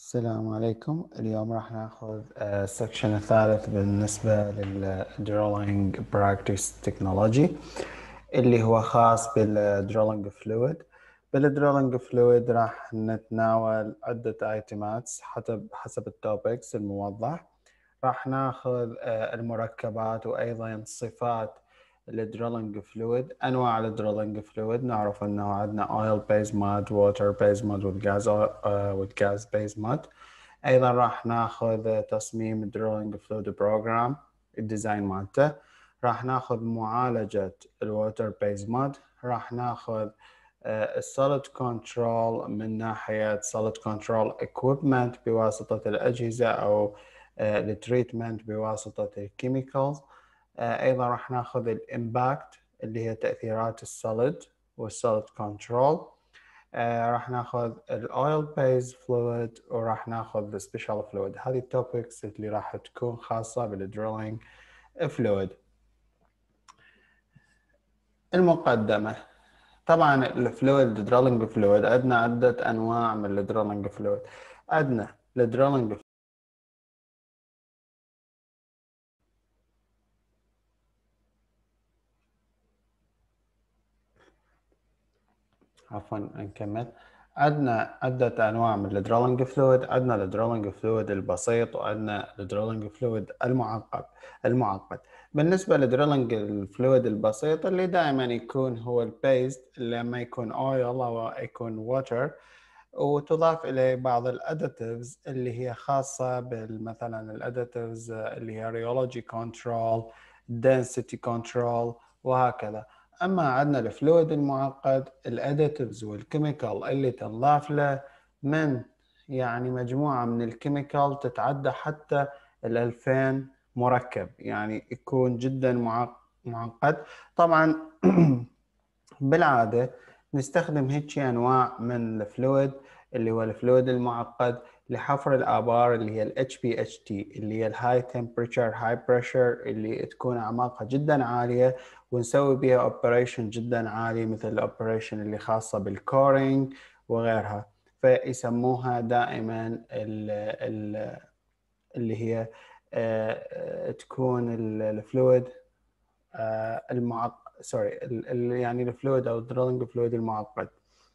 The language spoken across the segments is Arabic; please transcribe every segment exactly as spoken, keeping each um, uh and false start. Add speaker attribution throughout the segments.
Speaker 1: السلام عليكم. اليوم راح ناخذ السكشن الثالث بالنسبة للدرولينج براكتس تكنولوجي اللي هو خاص بالدرولينج فلويد. بالدرولينج فلويد راح نتناول عدة ايتمات حسب حسب التوبكس الموضح. راح ناخذ المركبات وايضا صفات الدرولينج فلويد، انواع الدرولينج فلويد. نعرف انه عندنا اويل بيز ماد، ووتر بيز ماد، والغاز والغاز بيز ماد. ايضا راح ناخذ تصميم الدرولينج فلويد بروجرام، الديزاين مالته. راح ناخذ معالجة الووتر بيز ماد. راح ناخذ السوليد كنترول من ناحية سوليد كنترول equipment بواسطة الأجهزة أو التريتمنت بواسطة الكيميكالز. أيضا راح ناخذ الإمباكت اللي هي تأثيرات السوليد والسوليد كنترول. راح ناخذ الأويل بيز فلويد وراح ناخذ السبيشال فلويد. هذه التوبكس اللي راح تكون خاصة بالدريلينج فلويد. المقدمة. طبعا الفلويد دريلينج فلويد عندنا عدة أنواع من الدريلينج فلويد. عندنا الدريلينج عفوا نكمل. عندنا عدة أنواع من الدريلينج فلويد. عندنا الدريلينج فلويد البسيط وعندنا الدريلينج فلويد المعقد المعقد بالنسبة للدريلينج الفلويد البسيط اللي دائما يكون هو البيست، اللي لما يكون اويل أو يكون ووتر وتضاف إليه بعض الأديتيفز اللي هي خاصة مثلا الأديتيفز اللي هي ريولوجي كنترول، density كنترول وهكذا. أما عندنا الفلويد المعقد الأديتيفز والكيميكال اللي تنضاف له من يعني مجموعة من الكيميكال تتعدى حتى الألفين مركب، يعني يكون جدا معقد. طبعا بالعادة نستخدم هيك أنواع من الفلويد اللي هو الفلويد المعقد لحفر الآبار اللي هي ال إتش بي إتش تي اللي هي الهاي تمبريتشر هاي بريشر اللي تكون أعماقها جدا عالية، ونسوي بها اوبريشن جدا عالي مثل الاوبريشن اللي خاصة بالكورينج وغيرها. فيسموها دائما ال ال اللي هي آه تكون الفلويد المعقد سوري يعني الفلويد او الدريلنج فلويد المعقد.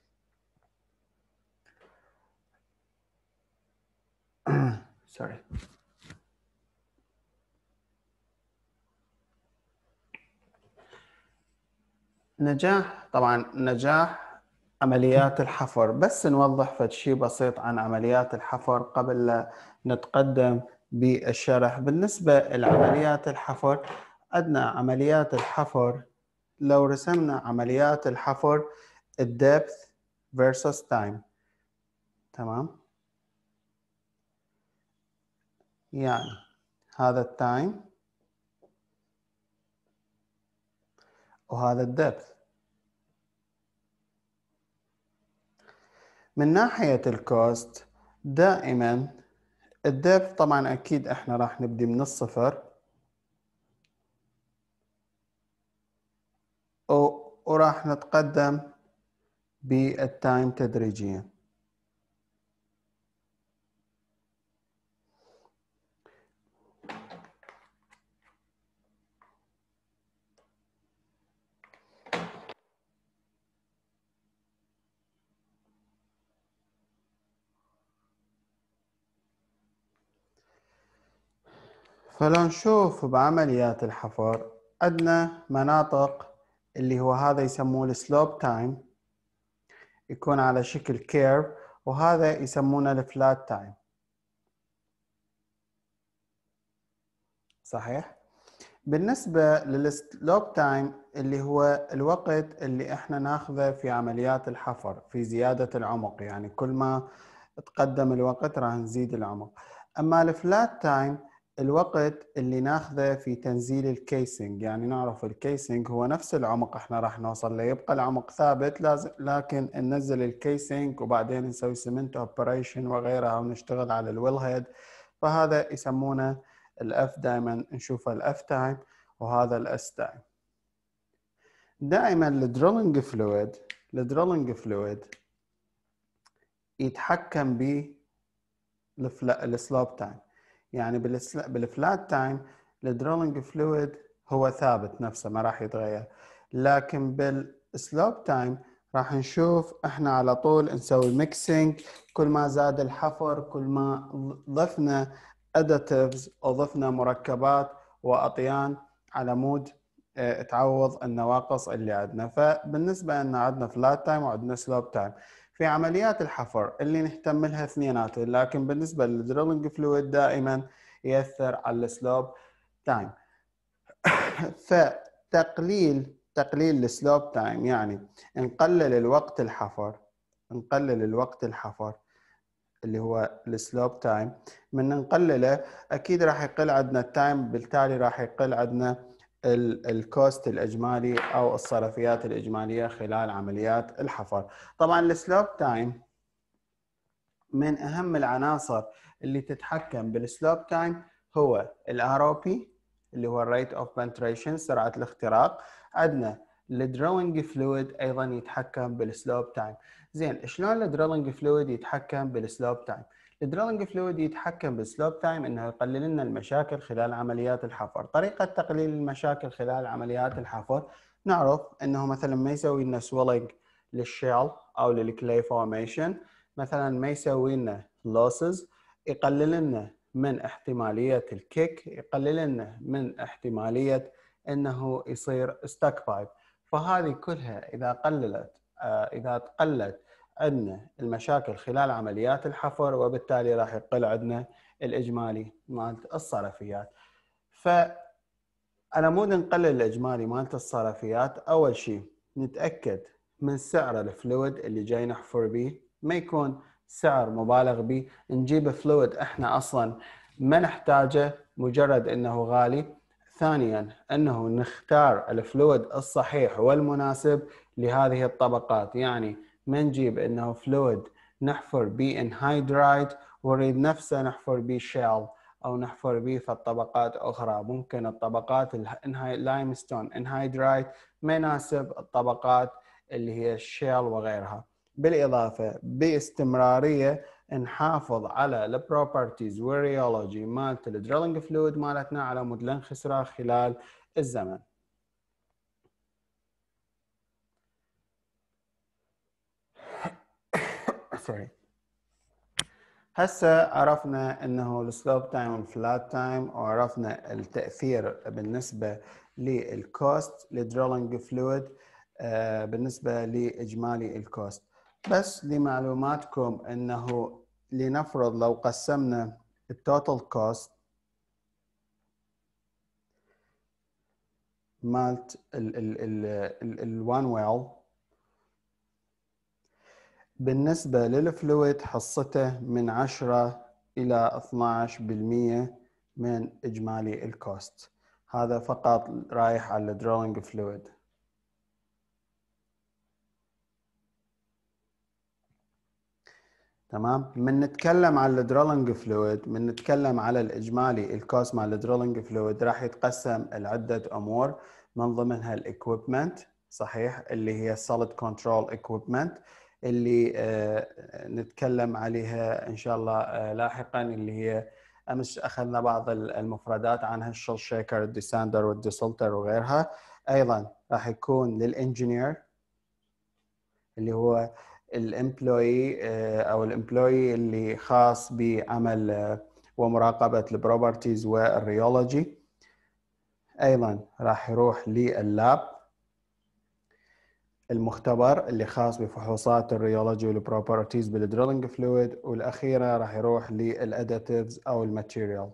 Speaker 1: سوري. نجاح طبعا نجاح عمليات الحفر. بس نوضح فد شيء بسيط عن عمليات الحفر قبل لا نتقدم بالشرح. بالنسبة لعمليات الحفر عندنا عمليات الحفر، لو رسمنا عمليات الحفر الدبث versus time، تمام؟ يعني هذا التايم وهذا الدبث. من ناحية الكوست دائما الدبث طبعا أكيد إحنا راح نبدي من الصفر وراح نتقدم بالتايم تدريجيا. فلو نشوف بعمليات الحفر عندنا مناطق اللي هو هذا يسموه السلوب تايم، يكون على شكل كيرف، وهذا يسمونه الفلات تايم. صحيح؟ بالنسبة للسلوب تايم اللي هو الوقت اللي احنا ناخذه في عمليات الحفر في زيادة العمق، يعني كل ما تقدم الوقت راح نزيد العمق. اما الفلات تايم الوقت اللي ناخذه في تنزيل الكيسنج، يعني نعرف الكيسنج هو نفس العمق احنا راح نوصل له، يبقى العمق ثابت لازم لكن ننزل الكيسنج وبعدين نسوي سمنت اوبريشن وغيرها ونشتغل على الويل هيد، فهذا يسمونه الاف. دائما نشوف الاف تايم وهذا الاس تايم. دائما الدريلنج فلويد الدريلنج فلويد يتحكم به السلوب تايم. يعني بالفلات تايم الدرولينج فلويد هو ثابت نفسه ما راح يتغير، لكن بالسلوب تايم راح نشوف احنا على طول نسوي ميكسينج. كل ما زاد الحفر كل ما ضفنا اديتيفز او ضفنا مركبات واطيان على مود اه تعوض النواقص اللي عندنا. فبالنسبه ان عندنا فلات تايم وعندنا سلوب تايم في عمليات الحفر اللي نهتم لها اثنيناتهم، لكن بالنسبه للدريلنج فلويد دائما ياثر على السلوب تايم. فتقليل تقليل السلوب تايم يعني نقلل الوقت الحفر نقلل الوقت الحفر اللي هو السلوب تايم. من نقلله اكيد راح يقل عندنا التايم، بالتالي راح يقل عندنا الكوست الاجمالي او الصرفيات الاجماليه خلال عمليات الحفر. طبعا السلوب تايم من اهم العناصر اللي تتحكم بالسلوب تايم هو الار او بي اللي هو الريت اوف بنتريشن، سرعه الاختراق. عندنا الدريلنج فلويد ايضا يتحكم بالسلوب تايم. زين، شلون الدريلنج فلويد يتحكم بالسلوب تايم؟ الدريلنج فلويد يتحكم بالسلوب تايم انه يقلل لنا المشاكل خلال عمليات الحفر. طريقه تقليل المشاكل خلال عمليات الحفر نعرف انه مثلا ما يسوي لنا سويلنج للشيل او للكلي فورميشن، مثلا ما يسوي لنا لوسز، يقلل لنا من احتماليه الكيك، يقلل لنا من احتماليه انه يصير ستاك بايب. فهذه كلها اذا قللت اذا قلت عندنا المشاكل خلال عمليات الحفر، وبالتالي راح يقل عندنا الاجمالي مالت الصرفيات. فعلى مود نقلل الاجمالي مالت الصرفيات، اول شيء نتاكد من سعر الفلويد اللي جاي نحفر به ما يكون سعر مبالغ به، نجيب فلويد احنا اصلا ما نحتاجه مجرد انه غالي. ثانيا انه نختار الفلويد الصحيح والمناسب لهذه الطبقات، يعني ما نجيب انه فلويد نحفر به انهايدرايت ونريد نفسه نحفر به شيل او نحفر به في الطبقات اخرى. ممكن الطبقات اللايمستون انهايدرايت ما يناسب الطبقات اللي هي الشيل وغيرها. بالاضافه باستمراريه نحافظ على البروبرتيز والريولوجي مالت الدريلنج فلويد مالتنا على مود لا نخسرها خلال الزمن. سوري. هسه عرفنا انه السلوب تايم والفلات تايم، وعرفنا التاثير بالنسبه للكوست للدريلنج فلويد بالنسبه لاجمالي الكوست. بس لمعلوماتكم انه لنفرض لو قسمنا التوتال كوست مالت الوان ويل بالنسبة للفلويد حصته من عشرة إلى اثنعش بالمئة من إجمالي الكوست. هذا فقط رايح على الدريلنج فلويد. تمام. من نتكلم على الدريلنج فلويد، من نتكلم على الإجمالي الكوست مع الدريلنج فلويد راح يتقسم لعدة أمور، من ضمنها الإكويبمنت صحيح اللي هي solid control equipment اللي آه نتكلم عليها إن شاء الله آه لاحقا، اللي هي أمس أخذنا بعض المفردات عنها، الشل شيكر الديساندر والديسلتر وغيرها. أيضا راح يكون للإنجينير اللي هو الامبلوي او الامبلوي اللي خاص بعمل ومراقبه البروبرتيز والريولوجي. ايضا راح يروح لللاب المختبر اللي خاص بفحوصات الريولوجي والبروبرتيز بالدريلنج فلويد. والاخيره راح يروح للاديتيفز او الماتيريال.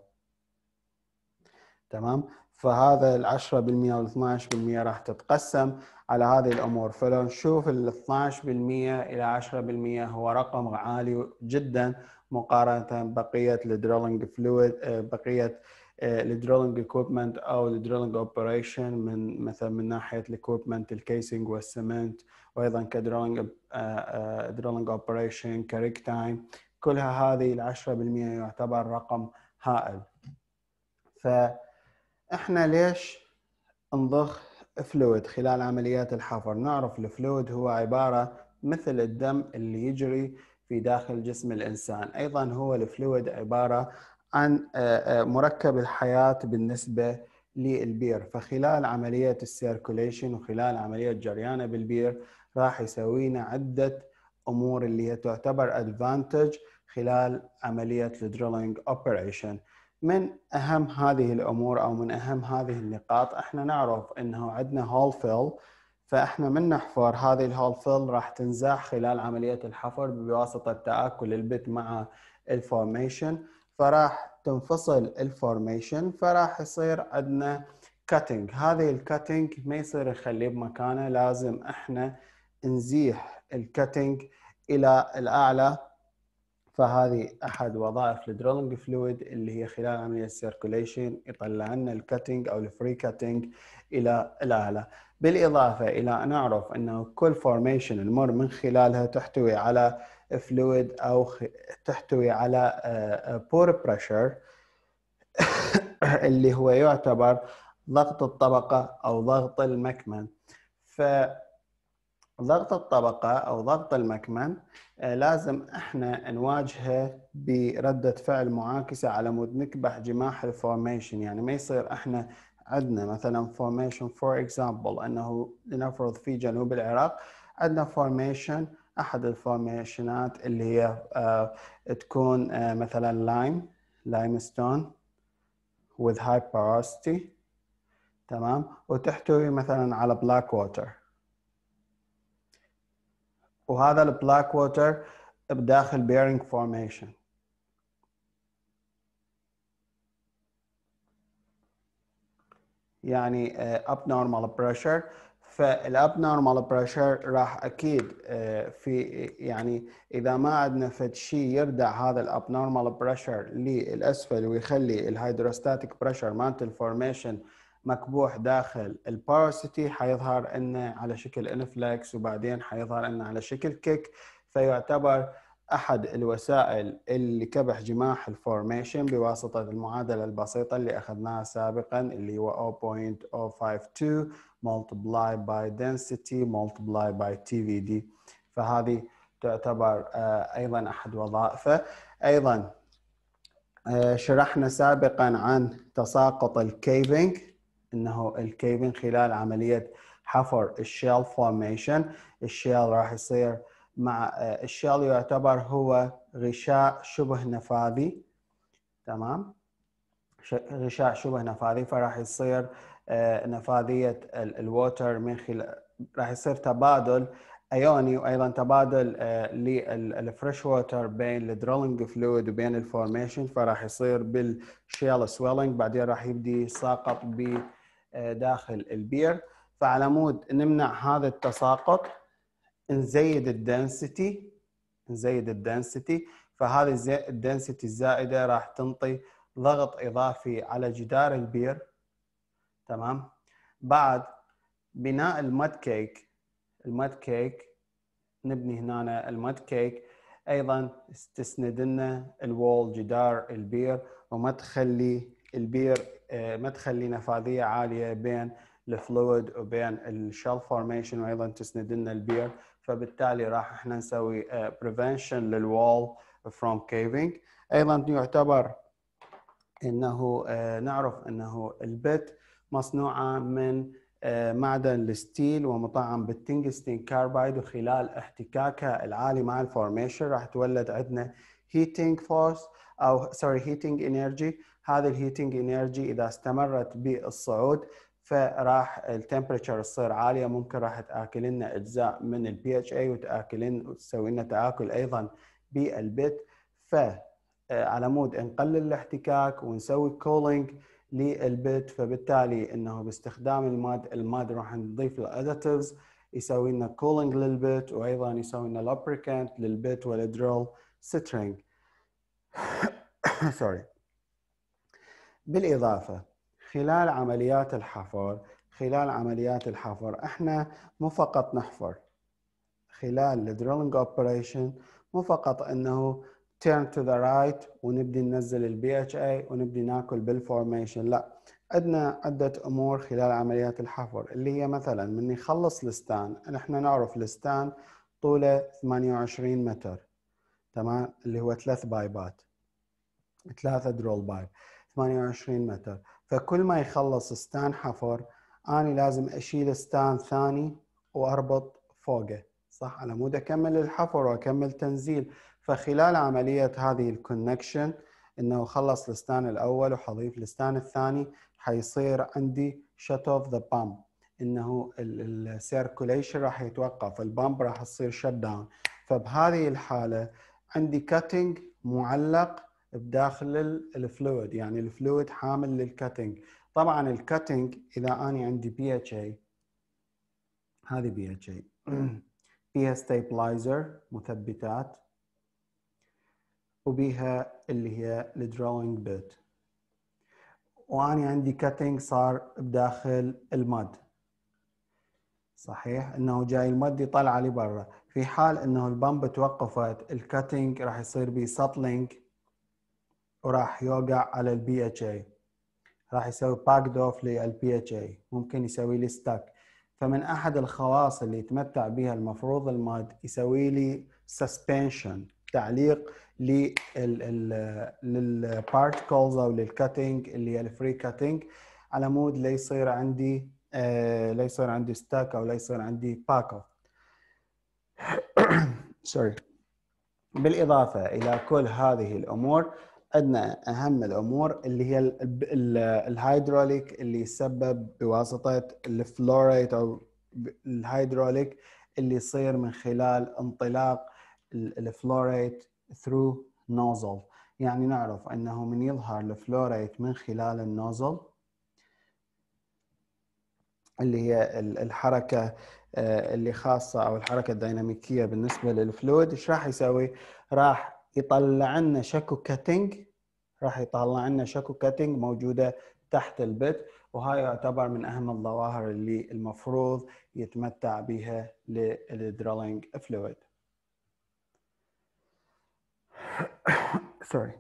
Speaker 1: تمام. فهذا العشرة بالمئة والاثناعش بالمئة راح تتقسم على هذه الأمور. فلو نشوف الاثناعش بالمئة إلى عشرة بالمئة هو رقم عالي جدا مقارنة ببقية الدريلنج فلويد، بقية الدريلنج اكويبمنت أو الدريلنج اوبريشن، من مثلا من ناحية الاكويبمنت الكيسنج والسمنت، وأيضا كدريلنج دريلنج اوبريشن كريك تايم. كلها هذه العشرة بالمئة يعتبر رقم هائل. ف احنا ليش نضخ فلويد خلال عمليات الحفر؟ نعرف الفلويد هو عبارة مثل الدم اللي يجري في داخل جسم الإنسان. أيضا هو الفلويد عبارة عن مركب الحياة بالنسبة للبير، فخلال عملية السيركوليشن وخلال عملية جريانه بالبير راح يسوينا عدة أمور اللي هي تعتبر أدفانتج خلال عملية الدريلينج أوبريشن. من أهم هذه الأمور أو من أهم هذه النقاط، إحنا نعرف إنه عندنا هول فيل، فإحنا من نحفر هذه الهول فيل راح تنزاح خلال عملية الحفر بواسطة تآكل البت مع الفورميشن، فراح تنفصل الفورميشن، فراح يصير عندنا كاتنج. هذه الكاتنج ما يصير نخليه بمكانه، لازم إحنا نزيح الكاتنج إلى الأعلى. فهذه أحد وظائف الدريلينج فلويد اللي هي خلال عملية السيركوليشن يطلع لنا الكاتنج أو الفري كاتنج إلى الأعلى. بالإضافة إلى أن نعرف أنه كل فورميشن نمر من خلالها تحتوي على فلويد أو تحتوي على بور بريشر اللي هو يعتبر ضغط الطبقة أو ضغط المكمن. ف ضغط الطبقة أو ضغط المكمن لازم إحنا نواجهه بردة فعل معاكسة على مود نكبح جماح الفورميشن. يعني ما يصير إحنا عندنا مثلا فورميشن فور إكزامبل أنه لنفرض في جنوب العراق عندنا فورميشن، أحد الفورميشنات اللي هي آه تكون آه مثلا لايم لايمستون with high porosity، تمام، وتحتوي مثلا على black water، وهذا البلاك ووتر بداخل بيرنج فورميشن. يعني اب نورمال بريشر، فالاب نورمال بريشر راح اكيد في يعني اذا ما عندنا فد شيء يردع هذا الاب نورمال بريشر للاسفل ويخلي الهيدروستاتيك بريشر مالت الفورميشن مكبوح داخل الباراسيتي، حيظهر انه على شكل انفلكس وبعدين حيظهر انه على شكل كيك. فيعتبر احد الوسائل اللي كبح جماح الفورميشن بواسطه المعادله البسيطه اللي اخذناها سابقا اللي هو zero point zero five two multiply by density multiply by تي في دي. فهذه تعتبر ايضا احد وظائفه. ايضا شرحنا سابقا عن تساقط الكيفنج، انه الكيفنج خلال عمليه حفر الشيل فورميشن، الشيل راح يصير مع الشيل يعتبر هو غشاء شبه نفاذي، تمام، غشاء شبه نفاذي، فراح يصير نفاذيه الووتر من خلال راح يصير تبادل ايوني وايضا تبادل للفريش ووتر بين الدريلينج فلويد وبين الفورميشن، فراح يصير بالشيل سويلنج، بعدين راح يبدي يساقط بداخل البير. فعلى مود نمنع هذا التساقط نزيد الدنسيتي نزيد الدنسيتي فهذه الدنسيتي الزائده راح تنطي ضغط اضافي على جدار البير، تمام. بعد بناء المد كيك المد كيك نبني هنا المد كيك، ايضا تسند لنا الوول جدار البير وما تخلي البير ما تخلي نفاذيه عاليه بين الفلويد وبين الشيل فورميشن، وايضا تسند لنا البير. فبالتالي راح احنا نسوي بريفنشن للوول فروم كيفينج. ايضا يعتبر انه نعرف انه البت مصنوعه من معدن الستيل ومطعم بالتنجستين كاربايد، وخلال احتكاكها العالي مع الفورميشن راح تولد عندنا هيتنج فورس او سوري هيتنج انرجي. هذه الهيتنج انرجي اذا استمرت بالصعود فراح التمبريتشر تصير عاليه، ممكن راح تاكل لنا اجزاء من البي اتش اي وتاكل لنا وتسوي لنا تاكل ايضا بالبت. ف على مود نقلل الاحتكاك ونسوي كولينج للبت، فبالتالي انه باستخدام الماد الماد راح نضيف له اديتيفز يسوي لنا كولينج للبت، وايضا يسوي لنا لوبريكانت للبت والدريل سترينج. سوري. بالاضافه خلال عمليات الحفر خلال عمليات الحفر احنا مو فقط نحفر خلال الدريلينج اوبريشن، مو فقط انه turn to the right ونبدي ننزل البي اتش اي ونبدي ناكل بالفورميشن، لا، عندنا عدة امور خلال عمليات الحفر اللي هي مثلا من يخلص الستان. نحن نعرف الستان طوله ثمانية وعشرين متر، تمام، اللي هو ثلاث بايبات، ثلاثة درول بايب، ثمانية وعشرين متر. فكل ما يخلص ستان حفر أنا لازم أشيل ستان ثاني وأربط فوقه، صح، على مود أكمل الحفر وأكمل تنزيل. فخلال عملية هذه الكونكشن إنه خلص الستان الأول وحضيف الستان الثاني، حيصير عندي shut off the pump، إنه السيركوليشن راح يتوقف، البامب راح تصير شت داون. فبهذه الحالة عندي كاتنج معلق بداخل الفلويد، يعني الفلويد حامل للكاتنج. طبعا الكاتنج اذا اني عندي بي اتش اي، هذه بي اتش اي فيها ستابلايزر مثبتات، وبيها اللي هي الدرولينج بيت، واني عندي كاتنج صار بداخل المد، صحيح انه جاي المد يطلع لي برا. في حال انه البامب توقفت الكاتنج راح يصير بي سطلينج وراح يوقع على البي اتش اي، راح يسوي باكد اوف للبي اتش اي، ممكن يسوي لي ستاك. فمن احد الخواص اللي يتمتع بها المفروض الماد يسوي لي سسبنشن، تعليق للبارتكلز او للكاتنج اللي هي الفري كاتنج، على مود لا يصير عندي آه لا يصير عندي ستاك او لا يصير عندي باك اوف. سوري. بالاضافه الى كل هذه الامور عندنا اهم الامور اللي هي الهيدروليك اللي يسبب بواسطه الفلوريت او الهيدروليك اللي يصير من خلال انطلاق الفلوريت ثرو نوزل. يعني نعرف انه من يظهر الفلوريت من خلال النوزل اللي هي الحركه اللي خاصه او الحركه الديناميكيه بالنسبه للفلويد، ايش راح يسوي؟ راح يطلع لنا شكو كاتنج، راح يطلع لنا شكو كاتنج موجوده تحت البت، وهاي يعتبر من اهم الظواهر اللي المفروض يتمتع بها للدريلينج فلويد. سوري.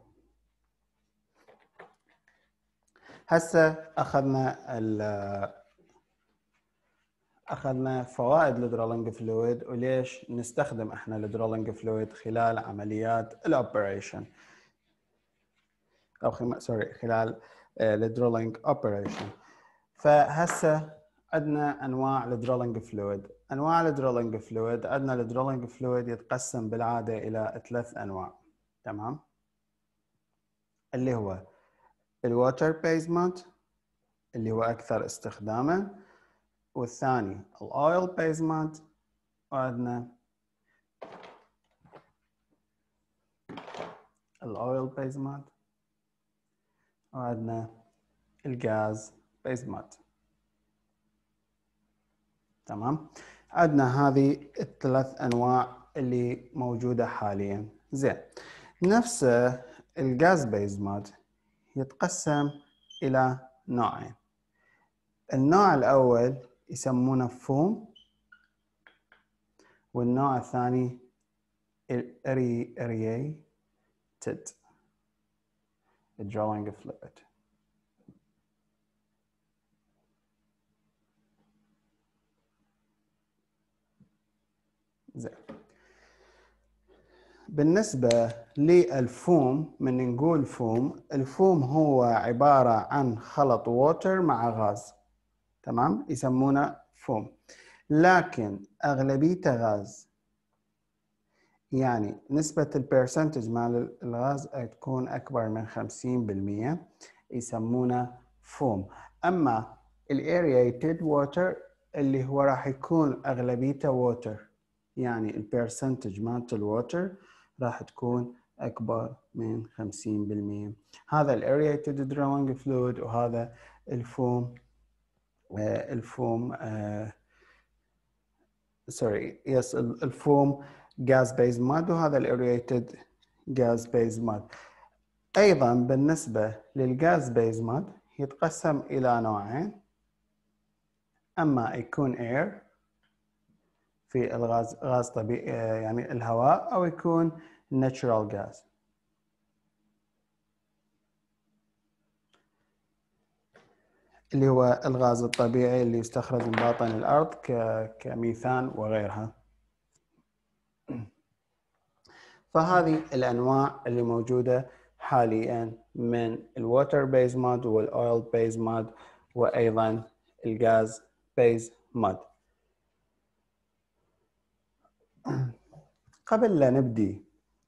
Speaker 1: هسه اخذنا اخذنا فوائد الدريلينج فلويد وليش نستخدم احنا الدريلينج فلويد خلال عمليات الاوبريشن او خم... سوري خلال الدريلينج اوبريشن. فهسه عندنا انواع الدريلينج فلويد. انواع الدريلينج فلويد عندنا الدريلينج فلويد يتقسم بالعاده الى ثلاث انواع، تمام، اللي هو الووتر بيزمنت اللي هو اكثر استخداما، والثاني الاويل بيزمنت، وعندنا الاويل بيزمنت، وعندنا الغاز بيزمنت. تمام، عندنا هذه الثلاث انواع اللي موجوده حاليا. زين، نفس الغاز بيزمنت يتقسم الى نوعين. النوع الاول يسمونه فوم، والنوع الثاني aerated drawing fluid. زين، بالنسبة للفوم، من نقول فوم، الفوم هو عبارة عن خلط ووتر مع غاز، تمام، يسمونه فوم، لكن أغلبيته غاز، يعني نسبة البرسنتج مال الغاز تكون أكبر من خمسين بالمئة، يسمونه فوم. أما الأيريتد ووتر اللي هو راح يكون أغلبيته ووتر، يعني البرسنتج مالت الووتر راح تكون أكبر من خمسين بالمئة. هذا الأيريتد دريلينج فلويد، وهذا الفوم آه الفوم آه سوري يس الفوم غاز بيز ماد، وهذا الأيريتد غاز بيز ماد. أيضا بالنسبة للغاز بيز ماد يتقسم إلى نوعين، أما يكون air في الغاز غاز طبيعي يعني الهواء، أو يكون natural gas. اللي هو الغاز الطبيعي اللي يستخرج من باطن الأرض كميثان وغيرها. فهذه الأنواع اللي موجودة حاليا من الووتر بيز مود والأويل بيز مود وأيضا الغاز بيز مود. قبل لا نبدي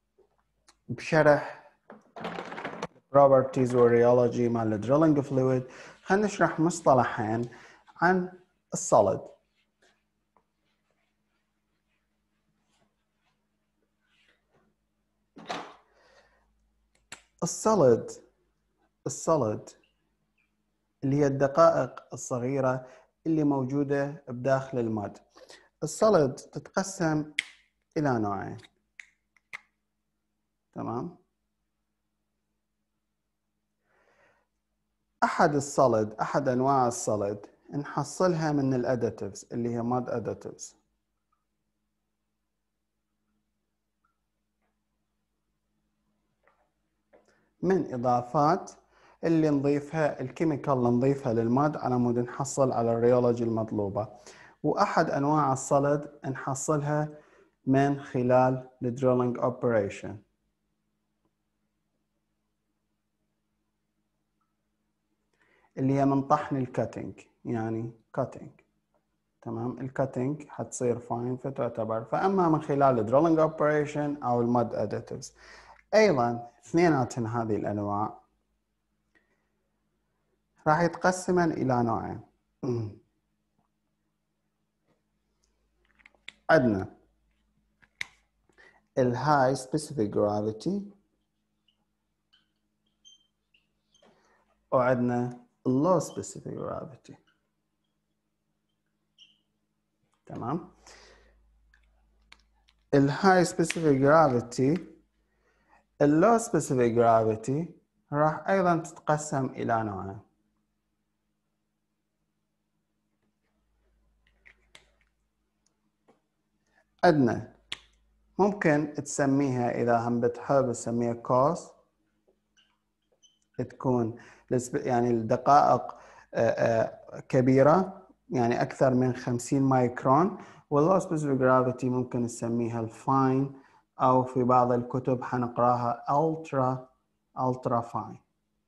Speaker 1: بشرح properties والريولوجي مال الدريلينج فلويد، خلينا نشرح مصطلحين عن السوليد. السوليد السوليد اللي هي الدقائق الصغيرة اللي موجودة بداخل الماد. السوليد تتقسم إلى نوعين، تمام؟ أحد السوليد أحد أنواع السوليد نحصلها من الأديتيفز اللي هي ماد أديتيفز. من إضافات اللي نضيفها الكيميكال اللي نضيفها للماد على مود نحصل على الريولوجي المطلوبة. وأحد أنواع السوليد نحصلها من خلال الدريلينج أوبريشن. اللي هي من طحن الكاتنج، يعني كاتنج، تمام؟ الكاتنج حتصير فاين فتعتبر. فأما من خلال الدريلينج أوبريشن أو الماد أديتيفز. أيضا اثنيناتهم هذه الأنواع راح يتقسمان إلى نوعين. عندنا الهاي سبيسيفيك جرافيتي وعندنا اللو سبيسيفيك جرافيتي، تمام؟ الهاي سبيسيفيك جرافيتي اللو سبيسيفيك جرافيتي راح أيضا تتقسم إلى نوعين. عندنا ممكن تسميها إذا هم بتحب تسميها كوس، تكون يعني الدقائق كبيرة، يعني أكثر من خمسين مايكرون. واللو سبيسيفيك جرافيتي ممكن نسميها الفاين، أو في بعض الكتب حنقراها ألترا ألترا فاين.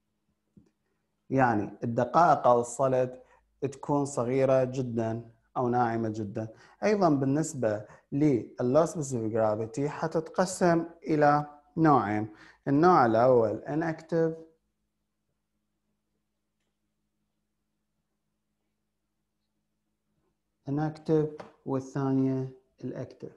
Speaker 1: يعني الدقائق أو السوليد تكون صغيرة جدا أو ناعمة جدا. أيضا بالنسبة لللو سبيسيفيك جرافيتي حتتقسم إلى نوعين. النوع الأول inactive inactive والثانية الأكتف.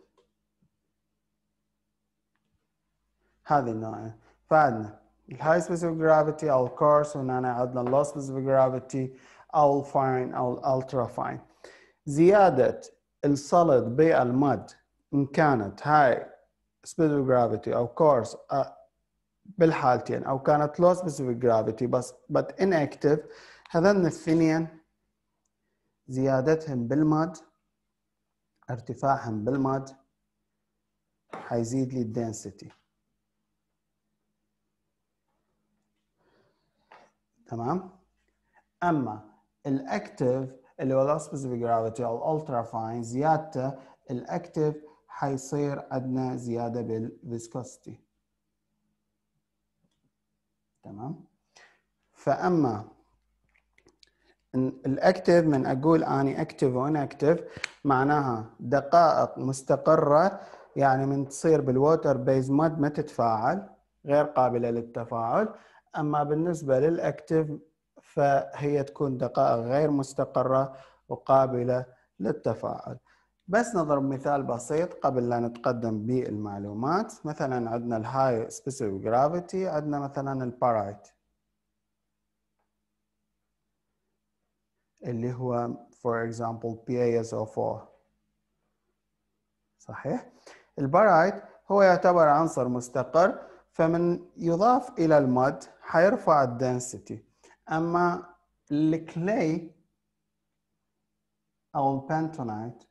Speaker 1: هذه النوعين. فعندنا الهاي سبيسيفيك جرافيتي أو الكورس، وهنا عندنا اللو سبيسيفيك جرافيتي أو الفاين أو الألترا فاين. زيادة السوليد بالماد إن كانت هاي سبيسيفيك جرافيتي أو كورس بالحالتين، أو كانت لو سبيسيفيك جرافيتي بس but inactive، هذين الاثنين زيادتهم بالماد، ارتفاعهم بالماد حيزيد لي الدنسيتي، تمام؟ اما الاكتف اللي هو سبيسيفيك جرافيتي او الالترا فاين، زيادته الاكتف حيصير عندنا زياده بالفيسكوستي، تمام؟ فاما الاكتف، من اقول اني اكتف وان اكتف معناها دقائق مستقره، يعني من تصير بالووتر بيز مود ما تتفاعل، غير قابله للتفاعل. اما بالنسبه للاكتف فهي تكون دقائق غير مستقره وقابله للتفاعل. بس نضرب مثال بسيط قبل لا نتقدم بالمعلومات. مثلا عندنا الهاي سبيسيفيك جرافيتي، عندنا مثلا البارايت اللي هو for example بي إيه إس أو فور، صحيح؟ البارايت هو يعتبر عنصر مستقر، فمن يضاف إلى الماد حيرفع الدنسيتي. أما الكلي أو البنتونايت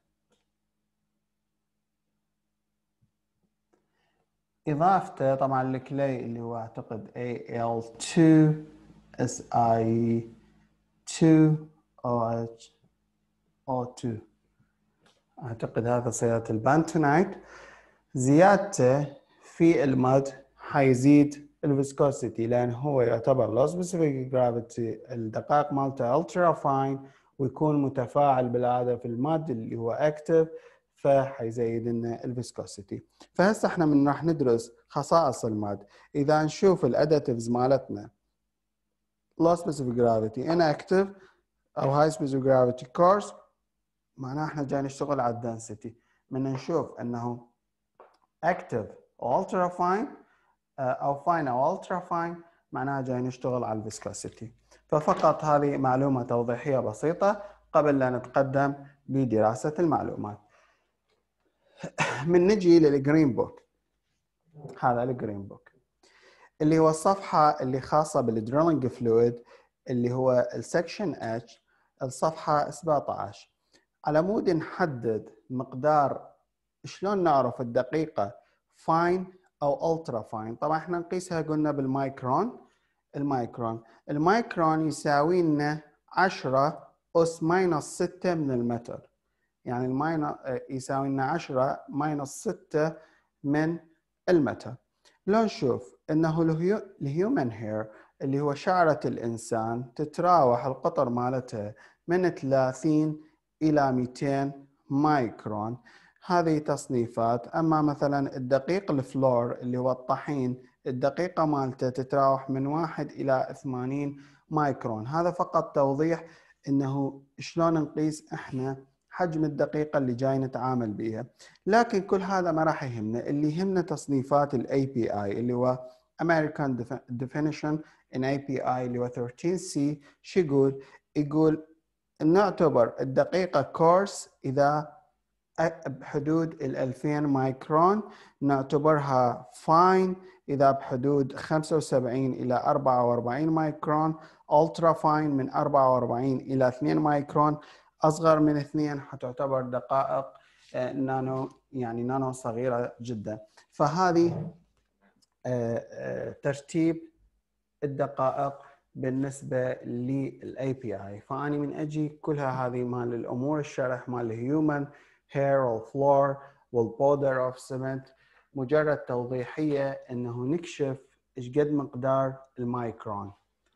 Speaker 1: إضافته، طبعا الكلي اللي هو أعتقد إيه إل تو إس آي تو أو إتش أو تو، أعتقد هذا صيغة البنتونايت. زيادته في المد حيزيد الفيسكوسيتي لان هو يعتبر لو سبيسيفيك جرافيتي، الدقائق مالته الترا فاين ويكون متفاعل بالعاده في المد اللي هو اكتف، فحيزيد لنا الفيسكوسيتي. فهسه احنا من راح ندرس خصائص المد. اذا نشوف الاديتيفز مالتنا low specific gravity inactive او high specific gravity coarse، معناها احنا جاي نشتغل على الدنسيتي. من نشوف انه active او ultra fine او fine او ultra fine معناها جاي نشتغل على الفيسكوسيتي. ففقط هذه معلومة توضيحية بسيطة قبل لا نتقدم بدراسة المعلومات. من نجي للجرين بوك. هذا الجرين بوك اللي هو الصفحة اللي خاصة بالدريلينج فلويد اللي هو السكشن اتش، الصفحة سبعة عشر. على مود نحدد مقدار، شلون نعرف الدقيقة فاين او الترا فاين؟ طبعا احنا نقيسها قلنا بالمايكرون. المايكرون المايكرون يساوي لنا عشرة أس ماينس ستة من المتر، يعني الماينس يساوي لنا عشرة ماينس ستة من المتر. لو نشوف انه الهيومن هير اللي هو شعرة الانسان تتراوح القطر مالتها من ثلاثين الى مئتين مايكرون، هذه تصنيفات. اما مثلا الدقيق الفلور اللي هو الطحين، الدقيقة مالته تتراوح من واحد الى ثمانين مايكرون. هذا فقط توضيح انه شلون نقيس احنا حجم الدقيقة اللي جاي نتعامل بها. لكن كل هذا ما راح يهمنا، اللي يهمنا تصنيفات ال إيه بي آي اللي هو American Definition in إيه بي آي اللي هو ثلاثة عشر سي. شو يقول؟ يقول نعتبر الدقيقة كورس إذا بحدود ال ألفين مايكرون، نعتبرها فاين إذا بحدود خمسة وسبعين إلى أربعة وأربعين مايكرون، ألترا فاين من أربعة وأربعين إلى اثنين مايكرون، أصغر من اثنين حتعتبر دقائق نانو، يعني نانو صغيرة جدا. فهذه ترتيب الدقائق بالنسبة لل إيه بي آي. فأنا من أجي كلها هذه مال الأمور الشرح مال الهيومن هير والفلور والبودر أوف سمنت مجرد توضيحية إنه نكشف إيش قد مقدار المايكرون.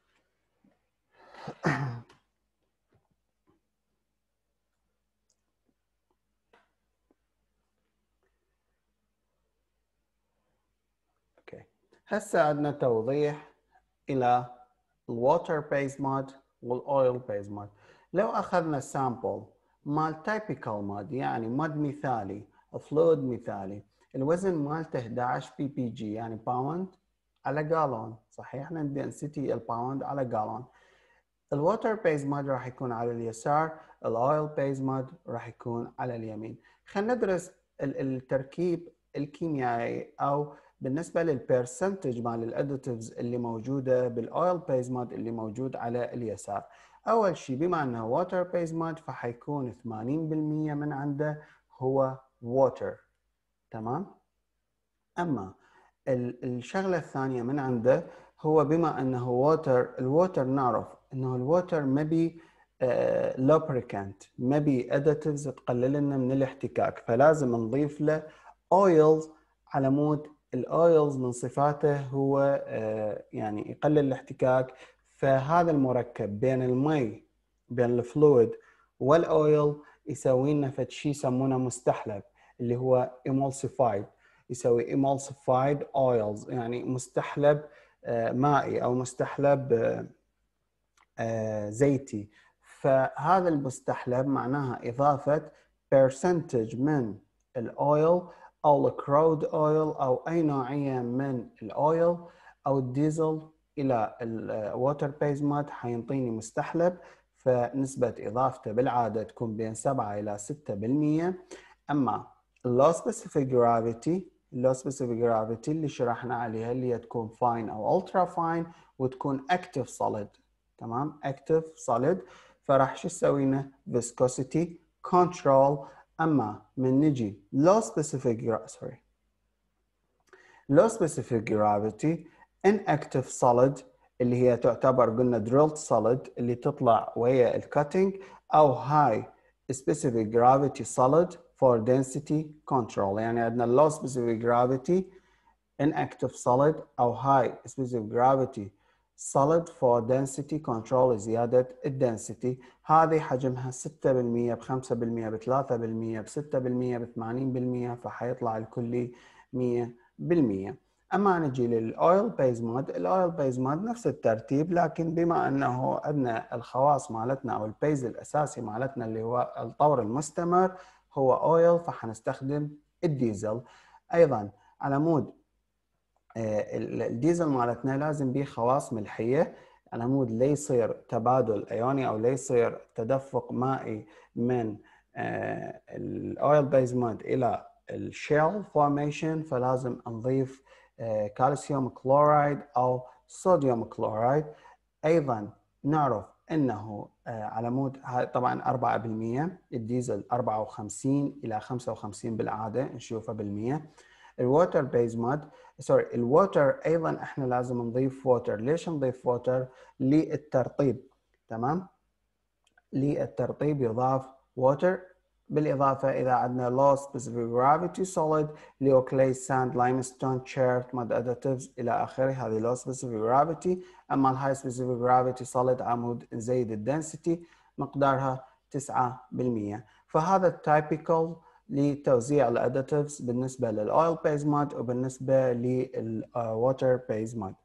Speaker 1: اوكي، هسه عندنا توضيح الى الووتر بيز مود والاويل بيز مود. لو اخذنا سامبل مال تايبيكال مود، يعني مود مثالي، فلويد مثالي، الوزن مالته احد عشر بي بي جي يعني باوند على جالون، صحيح؟ احنا الدنسيتي الباوند على جالون. الووتر بيز مود راح يكون على اليسار، الاويل بيز مود راح يكون على اليمين. خلينا ندرس التركيب الكيميائي او بالنسبه للبرسنتج مال الاديتيفز اللي موجوده بالاويل بيز مود اللي موجود على اليسار. اول شيء بما انه ووتر بيز مود فحيكون ثمانين بالمئة من عنده هو ووتر، تمام؟ اما الشغله الثانيه من عنده هو بما انه ووتر، الووتر نعرف انه الووتر ما بي لوبريكانت، ما بي اديتيفز تقلل لنا من الاحتكاك، فلازم نضيف له اويلز على مود الاويلز من صفاته هو يعني يقلل الاحتكاك. فهذا المركب بين المي بين الفلويد والاويل يسوي لنا فد شيء يسمونه مستحلب اللي هو emulsified، يسوي emulsified oils يعني مستحلب مائي او مستحلب زيتي. فهذا المستحلب معناها اضافه percentage من الاويل او الكرود اويل او اي نوعيه من الاويل او الديزل الى الووتر بيز مود حينطيني مستحلب، فنسبه اضافته بالعاده تكون بين سبعة الى ستة بالمئة. اما low specific gravity low specific gravity اللي شرحنا عليها اللي هي تكون fine او ultra fine وتكون active solid، تمام؟ active solid، فراح شو تسوي لنا viscosity control. اما من نجي low specific sorry low specific gravity inactive solid اللي هي تعتبر قلنا drilled solid اللي تطلع ويا الكاتنج، او high specific gravity solid for density control. يعني عندنا low specific gravity inactive solid أو high specific gravity solid for density control زيادة الدنسيتي. هذه حجمها ستة بالمية بخمسة بالمية بثلاثة بالمية بستة بالمية بثمانين بالمية، فحيطلع الكلي مية بالمية. أما نجي للأويل بيز مود، الأويل بيز مود نفس الترتيب، لكن بما أنه عندنا الخواص مالتنا أو البيز الأساسي مالتنا اللي هو الطور المستمر هو أويل، فحنستخدم الديزل. أيضا على مود الديزل مالتنا لازم به خواص ملحيه على مود ليصير تبادل ايوني او ليصير تدفق مائي من الاويل بيز مود الى الشيل فورميشن، فلازم نضيف كالسيوم كلورايد او صوديوم كلورايد. ايضا نعرف انه على مود طبعا أربعة بالمية، الديزل أربعة وخمسين الى خمسة وخمسين بالعاده نشوفه بالمية. الووتر بيز مود سوري الووتر ايضا احنا لازم نضيف ووتر. ليش نضيف ووتر؟ للترطيب. تمام، للترطيب يضاف ووتر. بالاضافه اذا عندنا low specific gravity solid اللي هو clay sand limestone chert mud additives الى اخره، هذه low specific gravity. اما ال high specific gravity solid عمود نزيد الدنسيتي مقدارها تسعة بالمية. فهذا التايبيكال لتوزيع الاديتيفز بالنسبه للاويل بيز مود وبالنسبه للووتر بيز مود.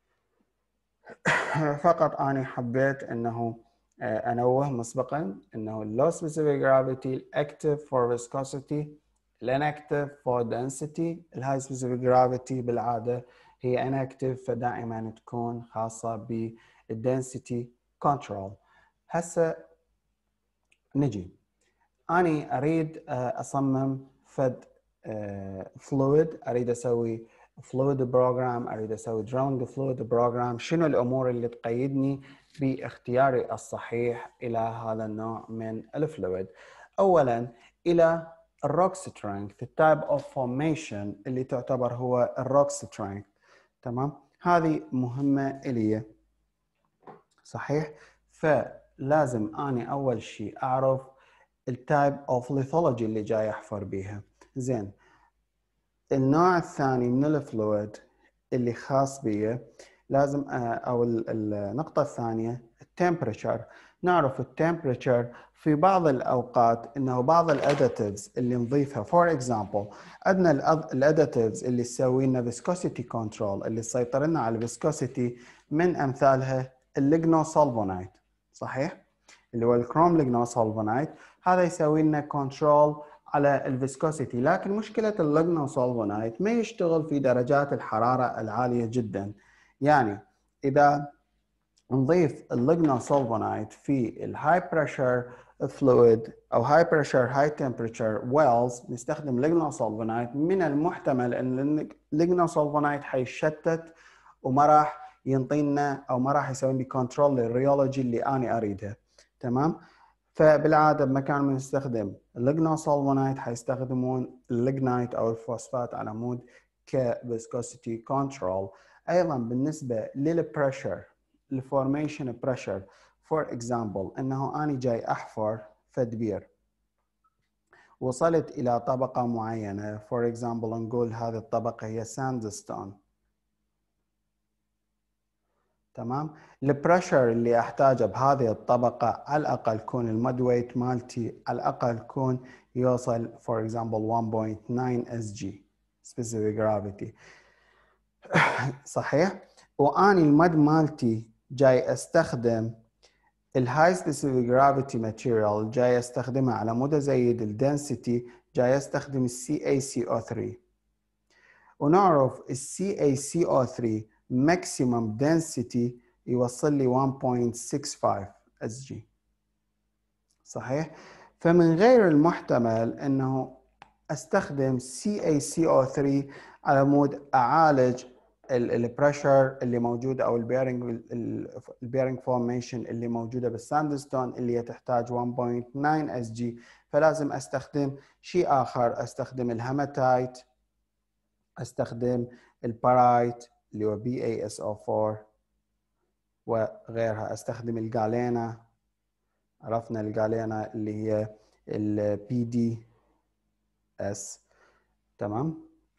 Speaker 1: فقط انا حبيت انه انوه مسبقا انه low specific gravity active for viscosity، inactive for density. high specific gravity بالعاده هي inactive، فدائما تكون خاصه بالدنسيتي كنترول. هسه نجي أنا أريد أصمم فد فلويد، أريد أسوي فلويد بروجرام، أريد أسوي درونج فلويد بروجرام. شنو الأمور اللي تقيدني باختياري الصحيح إلى هذا النوع من الفلويد؟ أولاً إلى الروك سترينث، التايب أوف فورميشن اللي تعتبر هو الروك سترينث. تمام، هذه مهمة إلي صحيح. فلازم أنا أول شيء أعرف التايب اوف ليثولوجي اللي جاي احفر بيها. زين، النوع الثاني من الفلويد اللي خاص بيه لازم او النقطه الثانيه التمبريتشر. نعرف التمبريتشر في بعض الاوقات انه بعض الاديتيفز اللي نضيفها، فور اكزامبل عندنا الاديتيفز اللي تسوي لنا فيسكوسيتي كنترول، اللي تسيطر لنا على الفيسكوسيتي، من امثالها الليجنوسولفونايت صحيح، اللي هو الكروم ليجنوسولفونايت. هذا يسوي لنا كنترول على الفيسكوسيتي. لكن مشكلة الليجنوسولفونايت ما يشتغل في درجات الحرارة العالية جدا. يعني إذا نضيف الليجنوسولفونايت في الهاي بريشر فلويد أو هاي بريشر هاي تمبريتشر ويلز، نستخدم ليجنوسولفونايت، من المحتمل أن الليجنوسولفونايت حيشتت وما راح ينطينا أو ما راح يسوي لي كنترول للريولوجي اللي أنا أريدها. تمام، فبالعاده بمكان ما نستخدم الليجنوسولفونايت حيستخدمون الليجنايت او الفوسفات على مود كفيسكوسيتي كنترول. ايضا بالنسبه للبريشر، الفورميشن بريشر، فور اكزامبل انه انا جاي احفر فد بير، وصلت الى طبقه معينه، فور اكزامبل نقول هذه الطبقه هي ساندستون. تمام، البريشر اللي احتاجه بهذه الطبقه على الاقل يكون المد ويت مالتي على الاقل يكون يوصل فور اكزامبل واحد فاصلة تسعة اس جي specific gravity صحيح. واني المد مالتي جاي استخدم الهاي specific gravity material، جاي استخدمها على مود ازيد الدنسيتي، جاي استخدم السي اي سي او ثلاثة. ونعرف السي اي سي او ثلاثة maximum density يوصل لي واحد فاصلة ستة خمسة اس جي صحيح. فمن غير المحتمل انه استخدم سي اي سي او ثلاثة على مود اعالج البريشر اللي موجود او البيرنج البيرنج فورميشن اللي موجوده بالساندستون اللي تحتاج واحد فاصلة تسعة اس جي. فلازم استخدم شيء اخر، استخدم الهيماتايت، استخدم البارايت اللي هو بي اي اس او أربعة وغيرها، استخدم الجالينا، عرفنا الجالينا اللي هي البي دي اس. تمام،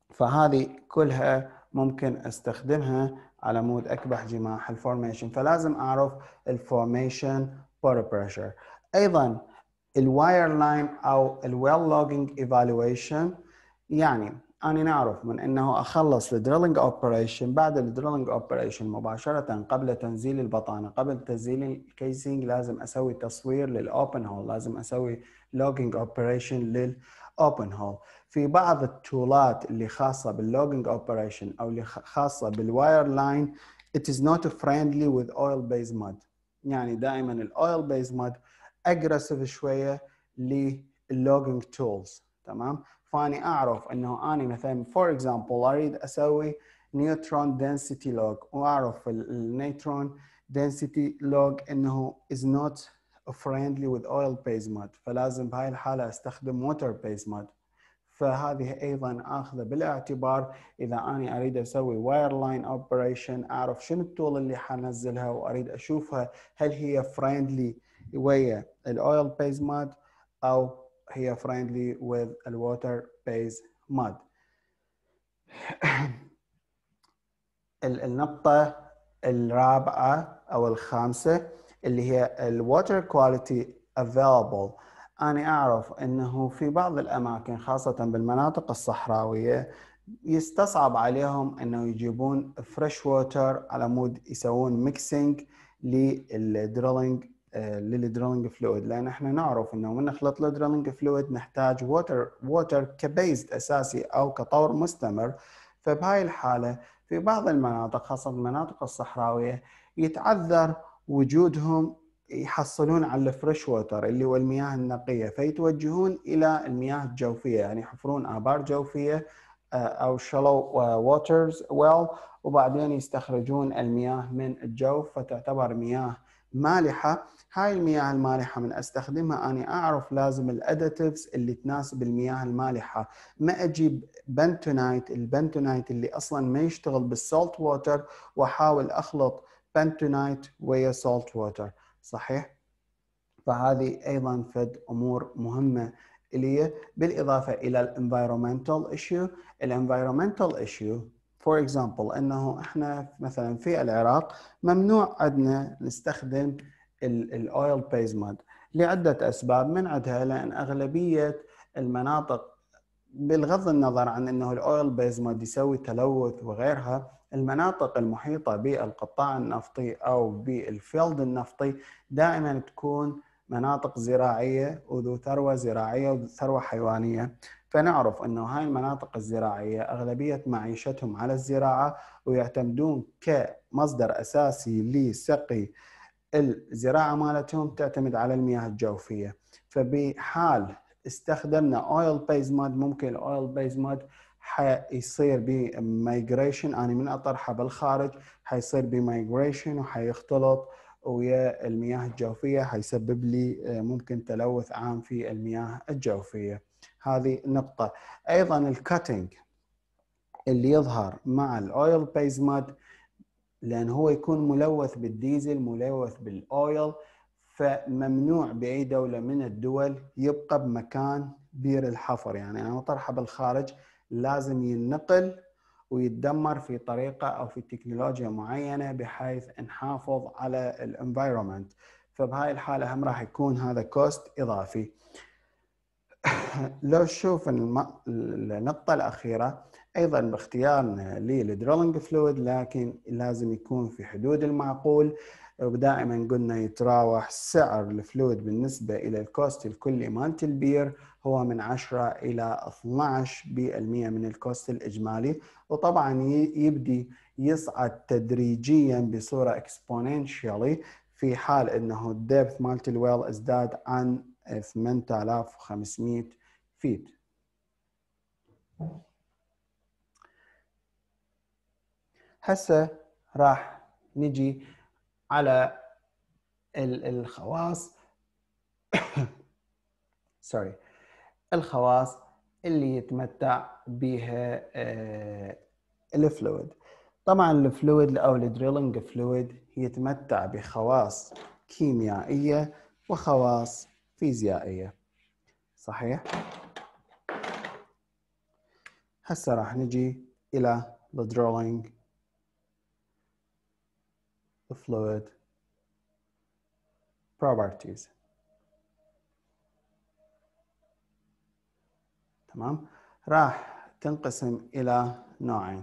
Speaker 1: فهذه كلها ممكن استخدمها على مود اكبح جماح الفورميشن. فلازم اعرف الفورميشن بور بريشر. ايضا الواير لاين او الويل لوجينج ايفالويشن، يعني أنا نعرف من أنه أخلص الدريلينج أوبريشن، بعد الدريلينج أوبريشن مباشرة قبل تنزيل البطانة، قبل تنزيل الكيسينج، لازم أسوي تصوير للأوبن هول، لازم أسوي لوجينج أوبريشن للأوبن هول. في بعض التولات اللي خاصة باللوجينج أوبريشن أو اللي خاصة بالواير لاين it is not friendly with oil based mud، يعني دائما الأويل بيز مود أجريسيف شوية لللوجينج تولز، تمام؟ فاني اعرف انه اني مثلا فور اكزامبل اريد اسوي نيوترون دنسيتي لوج، واعرف النيوترون دنسيتي لوج انه is not friendly with oil based mud، فلازم بهاي الحاله استخدم water based mud. فهذه ايضا اخذه بالاعتبار اذا اني اريد اسوي واير لاين اوبريشن، اعرف شنو التول اللي حنزلها واريد اشوفها هل هي فريندلي ويا الاويل بيز مود او هي friendly with a water based mud. النقطة الرابعة أو الخامسة اللي هي ال water quality available. أنا أعرف أنه في بعض الأماكن خاصة بالمناطق الصحراوية يستصعب عليهم أنه يجيبون fresh water على مود يسوون mixing للدريلينج للدريلينج فلويد، لان احنا نعرف انه من نخلط الدريلينج فلويد نحتاج ووتر ووتر كبيزد اساسي او كطور مستمر. فبهاي الحاله في بعض المناطق خاصه المناطق الصحراويه يتعذر وجودهم يحصلون على الفريش ووتر اللي هو المياه النقيه، فيتوجهون الى المياه الجوفيه، يعني يحفرون ابار جوفيه او شالو ووترز ويل، وبعدين يستخرجون المياه من الجوف فتعتبر مياه مالحة. هاي المياه المالحة من استخدمها أنا أعرف لازم الأديتيفز اللي تناسب المياه المالحة، ما أجيب بنتونايت، البنتونايت اللي أصلا ما يشتغل بالسولت ووتر وأحاول أخلط بنتونايت ويا سولت ووتر، صحيح؟ فهذه أيضا فد أمور مهمة إلي، بالإضافة إلى الانفيرومنتال ايشيو. الانفيرومنتال ايشيو فور اكزامبل انه احنا مثلا في العراق ممنوع عندنا نستخدم الاويل بيز مود لعده اسباب، من عندها لان اغلبيه المناطق بالغض النظر عن انه الاويل بيز مود يسوي تلوث وغيرها، المناطق المحيطه بالقطاع النفطي او بالفيلد النفطي دائما تكون مناطق زراعيه وذو ثروه زراعيه وذو ثروه حيوانيه. فنعرف انه هاي المناطق الزراعيه اغلبيه معيشتهم على الزراعه ويعتمدون كمصدر اساسي لسقي الزراعه مالتهم تعتمد على المياه الجوفيه. فبحال استخدمنا اويل بيز مود ممكن الاويل بيز مود حيصير بمايجريشن، انا من اطرحه بالخارج حيصير بمايجريشن وحيختلط ويا المياه الجوفيه، حيسبب لي ممكن تلوث عام في المياه الجوفيه. هذه نقطه. ايضا الكاتنج اللي يظهر مع الاويل بيز مود لأن هو يكون ملوث بالديزل ملوث بالأويل، فممنوع بأي دولة من الدول يبقى بمكان بير الحفر، يعني أنا طرحه بالخارج لازم ينقل ويتدمر في طريقة أو في تكنولوجيا معينة بحيث نحافظ على الانفايرومنت. فبهاي الحالة هم راح يكون هذا كوست إضافي. لو شوف النقطة الأخيرة أيضا باختيارنا للدريلينج فلويد، لكن لازم يكون في حدود المعقول، ودائما قلنا يتراوح سعر الفلويد بالنسبة إلى الكوست الكلي مالت البير هو من عشرة إلى اثنعش بالمئة من الكوست الإجمالي، وطبعا يبدي يصعد تدريجيا بصورة exponentially في حال أنه الدبث مالت الويل ازداد عن ثمانية آلاف وخمسمئة فيت. هسه راح نجي على الخواص سوري الخواص اللي يتمتع بها الفلويد. طبعا الفلويد او الدريلينج فلويد يتمتع بخواص كيميائية وخواص فيزيائية، صحيح؟ هسه راح نجي إلى the drawing the fluid properties. تمام. راح تنقسم إلى نوعين.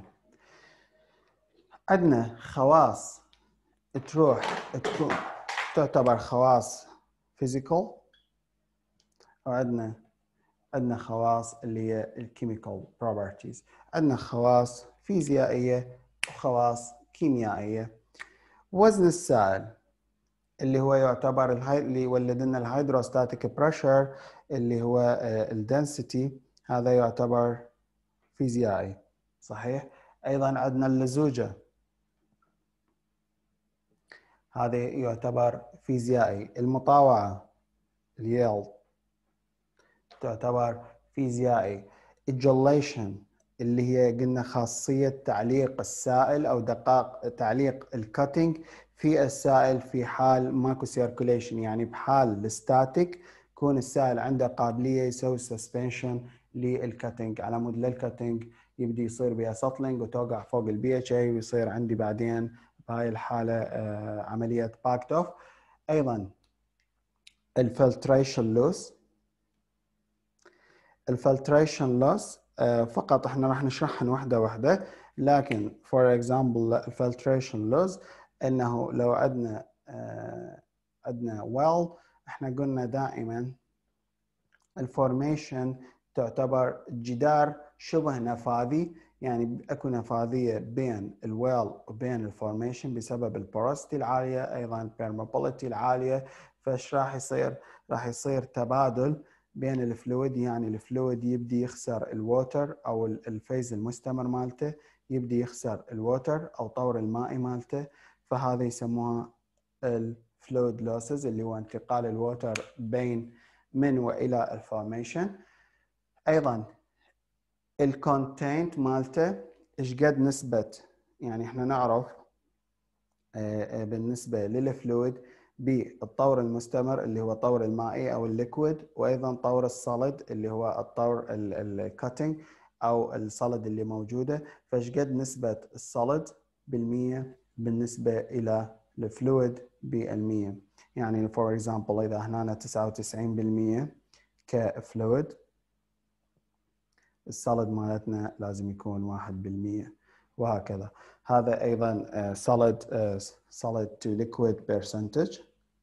Speaker 1: عندنا خواص تروح تكون تعتبر خواص physical، وعندنا عندنا خواص اللي هي الكيميكال properties. عندنا خواص فيزيائية وخواص كيميائية. وزن السائل اللي هو يعتبر الهاي اللي يولد لنا الهيدروستاتيك بريشر اللي هو الدنسيتي، هذا يعتبر فيزيائي صحيح. ايضا عندنا اللزوجة، هذا يعتبر فيزيائي. المطاوعة اليلد تعتبر فيزيائي. الجليشن اللي هي قلنا خاصية تعليق السائل أو دقائق تعليق الكاتنج في السائل في حال ماكو سيركوليشن، يعني بحال الستاتيك يكون السائل عنده قابلية يسوي سسبنشن للكاتنج على مود للكاتنج يبدي يصير بها سطلينج وتوقع فوق البي اتش اي ويصير عندي بعدين بهاي الحالة آه عملية باكت اوف. أيضا الفلتريشن لوس. الفلتريشن لوس فقط احنا راح نشرحهم واحدة واحدة، لكن for example الفلتريشن لوس انه لو عندنا عندنا well احنا قلنا دائما الفورميشن تعتبر جدار شبه نفاذي، يعني اكو نفاذية بين الويل وبين الفورميشن بسبب البوروسيتي العالية، ايضا البيرمابيليتي العالية. فايش راح يصير؟ راح يصير تبادل بين الفلويد، يعني الفلويد يبدي يخسر الووتر او الفيز المستمر مالته يبدي يخسر الووتر او طور المائي مالته، فهذا يسموها الفلويد لوسز اللي هو انتقال الووتر بين من والى الفورميشن. ايضا الكونتنت مالته ايش قد نسبة، يعني احنا نعرف بالنسبة للفلويد بالطور المستمر اللي هو الطور المائي او الليكويد، وايضا طور الصلد اللي هو الطور الكاتنج او الصلد اللي موجوده، فايش قد نسبه الصلد بالمية بالنسبه الى الفلويد بالمية. يعني فور اكزامبل اذا هنا تسعة وتسعين بالمية كفلويد، الصلد مالتنا لازم يكون واحد بالمية وهكذا. هذا ايضا solid solid to liquid percentage.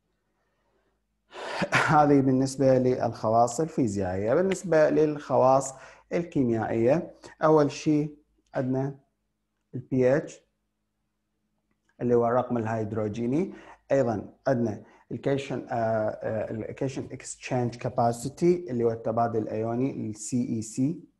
Speaker 1: هذه بالنسبه للخواص الفيزيائيه. بالنسبه للخواص الكيميائيه، اول شيء عندنا البي اتش اللي هو الرقم الهيدروجيني. ايضا عندنا الكيشن الكيشن اكسشينج كاباسيتي اللي هو التبادل الايوني السي اي سي.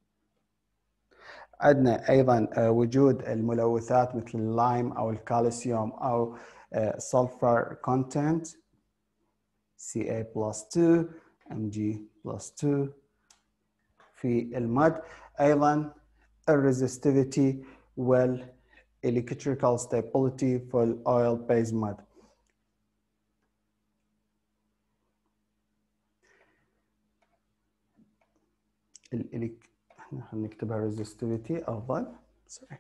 Speaker 1: عندنا ايضا وجود الملوثات مثل اللايم او الكالسيوم او سلفر كونتنت سي إيه بلس اثنين إم جي بلس اثنين في المد. ايضا الريزستيفيتي والالكتريكال ستابيليتي في الاويل بيز مد. الالك احنا هنكتبها resistivity افضل. سوري.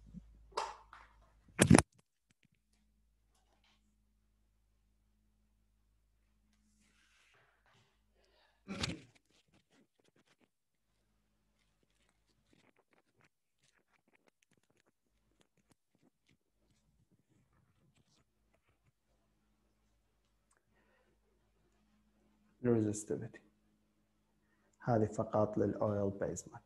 Speaker 1: resistivity هذه فقط للاويل بيز مد.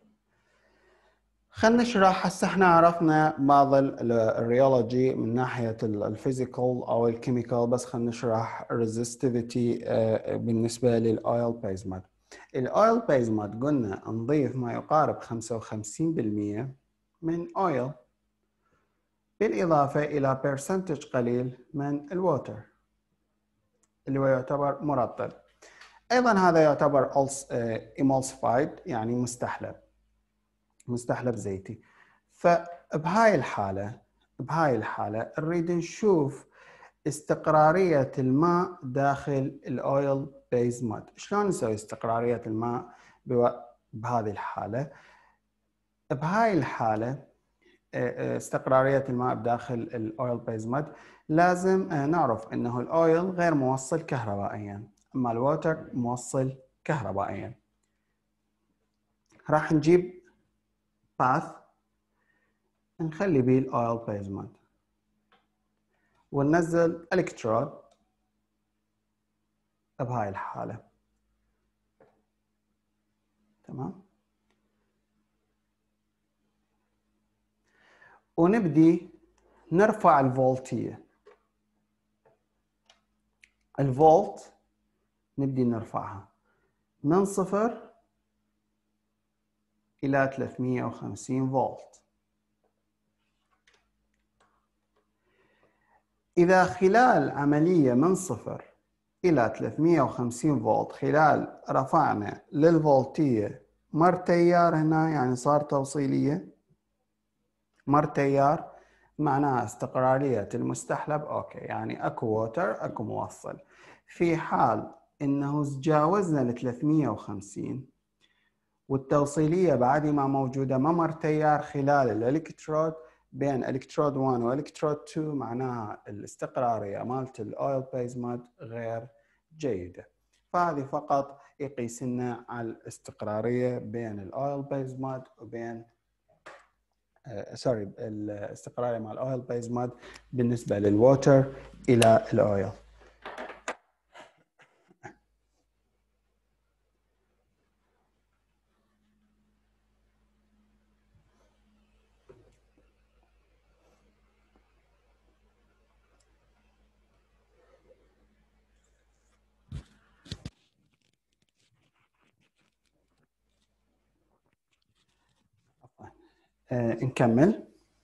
Speaker 1: خلينا نشرح. هسه احنا عرفنا بعض الريولوجي من ناحيه الفيزيكال او الكيميكال، بس خلينا نشرح الريزستيفيتي بالنسبه للاويل بيز مد. الاويل بيز مد قلنا نضيف ما يقارب خمسة وخمسين بالمية من اويل بالاضافه الى برسنتج قليل من الووتر اللي هو يعتبر مرطب. ايضا هذا يعتبر emulsified يعني مستحلب مستحلب زيتي. فبهاي الحالة بهاي الحالة نريد نشوف استقرارية الماء داخل الأويل بيز مد. شلون نسوي استقرارية الماء بهذه الحالة؟ بهاي الحالة استقرارية الماء بداخل الأويل بيز ماد لازم نعرف أنه الأويل غير موصل كهربائيا، أما الووتر موصل كهربائيا. راح نجيب باث نخلي بيه الأويل بيز ماد وننزل الكترود بهاي الحالة. تمام. ونبدي نرفع الفولتية. الفولت نبدي نرفعها من صفر إلى ثلاثمئة وخمسين فولت. إذا خلال عملية من صفر إلى ثلاثمئة وخمسين فولت خلال رفعنا للفولتية مر تيار هنا، يعني صار توصيلية، مر تيار معناها استقرارية المستحلب أوكي، يعني أكو ووتر أكو موصل. في حال إنه تجاوزنا ل ثلاثمئة وخمسين والتوصيلية بعد ما موجودة، ما مر تيار خلال الإلكترود بين إلكترود واحد وإلكترود اثنين، معناها الاستقرارية مالت الأويل بيز ماد غير جيدة. فهذه فقط يقيس لنا على الاستقرارية بين الأويل بيز ماد وبين آه سوري الاستقرارية مع الأويل بيز ماد بالنسبة للووتر إلى الأويل. آه نكمل.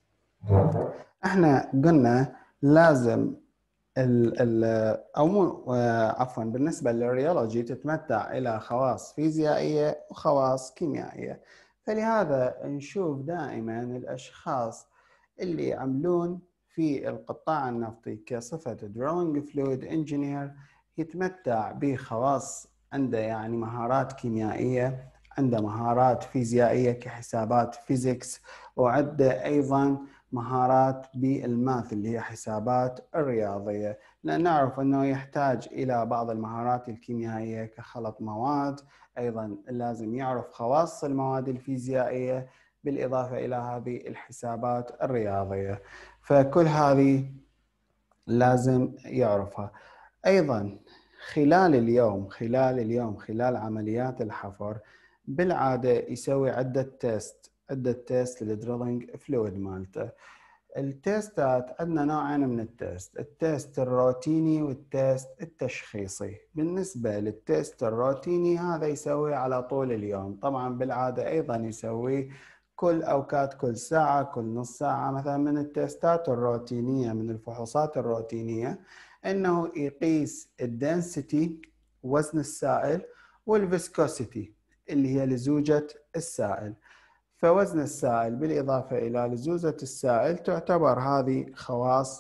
Speaker 1: احنا قلنا لازم ال ال او مو عفوا بالنسبه للريولوجي تتمتع الى خواص فيزيائيه وخواص كيميائيه، فلهذا نشوف دائما الاشخاص اللي يعملون في القطاع النفطي كصفه دريلنج فلويد انجينير يتمتع بخواص، عنده يعني مهارات كيميائيه، عنده مهارات فيزيائيه كحسابات فيزيكس، وعنده ايضا مهارات بالماث اللي هي حسابات الرياضية، لأن نعرف أنه يحتاج إلى بعض المهارات الكيميائية كخلط مواد، أيضا لازم يعرف خواص المواد الفيزيائية بالإضافة إلى هذه الحسابات الرياضية، فكل هذه لازم يعرفها. أيضا خلال اليوم خلال اليوم خلال عمليات الحفر بالعادة يسوي عدة تيست عدة تيست للدريلينج فلويد مالته. التيستات عندنا نوعين من التيست، التيست الروتيني والتيست التشخيصي. بالنسبة للتيست الروتيني هذا يسوي على طول اليوم، طبعا بالعادة أيضا يسوي كل أوقات، كل ساعة، كل نص ساعة. مثلا من التيستات الروتينية، من الفحوصات الروتينية، إنه يقيس الدنسيتي وزن السائل والفيسكوسيتي اللي هي لزوجة السائل. فوزن السائل بالإضافة إلى لزوجة السائل تعتبر هذه خواص،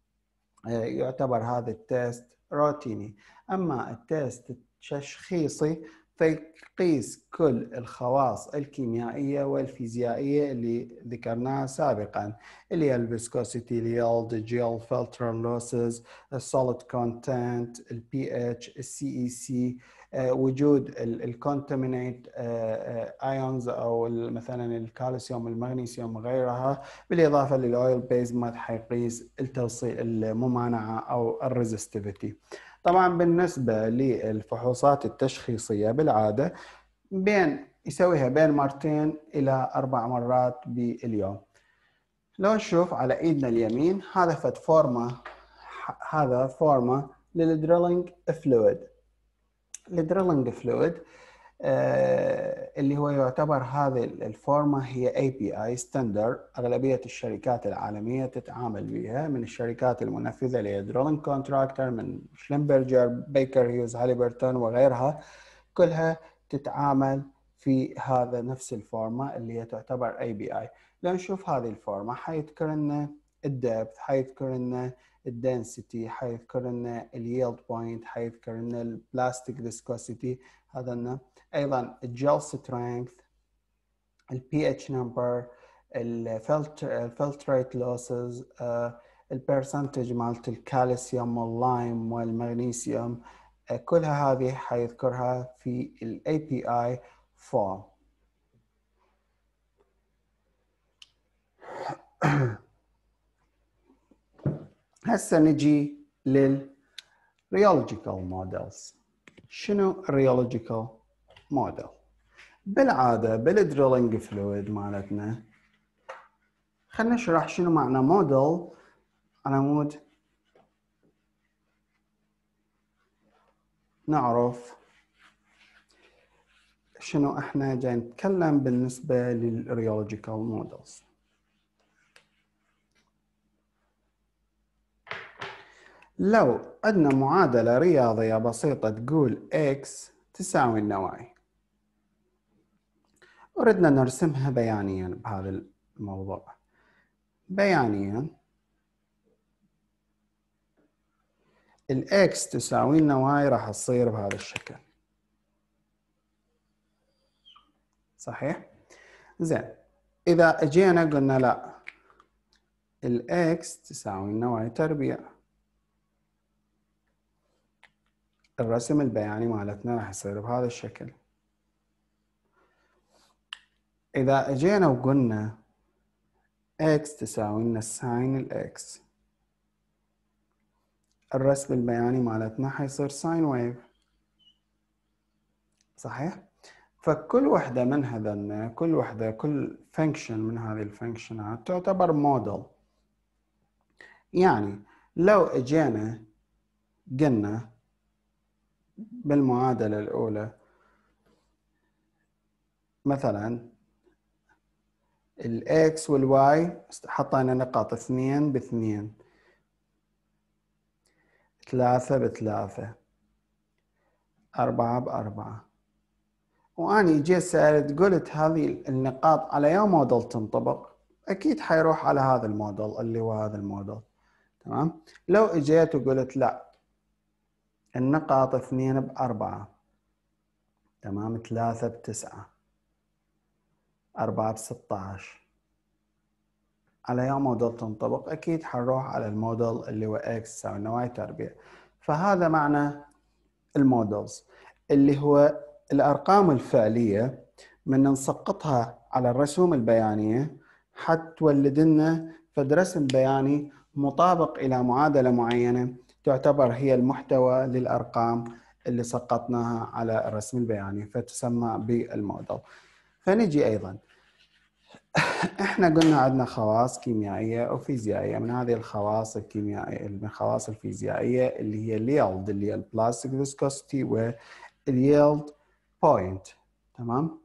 Speaker 1: يعتبر هذا التيست روتيني. أما التيست التشخيصي فيقيس كل الخواص الكيميائية والفيزيائية اللي ذكرناها سابقا، اللي هي الفيسكوسيتي، اليلد، الجيل فلتر لوسز، السوليد كونتنت، البي اتش، السي اي سي، وجود الكونتامينيت ايونز او مثلا الكالسيوم، المغنيسيوم وغيرها، بالاضافه للاويل بيز ماد حيقيس التوصيل الممانعه او الريزستيفيتي. طبعا بالنسبه للفحوصات التشخيصيه بالعاده بين يسويها بين مرتين الى اربع مرات باليوم. لو نشوف على ايدنا اليمين هذا فد فورمه، هذا فورمه للدريلينج فلويد. الدريلينج فلويد آه اللي هو يعتبر هذه الفورمة هي إيه بي آي ستاندرد، أغلبية الشركات العالمية تتعامل بها، من الشركات المنفذة لدريلينج كونتراكتور من شلمبرجر، بيكر هيوز، هاليبرتون وغيرها، كلها تتعامل في هذا نفس الفورمة اللي هي تعتبر إيه بي آي. لو نشوف هذه الفورمة حيذكر لنا الدبث، حيذكر لنا الدنسيتي، حيذكر لنا اليلد بوينت، حيذكر لنا البلاستيك فيسكوسيتي، هذا لنا ايضا الجل سترينث، البي اتش نمبر، الفلتريت لوسز، البرسنتج مالت الكالسيوم واللايم والمغنيسيوم، كلها هذه حيذكرها في ال إيه بي آي form. هسه نجي لل rheological models. شنو rheological model؟ بالعادة بالدريلينج فلويد مالتنا خلنا نشرح شنو معنى موديل على مود نعرف شنو احنا جاي نتكلم بالنسبة للريولوجيكال مودلز. لو عندنا معادلة رياضية بسيطة تقول x تساوي النواعي، وردنا نرسمها بيانيا بهذا الموضوع. بيانيا الx تساوي النواعي راح تصير بهذا الشكل، صحيح؟ زين، إذا اجينا قلنا لا، الx تساوي النواعي تربيع، الرسم البياني مالتنا راح يصير بهذا الشكل. إذا اجينا وقلنا x تساوي لنا ساين الx، الرسم البياني مالتنا حيصير ساين ويف، صحيح؟ فكل وحدة من هذن، كل وحدة كل فانكشن من هذه الفانكشنات تعتبر موديل. يعني لو اجينا قلنا بالمعادلة الأولى مثلا الإكس والواي حطينا نقاط اثنين باثنين، ثلاثة بثلاثة، أربعة بأربعة، وأني جيت سألت قلت هذه النقاط على أي موديل تنطبق؟ أكيد حيروح على هذا الموديل اللي هو هذا الموديل، تمام؟ لو اجيت وقلت لا، النقاط اثنين بأربعة، تمام، ثلاثة بتسعة، أربعة بستة عشر، على أي موديل تنطبق؟ أكيد حنروح على الموديل اللي هو x تساوي نواعي تربيع. فهذا معنى المودلز، اللي هو الأرقام الفعلية من نسقطها على الرسوم البيانية حتولد لنا فد رسم بياني مطابق إلى معادلة معينة تعتبر هي المحتوى للأرقام اللي سقطناها على الرسم البياني، فتسمى بالموديل. فنجي أيضا احنا قلنا عندنا خواص كيميائية وفيزيائية. من هذه الخواص الكيميائية، من الخواص الفيزيائية اللي هي اليلد، اللي هي البلاستيك فيسكوستي واليلد بوينت، تمام؟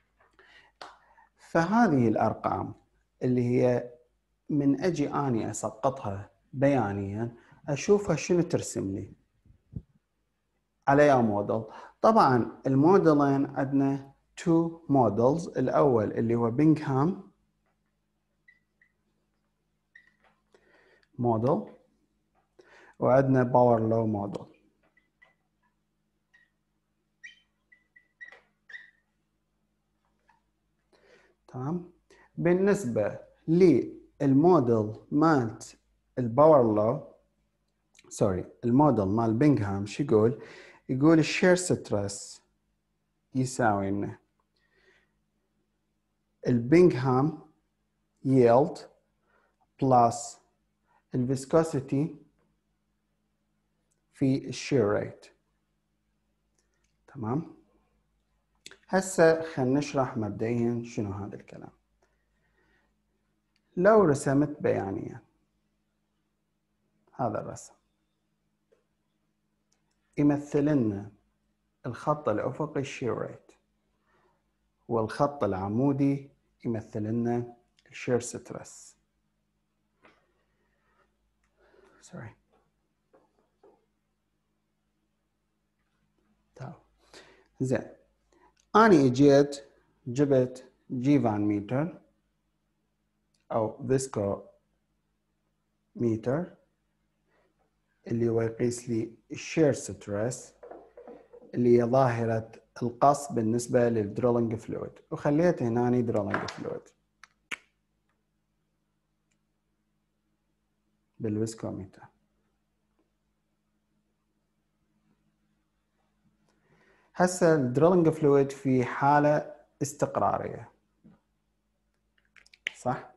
Speaker 1: فهذه الأرقام اللي هي من أجي أني أسقطها بيانيا أشوفها شنو ترسم لي على أي موديل. طبعا الموديلين عندنا تو موديلز، الأول اللي هو بينغهام موديل، وعندنا باور لو موديل. تمام؟ بالنسبة للموديل مالت الباور لو، سوري، الموديل مال بينغهام شو يقول؟ يقول الشير ستريس يساوي لنا البينغهام ييلد بلس الفيسكوسيتي في الشير ريت. تمام؟ هسه خلينا نشرح مبدئيا شنو هذا الكلام. لو رسمت بيانيا هذا الرسم يمثل لنا الخط الأفقي الشير ريت، والخط العمودي يمثل لنا الشير ستريس. سوري. طيب زين، أنا اجيت جبت جيفان ميتر أو فيسكو ميتر اللي هو يقيس لي الشير ستريس اللي هي ظاهرة القص بالنسبة للدرولينج فلويد، وخليت هنا درولينج فلويد بالفيسكوميتر. هسه الدرولينج فلويد في حالة استقرارية، صح؟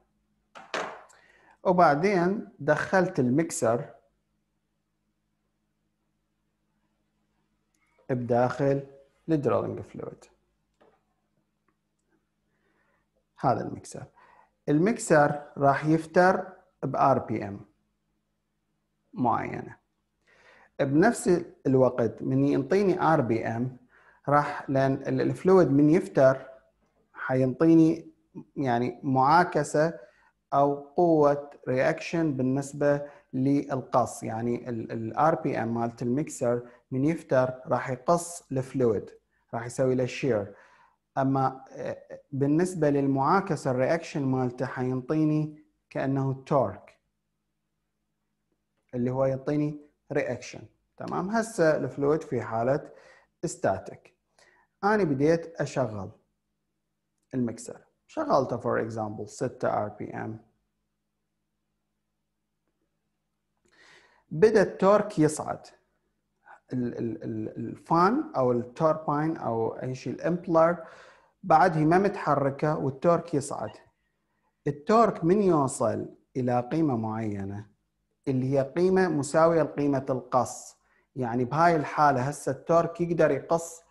Speaker 1: وبعدين دخلت المكسر بداخل الدرولينج فلويد. هذا المكسر المكسر راح يفتر ب آر بي إم معينة. بنفس الوقت من ينطيني آر بي إم راح، لأن الفلويد من يفتر حينطيني يعني معاكسة أو قوة رياكشن بالنسبة للقص. يعني ال آر بي إم مالت المكسر من يفتر راح يقص الفلويد، راح يسوي له شير. اما بالنسبه للمعاكسه الرياكشن مالته حينطيني كانه تورك اللي هو يعطيني رياكشن. تمام. هسه الفلويد في حاله ستاتيك. انا بديت اشغل المكسر، شغلته فور اكزامبل ستة ار بي ام. بدا التورك يصعد. الفان او التوربين او اي شيء الامبلر بعدها ما متحركه والتورك يصعد. التورك من يوصل إلى قيمة معينة اللي هي قيمة مساوية لقيمة القص، يعني بهاي الحالة هسه التورك يقدر يقص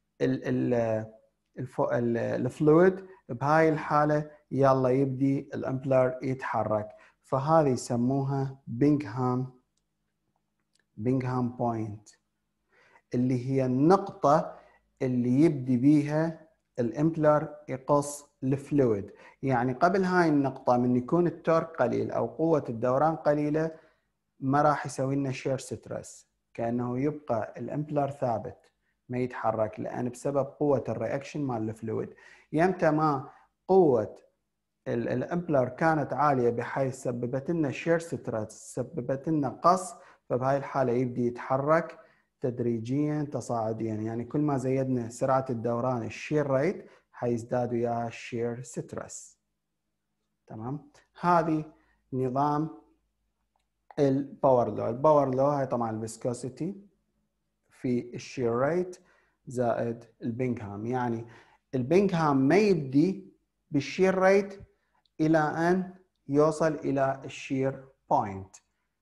Speaker 1: الفلويد. بهاي الحالة يلا يبدي الامبلر يتحرك. فهذه يسموها بينغهام بينغهام بوينت، اللي هي النقطة اللي يبدي بيها الامبلر يقص الفلويد. يعني قبل هاي النقطة من يكون التورك قليل أو قوة الدوران قليلة ما راح يسوي لنا شير ستريس، كأنه يبقى الامبلر ثابت ما يتحرك، لأن بسبب قوة الرياكشن مال الفلويد. يمتى ما قوة الامبلر كانت عالية بحيث سببت لنا شير ستريس، سببت لنا قص، فبهاي الحالة يبدي يتحرك تدريجيا تصاعديا. يعني كل ما زيدنا سرعة الدوران الشير ريت حيزداد وياه الشير ستريس. تمام. هذه نظام الباور لو. الباور لو هاي طبعا الفيسكوسيتي في الشير ريت زائد البينغهام. يعني البينغهام ما يبدي بالشير ريت الى ان يوصل الى الشير بوينت.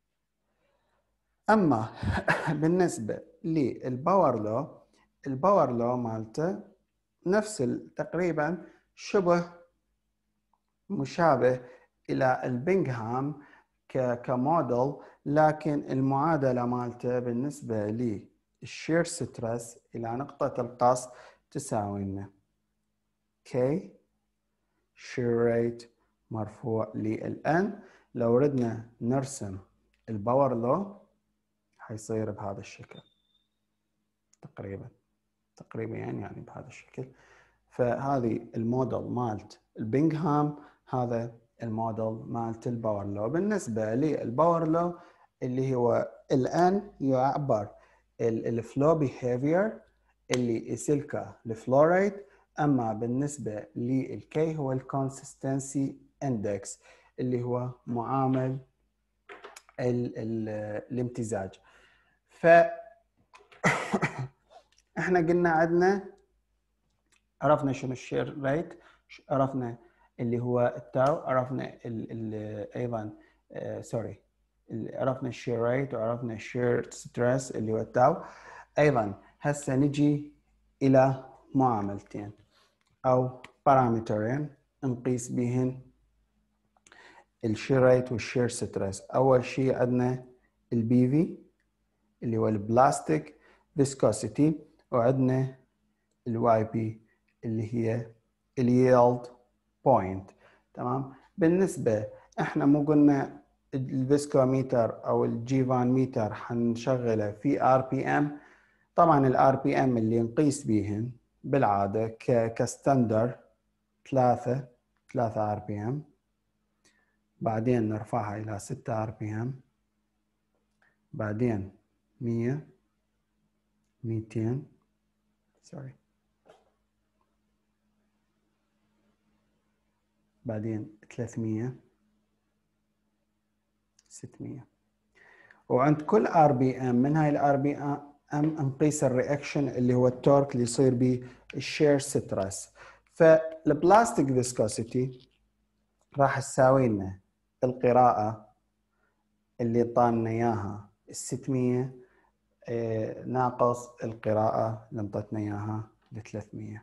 Speaker 1: اما بالنسبه للباور لو، الباور لو مالته نفس تقريبا شبه مشابه الى البينغهام كموديل، لكن المعادله مالته بالنسبه للشير ستريس الى نقطه القص تساوي لنا كي شير ريت مرفوع للان. لو ردنا نرسم الباور لو حيصير بهذا الشكل تقريبا تقريبا يعني يعني بهذا الشكل. فهذه الموديل مالت البينغهام، هذا الموديل مالت الباور لو. بالنسبه للباور لو اللي هو الان يعبر الفلو بيهافير اللي يسلكه الفلو ريت. اما بالنسبه للكي هو الكونسستنسي اندكس اللي هو معامل ال ال الامتزاج. ف احنا قلنا عندنا عرفنا شنو الشير ريت، عرفنا اللي هو التاو، عرفنا ال ال ايضا آه سوري عرفنا الشير ريت وعرفنا الشير ستريس اللي هو التاو. ايضا هسه نجي الى معاملتين او بارامترين نقيس بهن الشير ريت والشير ستريس. اول شيء عندنا البي في اللي هو البلاستيك فيسكوسيتي، وعندنا الواي بي اللي هي الييلد بوينت. تمام. بالنسبه احنا مو قلنا الفيسكوميتر او الجيفان ميتر حنشغله في ار بي ام. طبعا الار بي ام اللي نقيس بيهن بالعاده كستاندر ثلاثة ثلاثة ار بي ام، بعدين نرفعها الى ستة ار بي ام، بعدين مية ميتين سوري بعدين ثلاثمية ستمية. وعند كل ار بي ام من هاي الار بي ام نقيس الرياكشن اللي هو التورك اللي يصير به الشير ستريس. فالبلاستيك فيسكوسيتي راح تساوي لنا القراءة اللي طالنا اياها ال ستمية اه ناقص القراءة اللي انطتنا اياها ل ثلاثمية.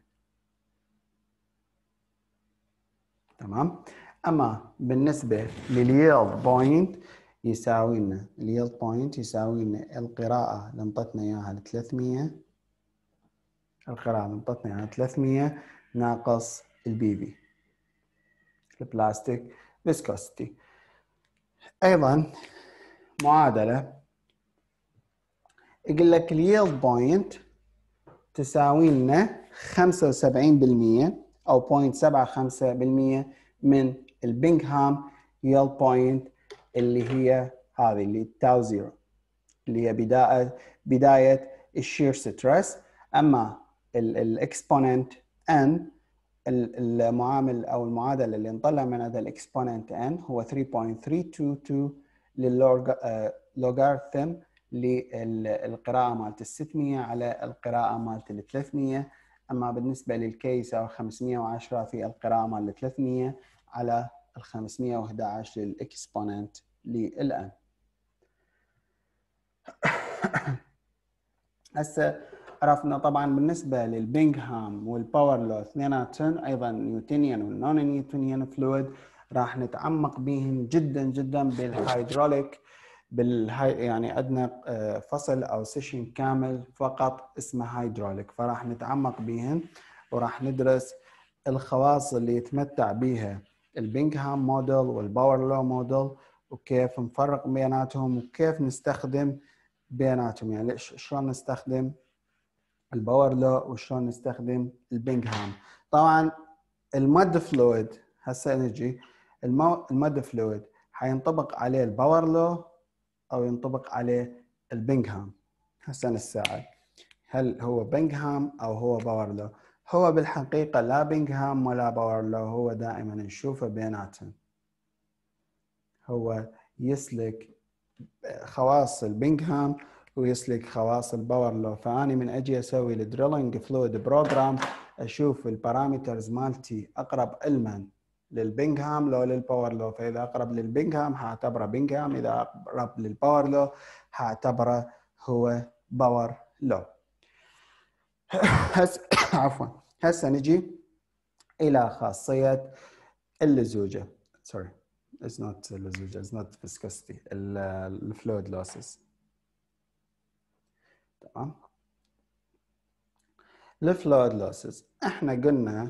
Speaker 1: تمام. اما بالنسبة لليلد بوينت يساوي لنا اليلد بوينت يساوي لنا القراءة اللي انطتنا اياها ل ثلاثمية، القراءة اللي انطتنا اياها ثلاثمية ناقص البي في البلاستيك فيسكوسيتي. ايضا معادلة يقول لك اليلد بوينت تساوي لنا خمسة وسبعين بالمية او صفر فاصلة سبعة خمسة بالمية من البنغهام يلد بوينت اللي هي هذه اللي تاو زيرو اللي هي بداية بداية الشير ستريس. اما الاكسبوننت ان المعامل او المعادله اللي نطلع من هذا الاكسبوننت ان هو ثلاثة فاصلة ثلاثمية واثنين وثلاثين لللوغاريتم للقراءه مالت ال ستمية على القراءه مالت ال ثلاثمية. اما بالنسبه للكي يساوي خمسمية وعشرة في القراءه مال ثلاثمية على ال خمسمية وأحد عشر للاكسبوننت للان. هسه عرفنا طبعا بالنسبه للبنغهام والباور لو اثنيناتهم ايضا نيوتنيان والنون نيوتنيان فلويد راح نتعمق بهم جدا جدا بالهيدروليك بالهاي يعني عندنا فصل او سيشن كامل فقط اسمه هيدروليك، فراح نتعمق بهم وراح ندرس الخواص اللي يتمتع بها البنغهام موديل والباور لو موديل وكيف نفرق بيناتهم وكيف نستخدم بيناتهم، يعني شلون نستخدم الباور لو وشلون نستخدم البنغهام. طبعا المد فلويد هسه نجي المو... المد فلويد حينطبق عليه الباور لو او ينطبق عليه البنغهام. هسه نسأل هل هو بنغهام او هو باور لو؟ هو بالحقيقة لا بنغهام ولا باور لو، هو دائما نشوفه بيناتهم، هو يسلك خواص البنغهام ويسلك خواص الباور لو. فاني من اجي اسوي الدريلنج فلويد بروجرام اشوف البارامترز مالتي اقرب علما للبنغهام لو للباور لو، فاذا اقرب للبنغهام حاعتبره بنغهام، اذا اقرب للباور لو حاعتبره هو باور لو. هس عفوا هسه نجي الى خاصيه اللزوجه. سوري it's not اللزوجه it's not viscosity الفلويد losses. تمام. الفلويد لوسز احنا قلنا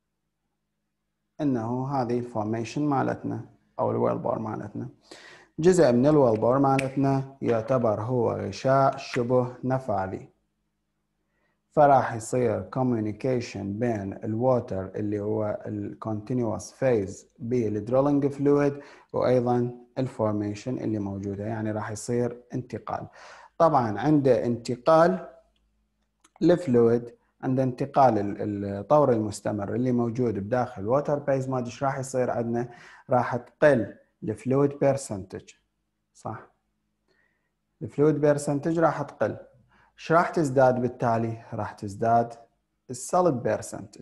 Speaker 1: انه هذه الفورميشن مالتنا او الويل بار مالتنا، جزء من الويل بار مالتنا يعتبر هو غشاء شبه نفاذي، فراح يصير كوميونيكيشن بين الووتر اللي هو الكونتينوس فيز بالدريلنج فلويد وايضا الفورميشن اللي موجوده، يعني راح يصير انتقال. طبعا عنده انتقال الفلويد، عند انتقال الطور المستمر اللي موجود بداخل الووتر بيز مود ايش راح يصير عندنا؟ راح تقل الفلويد بيرسنتج، صح؟ الفلويد بيرسنتج راح تقل. ايش راح تزداد بالتالي؟ راح تزداد السوليد بيرسنتج.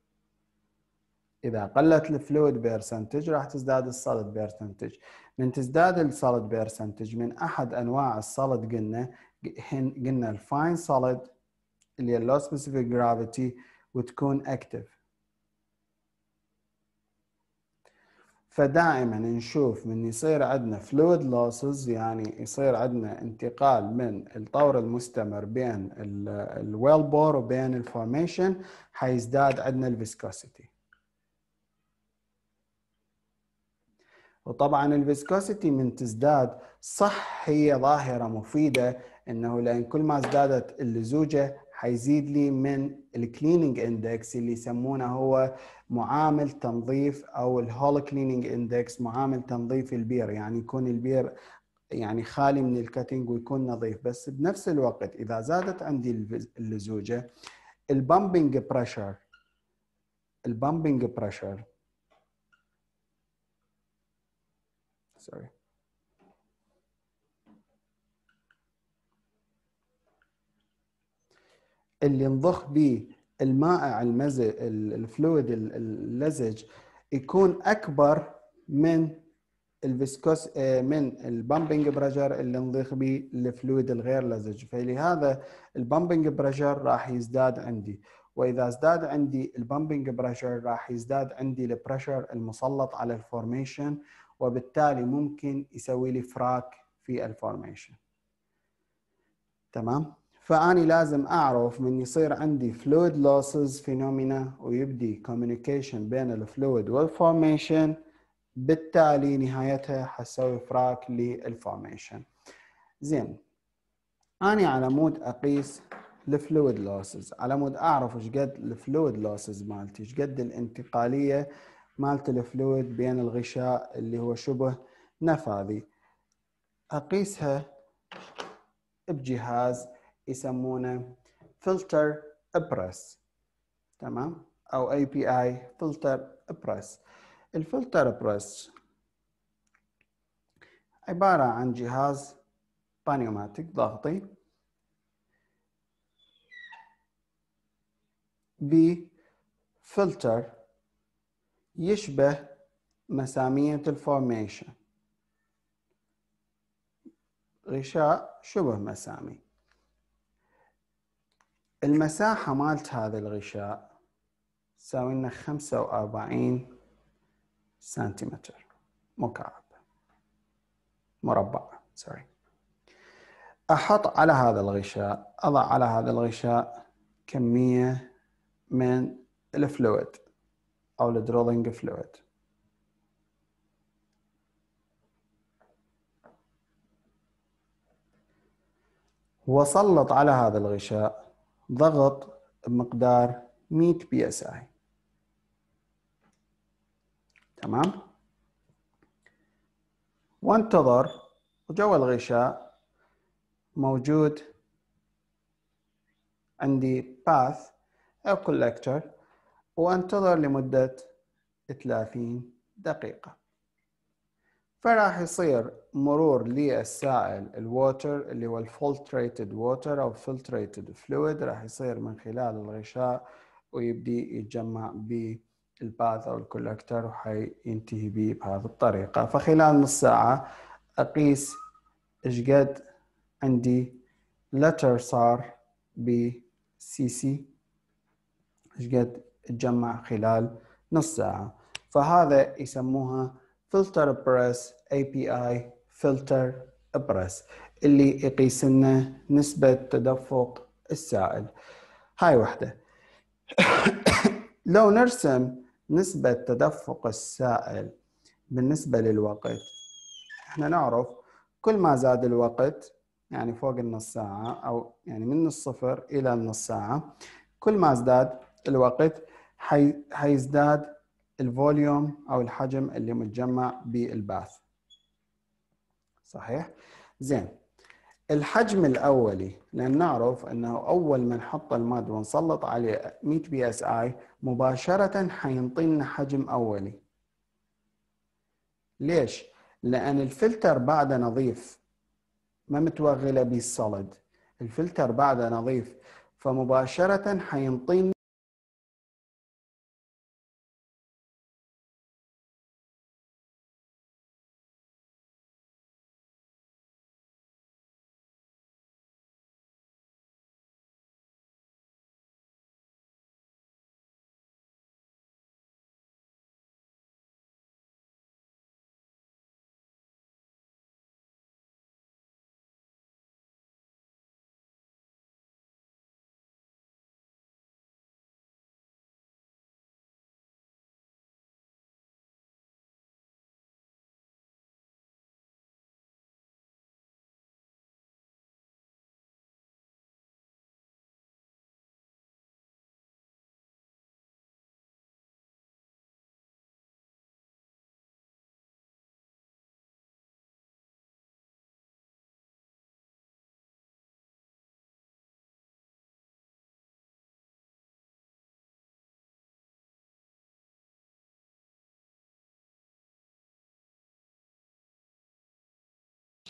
Speaker 1: اذا قلت الفلويد بيرسنتج راح تزداد السوليد بيرسنتج. من تزداد السوليد بيرسنتج من احد انواع السوليد قلنا قلنا الفاين سوليد اللي هي low specific gravity وتكون اكتف. فدائما نشوف من يصير عندنا fluid losses يعني يصير عندنا انتقال من الطور المستمر بين الويل بور وبين الفورميشن حيزداد عندنا الفيسكوسيتي. وطبعا الفيسكوسيتي من تزداد صح هي ظاهرة مفيدة، انه لان كل ما ازدادت اللزوجة حيزيد لي من الكليننج اندكس اللي يسمونه هو معامل تنظيف او الهول كليننج اندكس، معامل تنظيف البير، يعني يكون البير يعني خالي من الكاتنج ويكون نظيف. بس بنفس الوقت اذا زادت عندي اللزوجة البامبنج بريشر البامبنج بريشر سوري اللي نضخ به المائع المزج الفلويد اللزج يكون اكبر من الفيسكوس من البامبنج بريشر اللي نضيف به الفلويد الغير لزج، فلهذا البامبنج بريشر راح يزداد عندي، واذا ازداد عندي البامبنج بريشر راح يزداد عندي البريشر المسلط على الفورميشن، وبالتالي ممكن يسوي لي فراك في الفورميشن. تمام؟ فأني لازم أعرف من يصير عندي fluid losses phenomena ويبدي communication بين الفلويد والفورميشن، بالتالي نهايتها حسوي فراك للفورميشن. زين، أني على مود أقيس الفلويد لوسز، على مود أعرف إيش قد الفلويد لوسز مالتي، إيش قد الانتقالية مالت الفلويد بين الغشاء اللي هو شبه نفاذي، أقيسها بجهاز يسمونه فلتر بريس. تمام؟ أو اي بي اي فلتر بريس. الفلتر بريس عبارة عن جهاز بانيوماتيك ضغطي بفلتر يشبه مسامية الفورميشن، غشاء شبه مسامي. المساحة مالت هذا الغشاء تساوي لنا خمسة وأربعين سنتيمتر مكعب مربع سوري. أحط على هذا الغشاء، أضع على هذا الغشاء كمية من الفلويد أو الدرولينج فلويد. وسلط على هذا الغشاء ضغط بمقدار مئة بي اس اي. تمام؟ وانتظر، وجوا الغشاء موجود عندي باث أو كولكتور، وانتظر لمدة ثلاثين دقيقة. فراح يصير مرور للسائل الووتر اللي هو الفلتريتد ووتر أو فلتريتد فلويد، راح يصير من خلال الغشاء ويبدي يتجمع بالباث أو الكولكتور وحينتهي به بهذه الطريقة. فخلال نص ساعة أقيس إيش قد عندي لتر صار بسي سي، إيش قد تجمع خلال نص ساعة. فهذا يسموها فلتر بريس اي بي اي فلتر بريس اللي يقيس لنا نسبة تدفق السائل. هاي وحدة. لو نرسم نسبة تدفق السائل بالنسبة للوقت، احنا نعرف كل ما زاد الوقت يعني فوق النص ساعة أو يعني من الصفر إلى النص ساعة، كل ما ازداد الوقت حي... حيزداد الفوليوم أو الحجم اللي متجمع بالباث. صحيح؟ زين، الحجم الأولي، لأن نعرف أنه أول ما نحط الماد ونسلط عليه مئة بي اس اي مباشرة حينطينا حجم أولي. ليش؟ لأن الفلتر بعد نظيف، ما متوغلة بالصلد، الفلتر بعد نظيف، فمباشرة حينطينا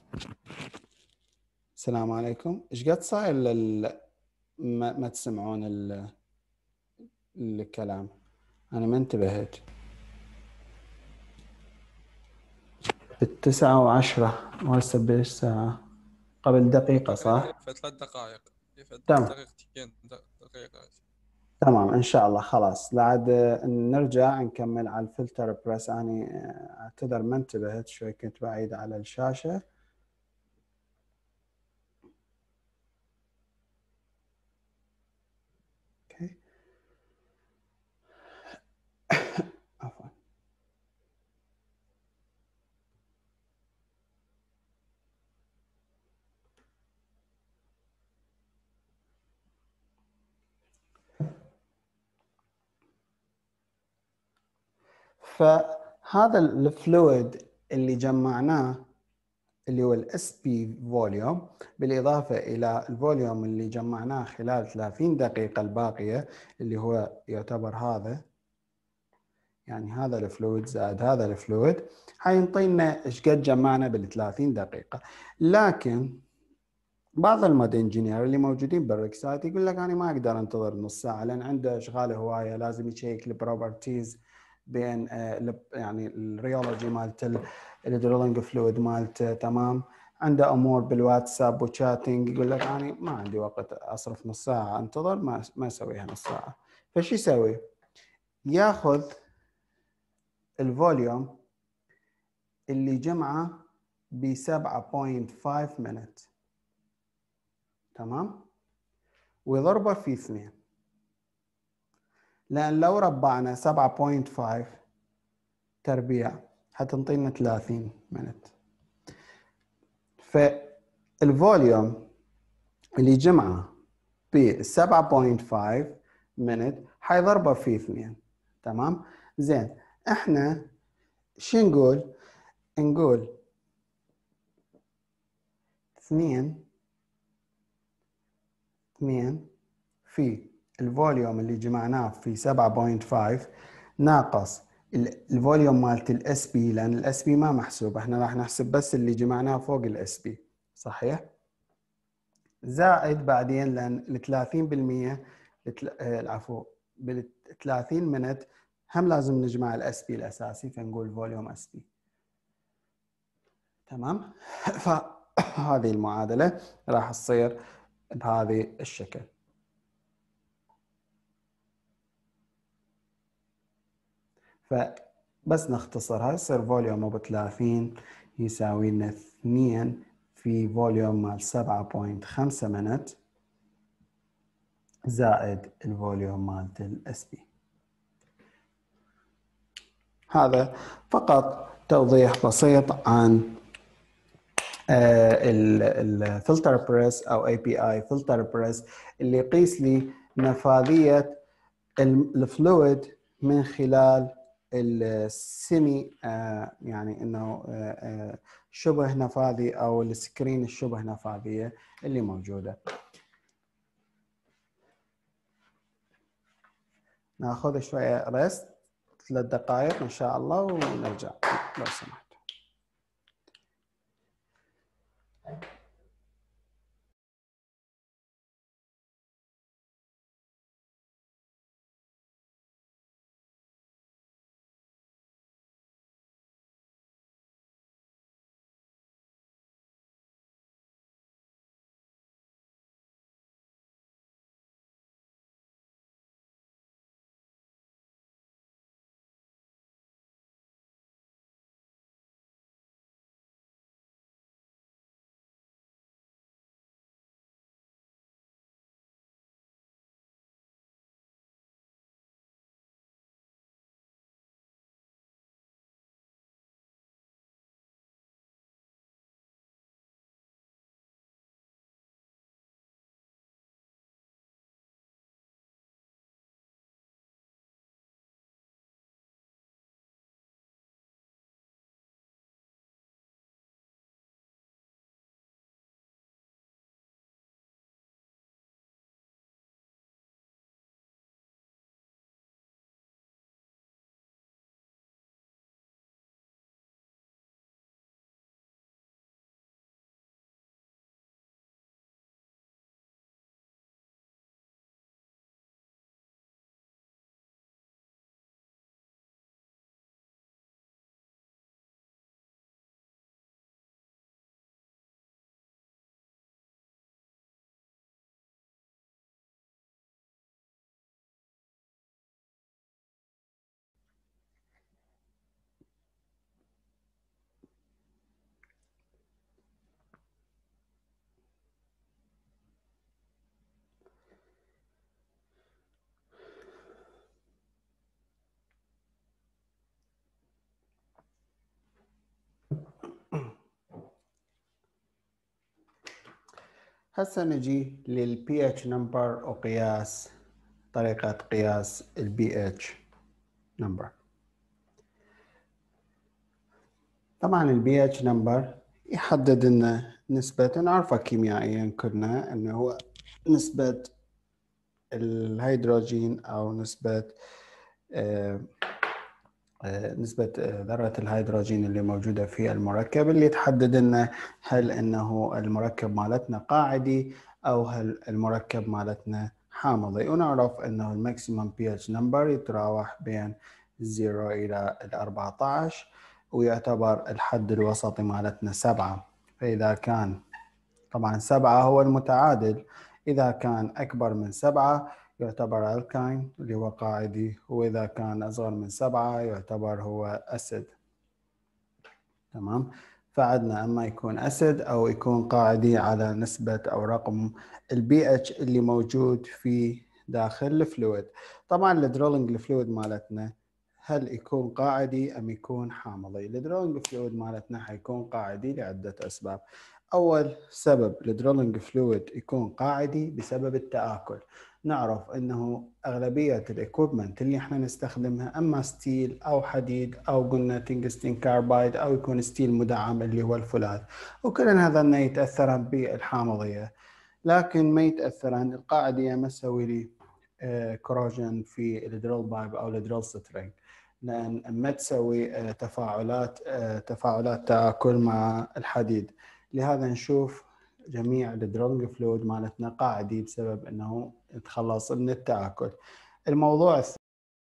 Speaker 1: السلام عليكم. ايش قد صاير لل... ما, ما تسمعون ال... الكلام؟ انا ما انتبهت. بالتسعة وعشرة، وهسه بإيش ساعة؟ قبل دقيقة
Speaker 2: تقريبا
Speaker 1: صح؟
Speaker 2: في ثلاث دقائق، في
Speaker 1: تمام.
Speaker 2: دقيقتين دقيقة.
Speaker 1: تمام ان شاء الله. خلاص بعد نرجع نكمل على الفلتر بريس. اني اعتذر ما انتبهت شوي، كنت بعيد على الشاشة. اوكي. عفوا. فهذا الفلويد اللي جمعناه اللي هو الاس بي فوليوم، بالاضافه الى الفوليوم اللي جمعناه خلال ثلاثين دقيقه الباقيه، اللي هو يعتبر هذا، يعني هذا الفلويد زائد هذا الفلويد، حينطينا ايش قد جمعنا بال ثلاثين دقيقه. لكن بعض المود انجينير اللي موجودين بالريكسايت يقول لك انا ما اقدر انتظر نص ساعه، لان عنده اشغال هوايه، لازم يشيك البروبرتيز بين آه، يعني الريولوجي مالته، الدريلنج فلويد مالته تمام، عنده امور بالواتساب وشاتنج، يقول لك انا ما عندي وقت اصرف نص ساعه انتظر، ما ما اسويها نص ساعه. فشو يسوي؟ ياخذ الفوليوم اللي جمعه ب سبعة فاصلة خمسة مينت، تمام، ويضربه في اثنين، لأن لو ربعنا سبعة فاصلة خمسة تربيع حتنطينا ثلاثين منت. فالفوليوم اللي جمعه ب سبعة فاصلة خمسة منت حيضربه في اثنين، تمام. زين، احنا شو نقول؟ نقول اثنين اثنين في الفوليوم اللي جمعناه في سبعة فاصلة خمسة ناقص الفوليوم مالت الاس بي، لان الاس بي ما محسوب، احنا راح نحسب بس اللي جمعناه فوق الاس بي، صحيح؟ زائد بعدين لان ال ثلاثين بالمئة العفو بال ثلاثين منت هم لازم نجمع الاس بي الاساسي، فنقول فوليوم اس بي، تمام. فهذه المعادله راح تصير بهذه الشكل. فبس نختصرها، يصير فوليوم ابو ثلاثين يساوي لنا اثنين في فوليوم مال سبعة فاصلة خمسة منت زائد الفوليوم مالت الاس بي. هذا فقط توضيح بسيط عن الفلتر بريس او اي بي اي فلتر بريس، اللي يقيس لي نفاذيه الفلويد من خلال السيمي، يعني انه شبه نفاذي او السكرين الشبه نفاذيه اللي موجوده. ناخذ شويه ريست، ثلاث دقائق ان شاء الله ونرجع لو سمحت. هسه نجي للبي اتش نمبر وقياس طريقة قياس البي اتش نمبر. طبعا البي اتش نمبر يحدد لنا نسبة نعرفها كيميائيا كلنا انه هو نسبة الهيدروجين او نسبة آه آه نسبة آه ذرة الهيدروجين اللي موجودة في المركب، اللي تحدد لنا هل انه المركب مالتنا قاعدي او هل المركب مالتنا حامضي. ونعرف انه الماكسيمم بي اتش نمبر يتراوح بين صفر الى أربعة عشر، ويعتبر الحد الوسطي مالتنا سبعة. فإذا كان طبعا سبعة هو المتعادل، إذا كان أكبر من سبعة يعتبر الكاين اللي هو قاعدي، وإذا كان أصغر من سبعة يعتبر هو أسيد. تمام. فعندنا أما يكون أسيد أو يكون قاعدي على نسبة أو رقم البي اتش اللي موجود في داخل الفلويد. طبعا الدرولينج الفلويد مالتنا هل يكون قاعدي أم يكون حامضي؟ الدرولينج فلويد مالتنا حيكون قاعدي لعدة أسباب. أول سبب الدرولينج فلويد يكون قاعدي بسبب التآكل. نعرف أنه أغلبية الإكويبمنت اللي احنا نستخدمها أما ستيل أو حديد أو قلنا تنجستين كاربايد أو يكون ستيل مدعم اللي هو الفولاذ، وكل هذا يتأثران بالحامضية، لكن ما يتأثران القاعدية. ما تسوي لي كروجن في الدريل بايب أو الدريل سترينج، لأن ما تسوي تفاعلات تفاعلات تآكل مع الحديد. لهذا نشوف جميع الدرولينج فلويد مالتنا قاعدي بسبب انه نتخلص من التآكل. الموضوع الثاني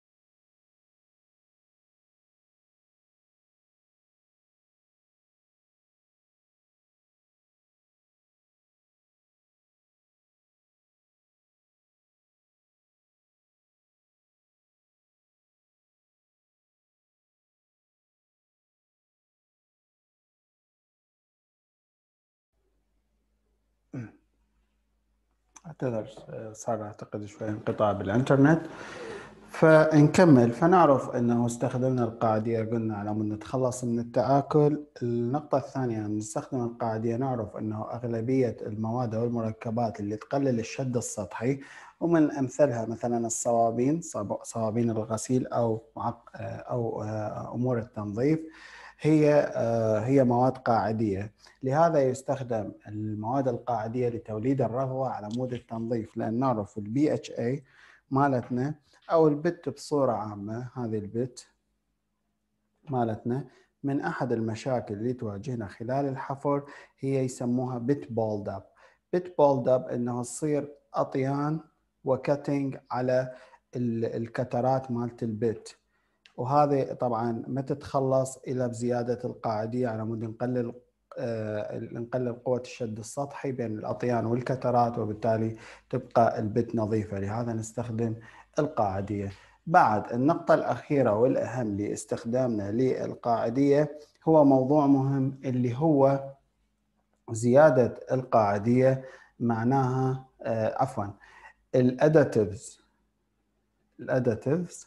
Speaker 1: اعتذر، صار اعتقد شوي انقطاع بالانترنت. فنكمل. فنعرف انه استخدمنا القاعدية قلنا على مود نتخلص من التآكل. النقطة الثانية لما نستخدم القاعدية نعرف انه اغلبية المواد او المركبات اللي تقلل الشد السطحي، ومن امثلها مثلا الصوابين، صوابين الغسيل او او امور التنظيف، هي هي مواد قاعدية. لهذا يستخدم المواد القاعدية لتوليد الرغوة على مود التنظيف، لأن نعرف البي اتش اي مالتنا أو البت بصورة عامة، هذه البت مالتنا من أحد المشاكل اللي تواجهنا خلال الحفر هي يسموها بت بولد اب. بت بولد اب إنه تصير أطيان وكتنج على الكترات مالت البت، وهذه طبعا ما تتخلص إلا بزيادة القاعدية على مود نقلل آه نقلل قوة الشد السطحي بين الأطيان والكترات، وبالتالي تبقى البت نظيفة. لهذا نستخدم القاعدية. بعد النقطة الأخيرة والأهم لاستخدامنا للقاعدية هو موضوع مهم، اللي هو زيادة القاعدية. معناها آه عفوا الأداتيفز الأداتيفز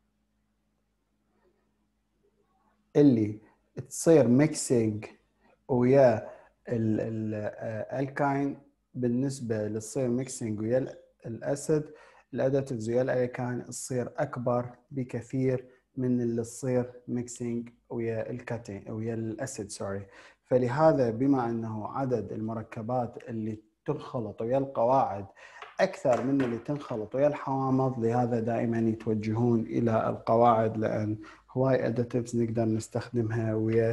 Speaker 1: اللي تصير ميكسينج ويا الالكاين. بالنسبه للصير ميكسينج ويا الاسيد، الاداتيفز ويا الالكاين تصير اكبر بكثير من اللي تصير ميكسينج ويا الكاتين ويا الاسيد سوري. فلهذا بما انه عدد المركبات اللي تنخلط ويا القواعد اكثر من اللي تنخلط ويا الحوامض، لهذا دائما يتوجهون الى القواعد، لان هواي اداتيفز نقدر نستخدمها ويا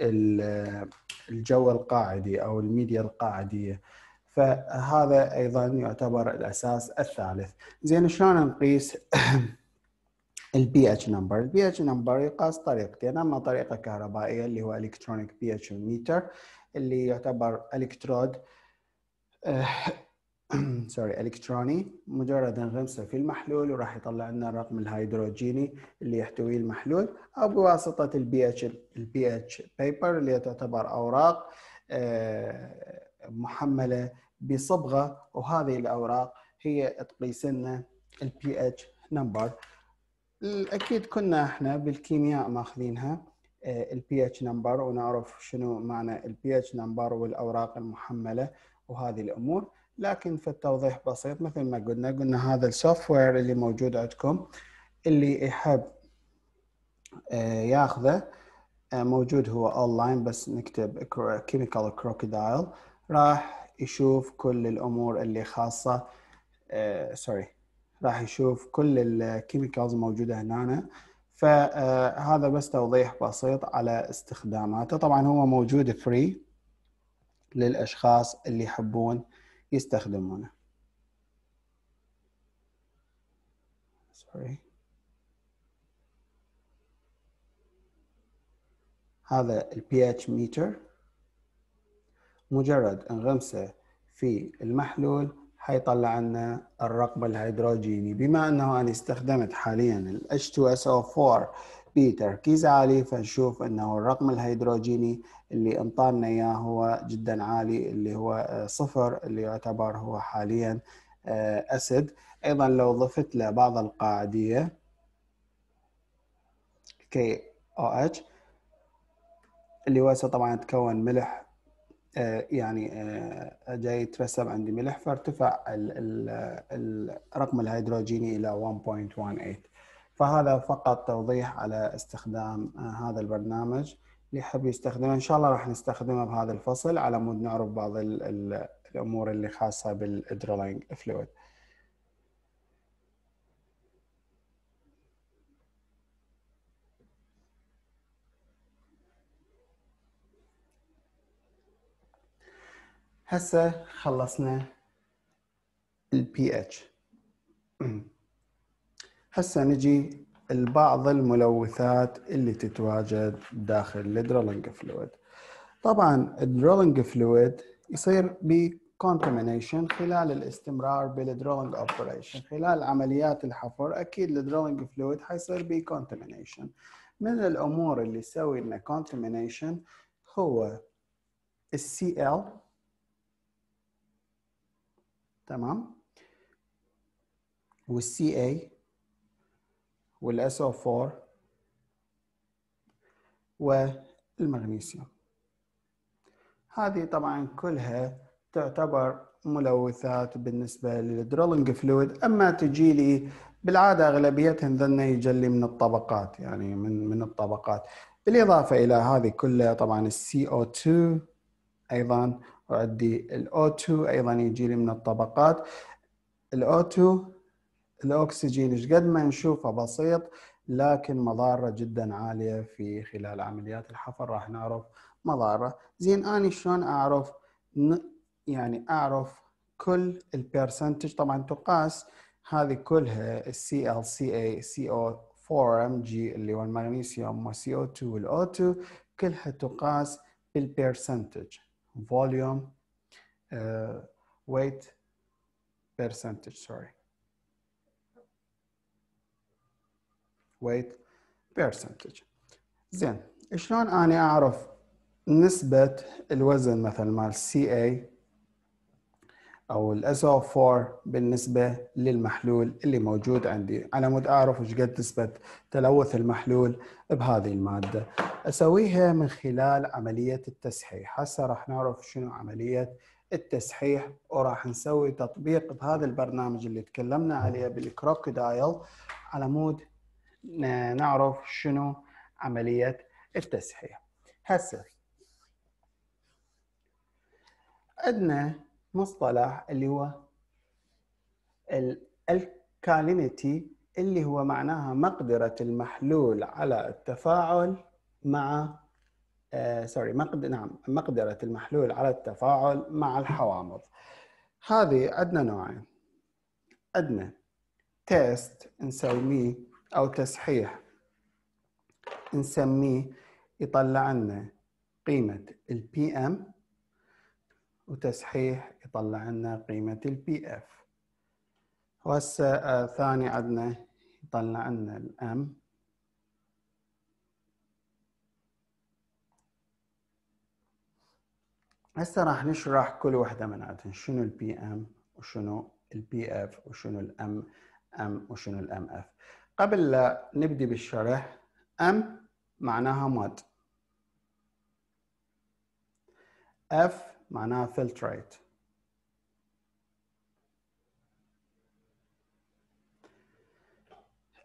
Speaker 1: الجو القاعدي او الميديا القاعديه. فهذا ايضا يعتبر الاساس الثالث. زين، شلون نقيس البي اتش نمبر؟ البي اتش نمبر يقاس طريقتين، اما طريقه كهربائيه اللي هو الكترونيك بي اتش ميتر، اللي يعتبر الكترود سوري الكتروني، مجرد نغمسه في المحلول وراح يطلع لنا الرقم الهيدروجيني اللي يحتويه المحلول، او بواسطه البي اتش البي اتش بيبر اللي تعتبر اوراق محمله بصبغه، وهذه الاوراق هي تقيس لنا البي اتش نمبر. اكيد كنا احنا بالكيمياء ماخذينها البي اتش نمبر، ونعرف شنو معنى البي اتش نمبر والاوراق المحمله، وهذه الامور. لكن في التوضيح بسيط مثل ما قلنا قلنا هذا السوفت وير اللي موجود عندكم اللي يحب ياخذه موجود هو اونلاين، بس نكتب كيميكال كروكودايل راح يشوف كل الامور اللي خاصه سوري uh, راح يشوف كل الكيميكالز موجوده هنا. فهذا بس توضيح بسيط على استخداماته. طبعا هو موجود فري للاشخاص اللي يحبون يستخدمونه. سوري هذا البي اتش ميتر، مجرد انغمسه في المحلول حيطلع لنا الرقم الهيدروجيني. بما انه انا استخدمت حاليا ال إتش تو إس أو فور بتركيز عالي، فنشوف انه الرقم الهيدروجيني اللي انطانا اياه هو جدا عالي، اللي هو صفر، اللي يعتبر هو حاليا اسيد. ايضا لو ضفت له بعض القاعديه كي او اتش اللي هو طبعا تكون ملح، يعني جاي يترسب عندي ملح، فارتفع الرقم الهيدروجيني إلى واحد فاصلة ثمانية. فهذا فقط توضيح على استخدام هذا البرنامج. اللي يحب يستخدمه إن شاء الله راح نستخدمه بهذا الفصل على مود نعرف بعض الأمور اللي خاصة بالدرولينج فلويد. هسه خلصنا ال pH. هسه نجي لبعض الملوثات اللي تتواجد داخل الدرولينج فلويد. طبعا الدرولينج فلويد يصير بكونتامينيشن خلال الاستمرار بالدرولينج اوبريشن. خلال عمليات الحفر اكيد الدرولينج فلويد حيصير بكونتامينيشن. من الامور اللي تسوي لنا كونتامينيشن هو السي ال، تمام، والسي اي والاس او أربعة والمغنيسيوم. هذه طبعا كلها تعتبر ملوثات بالنسبة للدرولينج فلويد. أما تجي لي بالعادة أغلبيتها ذن يجلي من الطبقات، يعني من من الطبقات. بالإضافة إلى هذه كلها طبعا السي او تو أيضا، وعندي الأو تو أيضا يجي لي من الطبقات. الأو تو الأكسجين إيش قد ما نشوفه بسيط، لكن مضاره جدا عالية في خلال عمليات الحفر. راح نعرف مضاره. زين أنا شلون أعرف يعني أعرف كل البرسنتج؟ طبعا تقاس هذه كلها السي ال سي اي سي او أربعة ام جي اللي هو المغنيسيوم والسي او تو والأو تو، كلها تقاس بالبرسنتج، فوليوم ويت برسنتج سوري weight percentage. زين شلون أنا أعرف نسبة الوزن مثلا مال سي اي أو ال إس أو أربعة بالنسبة للمحلول اللي موجود عندي، على مود أعرف وش قد نسبة تلوث المحلول بهذه المادة؟ أسويها من خلال عملية التسحيح. هسه راح نعرف شنو عملية التسحيح، وراح نسوي تطبيق بهذا البرنامج اللي تكلمنا عليه بالكروكودايل على مود نعرف شنو عملية التسحيح. هسه عندنا مصطلح اللي هو الالكالينيتي، اللي هو معناها مقدرة المحلول على التفاعل مع آه سوري مقد... نعم مقدرة المحلول على التفاعل مع الحوامض. هذه عندنا نوعين. عندنا تيست نسميه أو تسحيح نسميه يطلع لنا قيمة ال بي إم، وتسحيح يطلع لنا قيمة ال بي إف. وهسه آه ثاني عندنا يطلع لنا ال M. هسه راح نشرح كل وحدة من عندهم، شنو ال بي إم وشنو ال بي إف وشنو ال إم إم وشنو ال إم إف. قبل لا نبدي بالشرح، M معناها ماد، F معناها filtrate،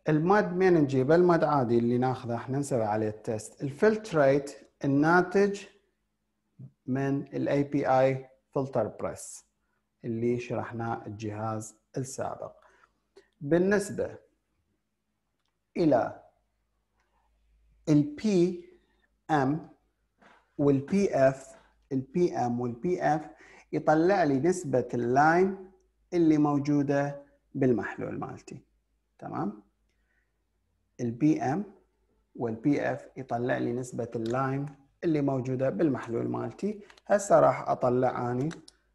Speaker 1: الماد مين نجيبه؟ الماد عادي اللي ناخذه احنا نسوي عليه التست. الفلتريت الناتج من الاي بي اي فلتر بريس اللي شرحناه الجهاز السابق. بالنسبة إلى البي ام والبي اف، البي ام والبي اف يطلع لي نسبة اللايم اللي موجودة بالمحلول مالتي. تمام؟ البي ام والبي اف يطلع لي نسبة اللايم اللي موجودة بالمحلول مالتي. هسه راح اطلع اني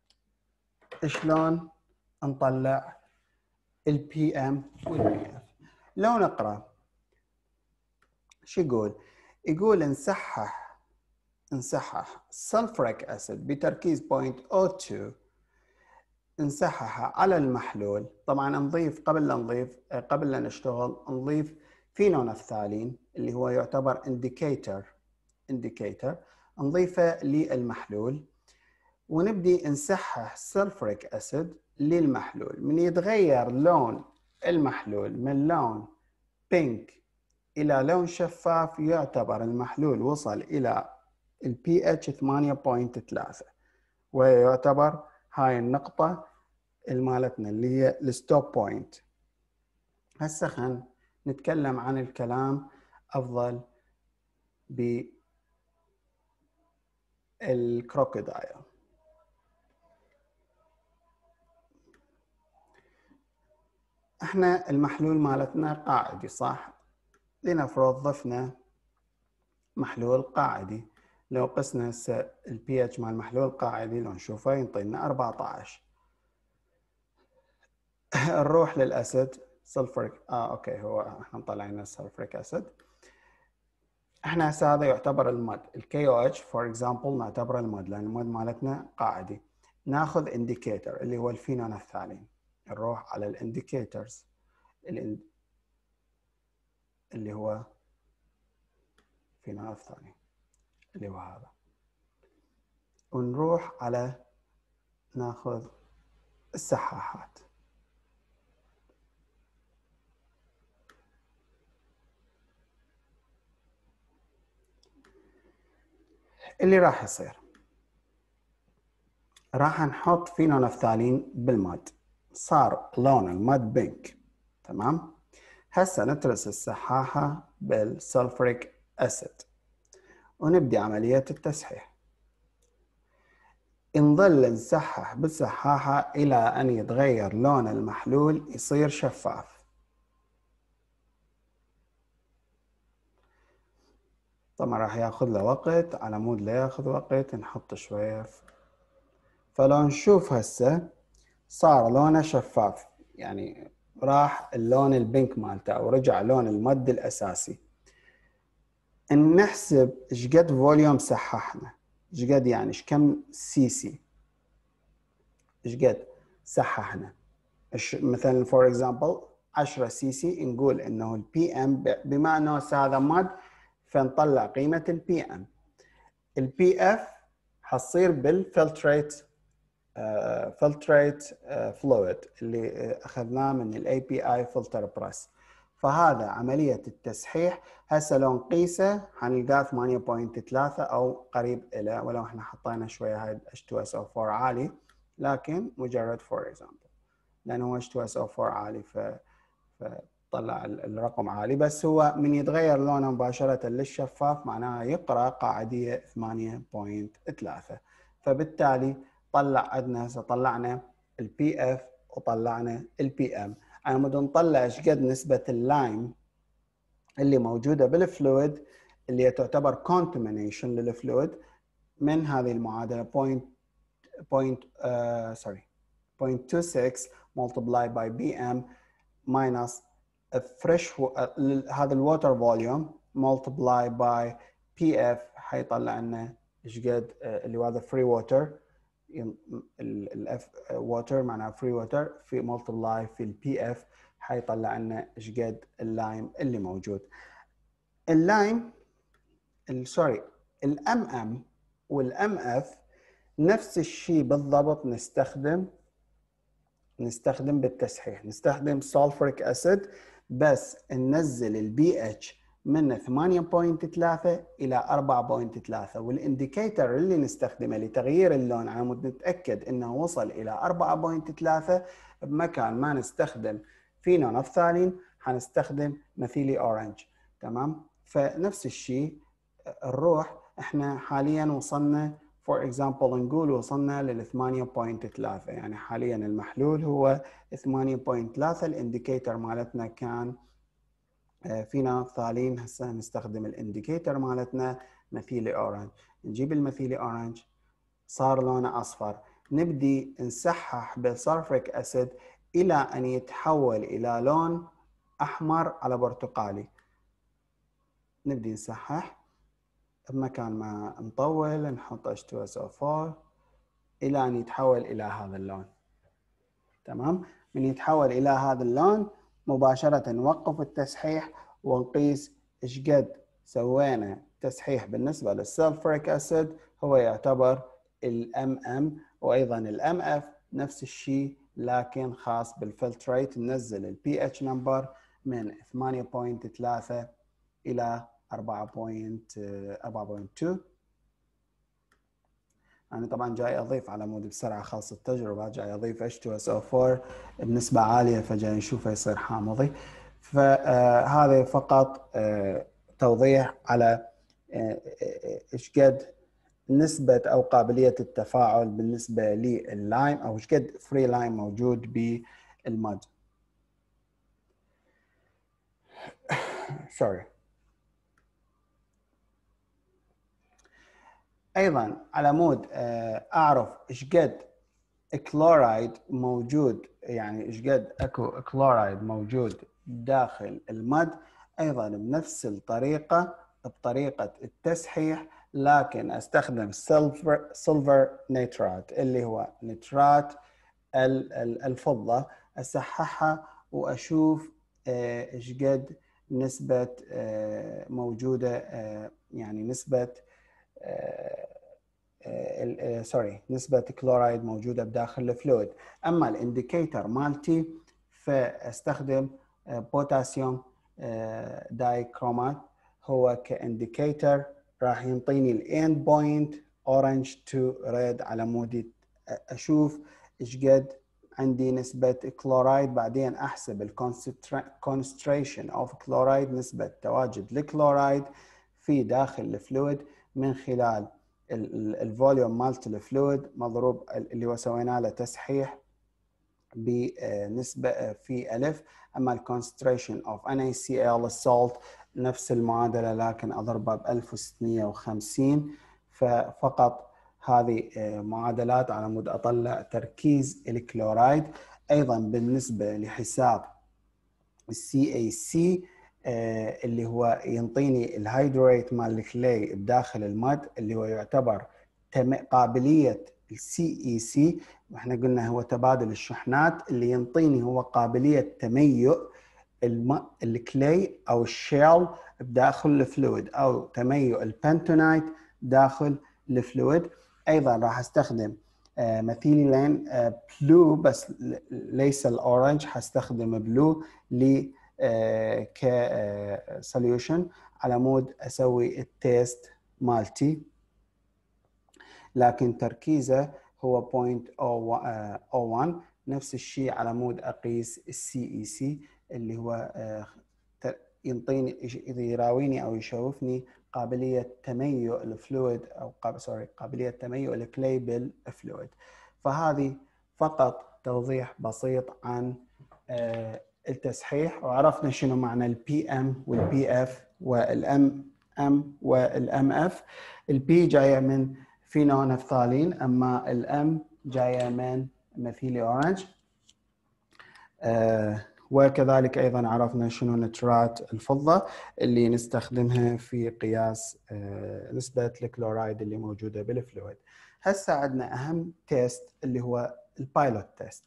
Speaker 1: شلون نطلع البي ام والبي اف. لو نقرا شو يقول؟ يقول نصحح نصحح سلفوريك اسيد بتركيز صفر فاصلة صفر اثنين، نصححها على المحلول. طبعا نضيف قبل لا نضيف قبل لا نشتغل نضيف فينونفثالين اللي هو يعتبر انديكيتر انديكيتر نضيفه للمحلول، ونبدي نصحح سلفوريك اسيد للمحلول. من يتغير لون المحلول من لون بينك الى لون شفاف يعتبر المحلول وصل الى البي اتش ثمانية فاصلة ثلاثة، ويعتبر هاي النقطة المالتنا اللي هي الستوب بوينت. هسه خلينا نتكلم عن الكلام افضل بالكروكودايل. احنا المحلول مالتنا قاعدي صح؟ لنفرض ضفنا محلول قاعدي. لو قسنا هسه البي اتش مال المحلول القاعدي لو نشوفه ينطينا أربعة عشر. نروح للاسيد سلفوريك اه اوكي هو احنا مطلعين السلفوريك اسيد. احنا هسه هذا يعتبر الماد الكي او اتش فور اكزامبل نعتبره الماد لان الماد مالتنا قاعدي. ناخذ انديكيتر اللي هو الفينونفثالين. نروح على الانديكيترز اللي هو فينونفثالين اللي هو هذا، ونروح على ناخذ السحاحات. اللي راح يصير راح نحط فينونفثالين بالماد، صار لون الماد بينك. تمام؟ هسه نترس السحاحة بالسلفوريك اسيد ونبدي عملية التسحيح. نظل نسحح بالسحاحة إلى أن يتغير لون المحلول يصير شفاف. طبعا راح ياخذ له وقت، على مود لا ياخذ وقت نحط شوية. فلو نشوف هسه صار لونه شفاف، يعني راح اللون البينك مالته او رجع لون المد الاساسي. نحسب ايش قد فوليوم سححنا، ايش قد يعني ايش كم سي سي، ايش قد سححنا. مثلا فور اكزامبل عشرة سي سي، نقول انه البي ام بما انه هذا ماد فنطلع قيمه البي ام. البي اف حتصير بالفلتريت فلتريت فلويد اللي اخذناه من الاي بي اي فلتر بريس. فهذا عمليه التسحيح. هسه لو نقيسه حنلقاه ثمانية فاصلة ثلاثة او قريب الى، ولو احنا حطينا شويه هاي اتش تو اس او أربعة عالي، لكن مجرد فور اكزامبل لانه اتش تو اس او أربعة عالي ف فطلع الرقم عالي. بس هو من يتغير لونه مباشره للشفاف معناها يقرا قاعديه ثمانية فاصلة ثلاثة. فبالتالي طلع عندنا هسه طلعنا البي اف وطلعنا البي ام. انا بدي نطلع ايش قد نسبه اللايم اللي موجوده بالفلويد اللي تعتبر كونتامينيشن للفلويد من هذه المعادله بوينت بوينت سوري صفر فاصلة ستة وعشرين multiplied by بي ام minus فريش هذا الووتر فوليوم multiplied by بي اف حيطلع لنا ايش قد اللي هو هذا فري ووتر. الاف ووتر معناها فري ووتر في ملتبلاي في البي اف حيطلع لنا ايش قد اللايم اللي موجود. اللايم سوري الام ام والام اف نفس الشيء بالضبط. نستخدم نستخدم بالتسحيح نستخدم سلفوريك اسيد بس ننزل البي اتش من ثمانية فاصلة ثلاثة إلى أربعة فاصلة ثلاثة، والانديكيتر اللي نستخدمه لتغيير اللون على مود نتأكد إنه وصل إلى أربعة فاصلة ثلاثة، بمكان ما نستخدم فينو نفثالين حنستخدم مثيلي أورنج. تمام؟ فنفس الشيء نروح احنا حاليا وصلنا for example نقول وصلنا لل ثمانية فاصلة ثلاثة، يعني حاليا المحلول هو ثمانية فاصلة ثلاثة، الانديكيتر مالتنا كان فينا نفثالين. هسه نستخدم الانديكيتر مالتنا مثيلي اورنج. نجيب المثيلي اورنج صار لونه اصفر، نبدي نسحح بالسلفريك اسيد الى ان يتحول الى لون احمر على برتقالي. نبدي نسحح بمكان ما نطول، نحط إتش تو إس أو فور الى ان يتحول الى هذا اللون. تمام؟ من يتحول الى هذا اللون مباشرة نوقف التسحيح ونقيس ايش قد سوينا تسحيح بالنسبة للسلفوريك اسيد، هو يعتبر الام ام، وايضا الام اف نفس الشيء لكن خاص بالفلتريت. ننزل البي اتش نمبر من ثمانية فاصلة ثلاثة الى أربعة فاصلة اثنين. أنا طبعا جاي أضيف على مود بسرعة خاص التجربة، جاي أضيف إتش تو إس أو فور بنسبة عالية فجاي نشوفه يصير حامضي. فهذا فقط توضيح على إيش قد نسبة أو قابلية التفاعل بالنسبة لللايم، أو إيش قد فري لايم موجود بالماد. سوري. ايضا على مود اعرف ايش قد كلورايد موجود، يعني ايش قد اكو كلورايد موجود داخل المد، ايضا بنفس الطريقه بطريقه التسحيح، لكن استخدم سيلفر سيلفر نيترات اللي هو نترات الفضه. اسححها واشوف ايش قد نسبه موجوده، يعني نسبه سوري نسبة كلورايد موجودة بداخل الفلويد. أما الانديكيتر مالتي فاستخدم بوتاسيوم دايكرومات، هو كانديكيتر راح ينطيني الاند بوينت اورنج تو ريد على مود اشوف ايش قد عندي نسبة كلورايد. بعدين احسب الكونستريشن اوف كلورايد، نسبة تواجد الكلورايد في داخل الفلويد من خلال الفوليوم مالت الفلويد مضروب اللي هو سوينا له تسحيح بنسبة في ألف. أما الكونستريشن اوف ان اي سي ال السولت نفس المعادلة لكن أضربها ب ألف وستمية وخمسين. ففقط هذه معادلات على مود أطلع تركيز الكلورايد. أيضا بالنسبة لحساب السي اي سي اللي هو ينطيني الهيدريت مال الكلي بداخل الماد، اللي هو يعتبر قابلية السي اي سي، واحنا قلنا هو تبادل الشحنات، اللي ينطيني هو قابلية تميؤ الكلي او الشيل بداخل الفلويد، او تميؤ البنتونايت داخل الفلويد. ايضا راح استخدم مثيلي لين بلو بس ليس الاورنج، حستخدم بلو ل كسوليوشن على مود اسوي التيست مالتي، لكن تركيزه هو صفر فاصلة صفر واحد. نفس الشيء على مود اقيس السي اي سي اللي هو ينطيني اذا يراويني او يشوفني قابليه تميؤ الفلويد او قاب... سوري قابليه تميؤ الكلي بالفلويد. فهذه فقط توضيح بسيط عن التسحيح، وعرفنا شنو معنى البي ام والبي اف والام ام والام اف. البي جايه من فينو نفثالين، اما الام جايه من مثيلي اورنج. آه وكذلك ايضا عرفنا شنو نترات الفضه اللي نستخدمها في قياس آه نسبه الكلورايد اللي موجوده بالفلويد. هسه عندنا اهم تيست اللي هو البايلوت تيست.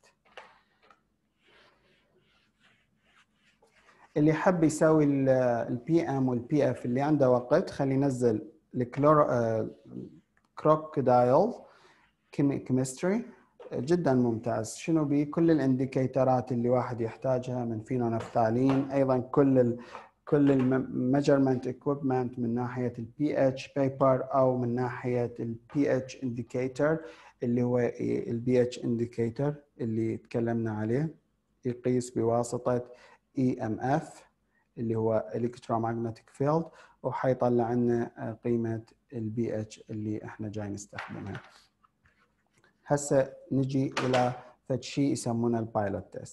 Speaker 1: اللي حب يسوي البي ام والبي اف اللي عنده وقت خلي ينزل الكلور كروكودايل كيمستري جدا ممتاز. شنو بي كل الانديكيتورات اللي واحد يحتاجها من فينونفتالين، ايضا كل ال كل الميجرمنت اكويبمنت من ناحيه البي اتش بيبر او من ناحيه البي اتش انديكيتور اللي هو البي اتش انديكيتور اللي تكلمنا عليه، يقيس بواسطه اي ام اف اللي هو الكترومagnetic فيلد، وحيطلع لنا قيمه البي اتش اللي احنا جاي نستخدمها. هسه نجي الى فد شيء يسمونه البايلوت تيست.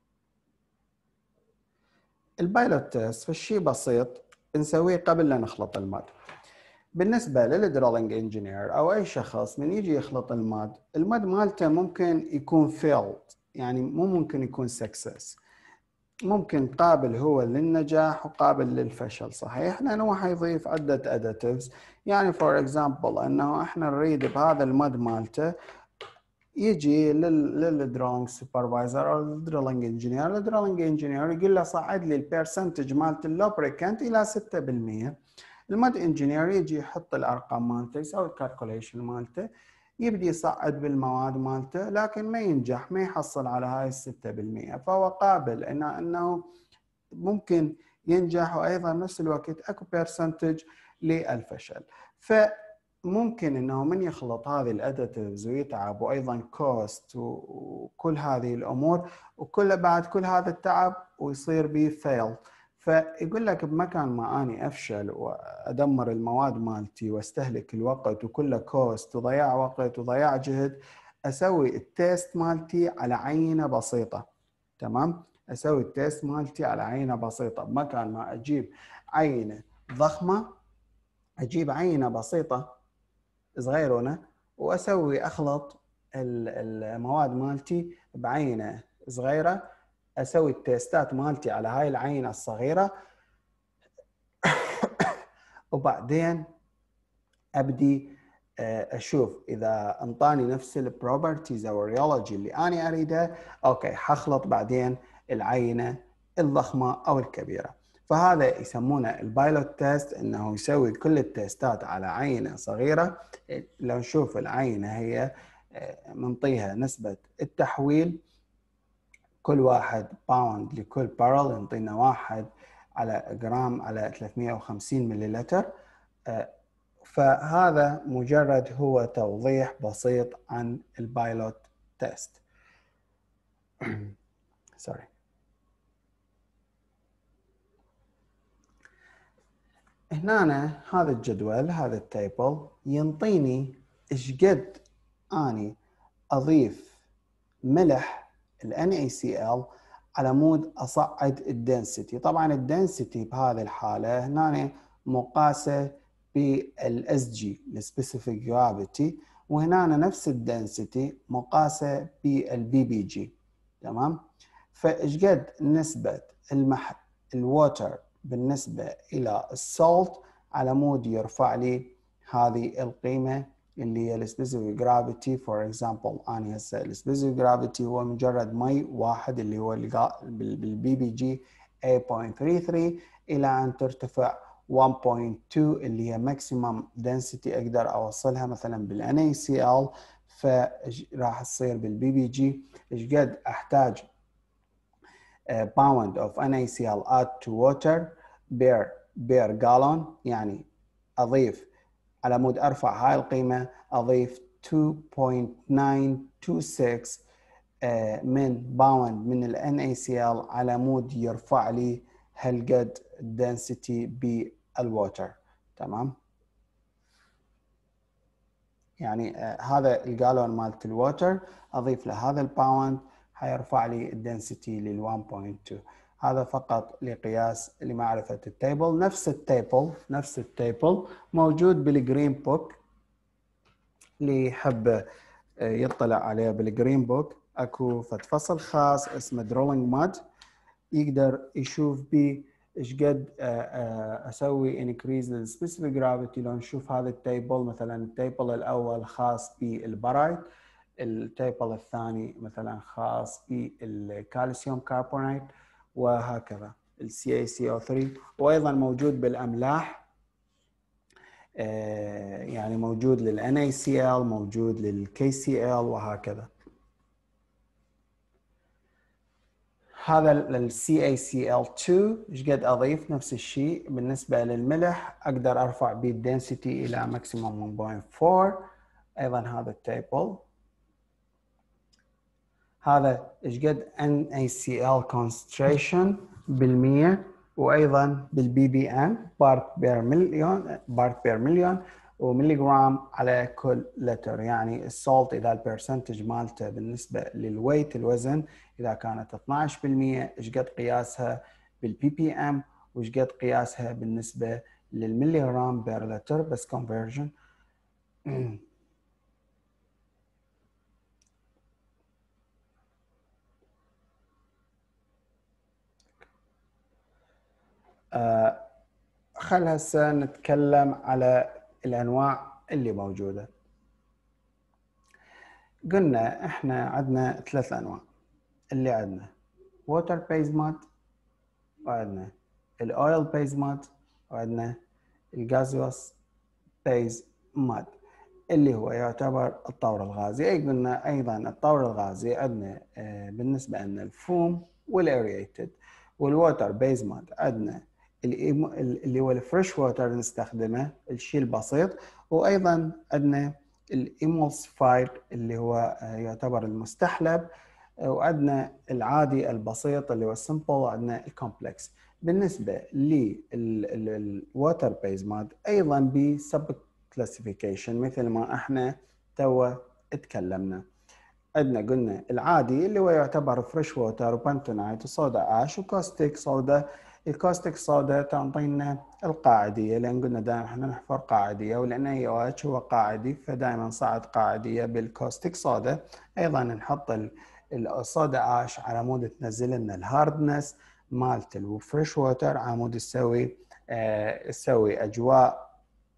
Speaker 1: البايلوت تيست فالشيء بسيط نسويه قبل لا نخلط الماد. بالنسبه للدرولينج انجينير او اي شخص من يجي يخلط الماد، الماد مالته ممكن يكون فيلد، يعني مو ممكن يكون سكسس، ممكن قابل هو للنجاح وقابل للفشل، صحيح؟ لانه هو حيضيف عده اديتيفز. يعني فور اكزامبل انه احنا نريد بهذا الماد مالته يجي للدرونج سوبرفايزر او الدريلنج انجينير، الدريلنج انجينير يقول له صعد لي البرسنتج مالت اللوبريكانت الى ستة بالمئة. الماد انجينير يجي يحط الارقام مالته، يسوي الكالكوليشن مالته، يبدي يصعد بالمواد مالته، لكن ما ينجح، ما يحصل على هاي الستة بالمئة، فهو قابل انه انه ممكن ينجح، وايضا نفس الوقت اكو برسنتج للفشل. ف ممكن انه من يخلط هذه الاديتيفز ويتعب، وايضا كوست وكل هذه الامور، وكل بعد كل هذا التعب ويصير بيه فيل، فيقول لك بمكان ما اني افشل وادمر المواد مالتي واستهلك الوقت وكله كوست وضياع وقت وضياع جهد، اسوي التيست مالتي على عينه بسيطه. تمام؟ اسوي التيست مالتي على عينه بسيطه، بمكان ما اجيب عينه ضخمه اجيب عينه بسيطه صغيرونه واسوي اخلط المواد مالتي بعينه صغيره، اسوي التيستات مالتي على هاي العينه الصغيره وبعدين ابدي اشوف اذا انطاني نفس البروبرتيز او الريولوجي اللي انا اريدها، اوكي حخلط بعدين العينه الضخمه او الكبيره. فهذا يسمونه البايلوت تيست، انه يسوي كل التيستات على عينه صغيره. لو نشوف العينه هي منطيها نسبه التحويل كل واحد باوند لكل بارل، ينطينا واحد على جرام على ثلاثمئة وخمسين مليلتر. فهذا مجرد هو توضيح بسيط عن البايلوت تيست. سوري. هنا هذا الجدول، هذا التيبل ينطيني ايش قد اني اضيف ملح ال إن إيه سي إل على مود اصعد الدنسيتي. طبعا الدنسيتي بهذه الحاله هنا مقاسه بالاس جي السبيسيفيك جرافيتي، وهنا نفس الدنسيتي مقاسه بالبي بي جي. تمام؟ فايش قد نسبه المح الووتر بالنسبه الى السولت على مود يرفع لي هذه القيمه اللي هي السبيسيفيك جرافيتي. فور اكزامبل انا هسه السبيسيفيك جرافيتي هو مجرد مي واحد اللي هو بالبي بي جي ثمانية فاصلة ثلاثة وثلاثين الى ان ترتفع واحد فاصلة اثنين اللي هي ماكسيمم دنسيتي اقدر اوصلها مثلا بالان اي سي ال، فراح تصير بالبي بي جي ايش قد احتاج باوند اوف ان اي سي ال add to water per per gallon، يعني اضيف على مود ارفع هاي القيمه اضيف اثنين فاصلة تسعة اثنين ستة من باوند من ال إن إيه سي إل على مود يرفع لي هالقد density بالووتر. تمام؟ يعني آه هذا الجالون مالت الووتر اضيف له هذا الباوند حيرفع لي الدنسيتي لل واحد فاصلة اثنين. هذا فقط لقياس لمعرفة التيبل. نفس التيبل نفس التيبل موجود بالجرين بوك، اللي يحب يطلع عليه بالجرين بوك اكو فصل خاص اسمه درولينج ماد، يقدر يشوف بيه ايش قد اسوي انكريز للسبيسيفيك جرافيتي. لو نشوف هذا التيبل، مثلا التيبل الاول خاص بالبرايت، التيبل الثاني مثلا خاص بالكالسيوم كاربونات، وهكذا السي اي سي او ثلاثة، وايضا موجود بالاملاح، يعني موجود لل إن إيه سي إل، موجود لل كي سي إل، وهكذا. هذا ال سي إيه سي إل تو ايش قد اضيف؟ نفس الشيء بالنسبه للملح اقدر ارفع به الدنسيتي الى ماكسيموم واحد فاصلة أربعة. ايضا هذا التيبل، هذا ايش قد إن إيه سي إل concentration بالمية، وايضا بالبي بي ام بارت بير مليون، بارت بير مليون، وملي جرام على كل لتر. يعني السولت اذا البرسنتج مالته بالنسبه للويت الوزن اذا كانت اثناعش بالمية ايش قد قياسها بالبي بي ام، وايش قد قياسها بالنسبه للملي جرام بير لتر بس conversion. آه خل هسه نتكلم على الانواع اللي موجوده. قلنا احنا عندنا ثلاث انواع، اللي عندنا ووتر بيز مات، وعندنا الاويل بيز مات، وعندنا الغازيوس بيز مات اللي هو يعتبر الطور الغازي. اي قلنا ايضا الطور الغازي عندنا آه بالنسبه لنا الفوم والاريتد، والووتر بيز مات عندنا اللي هو الفريش ووتر نستخدمه الشيء البسيط، وايضا عندنا الايمولسيفايد اللي هو يعتبر المستحلب، وعندنا العادي البسيط اللي هو السمبل، وعندنا الكومبلكس. بالنسبه للووتر بيز مات ايضا بسب كلاسيفيكيشن مثل ما احنا توا اتكلمنا. عندنا قلنا العادي اللي هو يعتبر فريش ووتر وبنتونايت وصودا اش وكاستيك صودا. الكاستيك صودا تعطينا القاعديه، لان قلنا دائما احنا نحفر قاعديه، ولان اي او اتش هو قاعدي فدائما صعد قاعديه بالكاستيك صودا. ايضا نحط الصودا اش على مود تنزل لنا الهاردنس مالت الفريش ووتر، على مود تسوي آه تسوي اجواء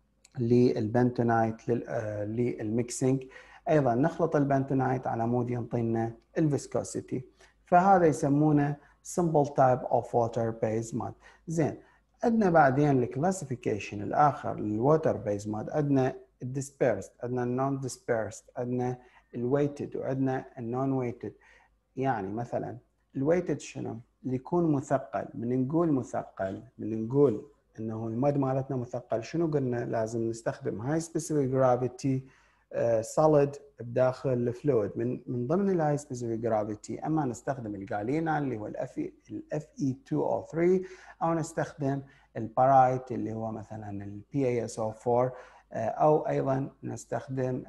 Speaker 1: للبنتونايت للميكسينج. ايضا نخلط البنتونايت على مود ينطينا الفيسكوسيتي، فهذا يسمونه simple type of water based mud. زين، عندنا بعدين الكلاسيفيكيشن الاخر للووتر بيز ماد، عندنا الديسبيرست، عندنا النون ديسبيرست، عندنا الويتد، وعندنا النون ويتد. يعني مثلا الويتد شنو؟ اللي يكون مثقل. من نقول مثقل، من نقول انه المد مالتنا مثقل، شنو قلنا؟ لازم نستخدم هاي سبيسيفيك جرافيتي سوليد بداخل الفلويد. من من ضمن الهاي سبيسيفيك جرافيتي اما نستخدم الجالينا اللي هو الاف الاف اي اثنين او ثلاثة، او نستخدم البارايت اللي هو مثلا البي اي اس او أربعة، او ايضا نستخدم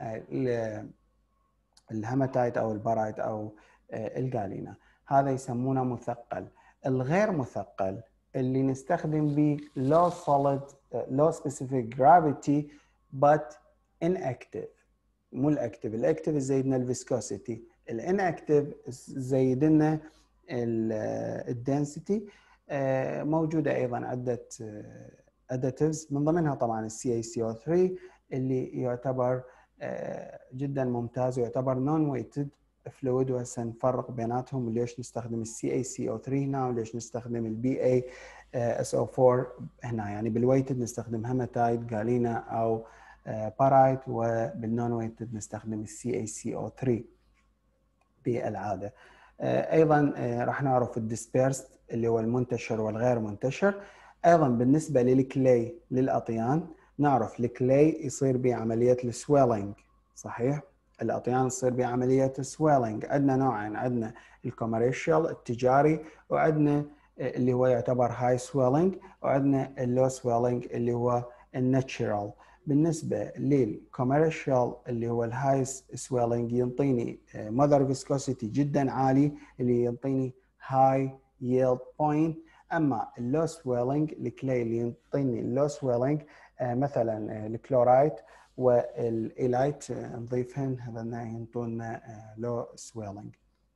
Speaker 1: الهيماتايت او البارايت او الجالينا. هذا يسمونه مثقل. الغير مثقل اللي نستخدم به low solid low specific gravity but inactive. مو الاكتف، الاكتف يزيد لنا الفيسكوسيتي، الانكتيف يزيد لنا الدنسيتي. موجوده ايضا عده اديتيفز من ضمنها طبعا السي اي سي او ثلاثة اللي يعتبر جدا ممتاز ويعتبر نون ويتد فلويد. وهسه نفرق بيناتهم ليش نستخدم السي اي سي او ثلاثة هنا وليش نستخدم البي اي اس او أربعة هنا. يعني بالويتد نستخدم هيماتايت جالينا او بارايت، وبالنون ويتد نستخدم السي اي سي او ثلاثة بالعاده. ايضا راح نعرف الديسبيرست اللي هو المنتشر والغير منتشر. ايضا بالنسبه للكلي للاطيان نعرف الكلي يصير به عمليه السويلنج، صحيح؟ الاطيان يصير به عمليه السويلنج. عندنا نوعين، عندنا الكوميرشال التجاري، وعندنا اللي هو يعتبر هاي سويلنج، وعندنا اللو سويلنج اللي هو الناتشرال. بالنسبه للكوميرشال اللي هو الهاي سويلنج ينطيني ماذر فيسكوسيتي جدا عالي اللي ينطيني هاي ييلد بوينت. اما اللو سويلنج الكلي اللي ينطيني اللو سويلنج مثلا الكلورايت والايلايت نضيفهن، هذا ينطونا لو سويلنج.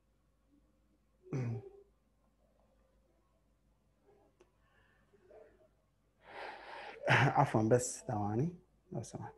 Speaker 1: عفوا بس ثواني لو سمحت.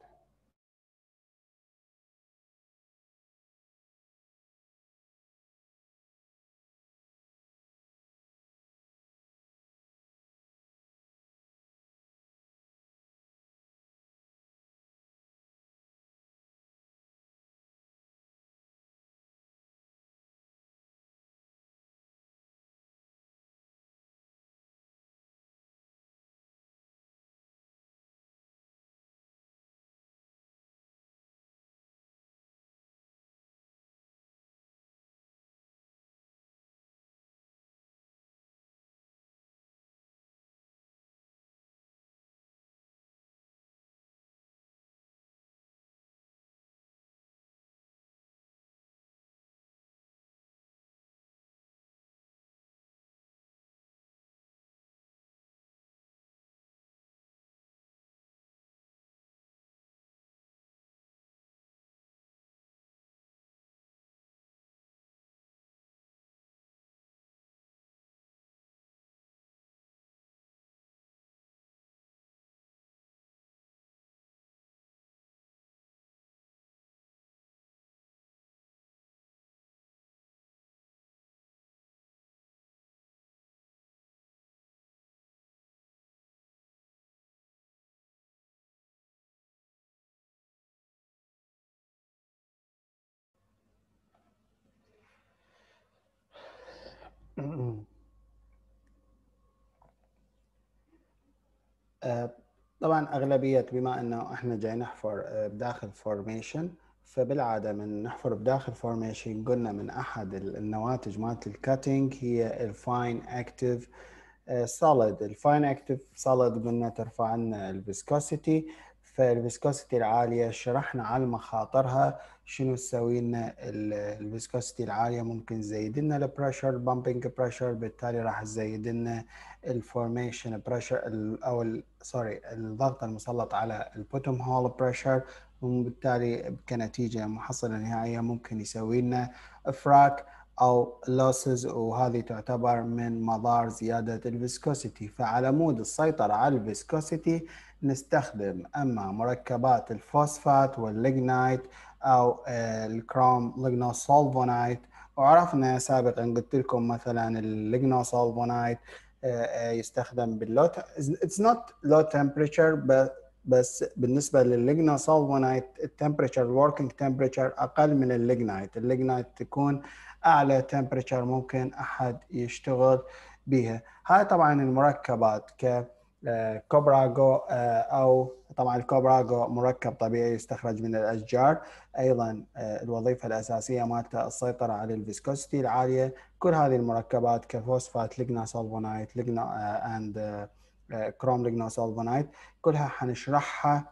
Speaker 1: طبعا أغلبية بما أنه إحنا جاي نحفر بداخل فورميشن، فبالعادة من نحفر بداخل فورميشن قلنا من أحد النواتج مالت الكاتينج هي الفاين أكتيف سوليد. الفاين أكتيف سوليد قلنا ترفع لنا الفيسكوسيتي، فالفيسكوسيتي العالية شرحنا على مخاطرها شنو تسوي لنا. الفيسكوسيتي العالية ممكن تزيد لنا البريشر، بامبنج بريشر، بالتالي راح تزيد لنا الفورميشن بريشر او سوري الضغط المسلط على البوتوم هول بريشر، وبالتالي كنتيجة محصلة نهائية ممكن يسوي لنا افراك او لوسز، وهذه تعتبر من مضار زيادة الفيسكوسيتي. فعلى مود السيطرة على الفيسكوسيتي نستخدم اما مركبات الفوسفات والليجنايت او الكروم ليجنوسولفونايت. وعرفنا سابقا قلت لكم مثلا الليجنوسولفونايت يستخدم باللو اتس نوت لو تمبريتشر، بس بالنسبه للليجنوسولفونايت التمبريتشر الوركينج تمبريتشر اقل من الليجنايت. الليجنايت تكون اعلى تمبريتشر ممكن احد يشتغل بها. هاي طبعا المركبات ك كوبراغو او طبعا الكوبراغو مركب طبيعي يستخرج من الاشجار. ايضا الوظيفه الاساسيه مالته السيطره على الفيسكوسيتي العاليه. كل هذه المركبات كفوسفات ليجنوسولفونايت ليجنا اند كروم ليجنوسولفونايت كلها حنشرحها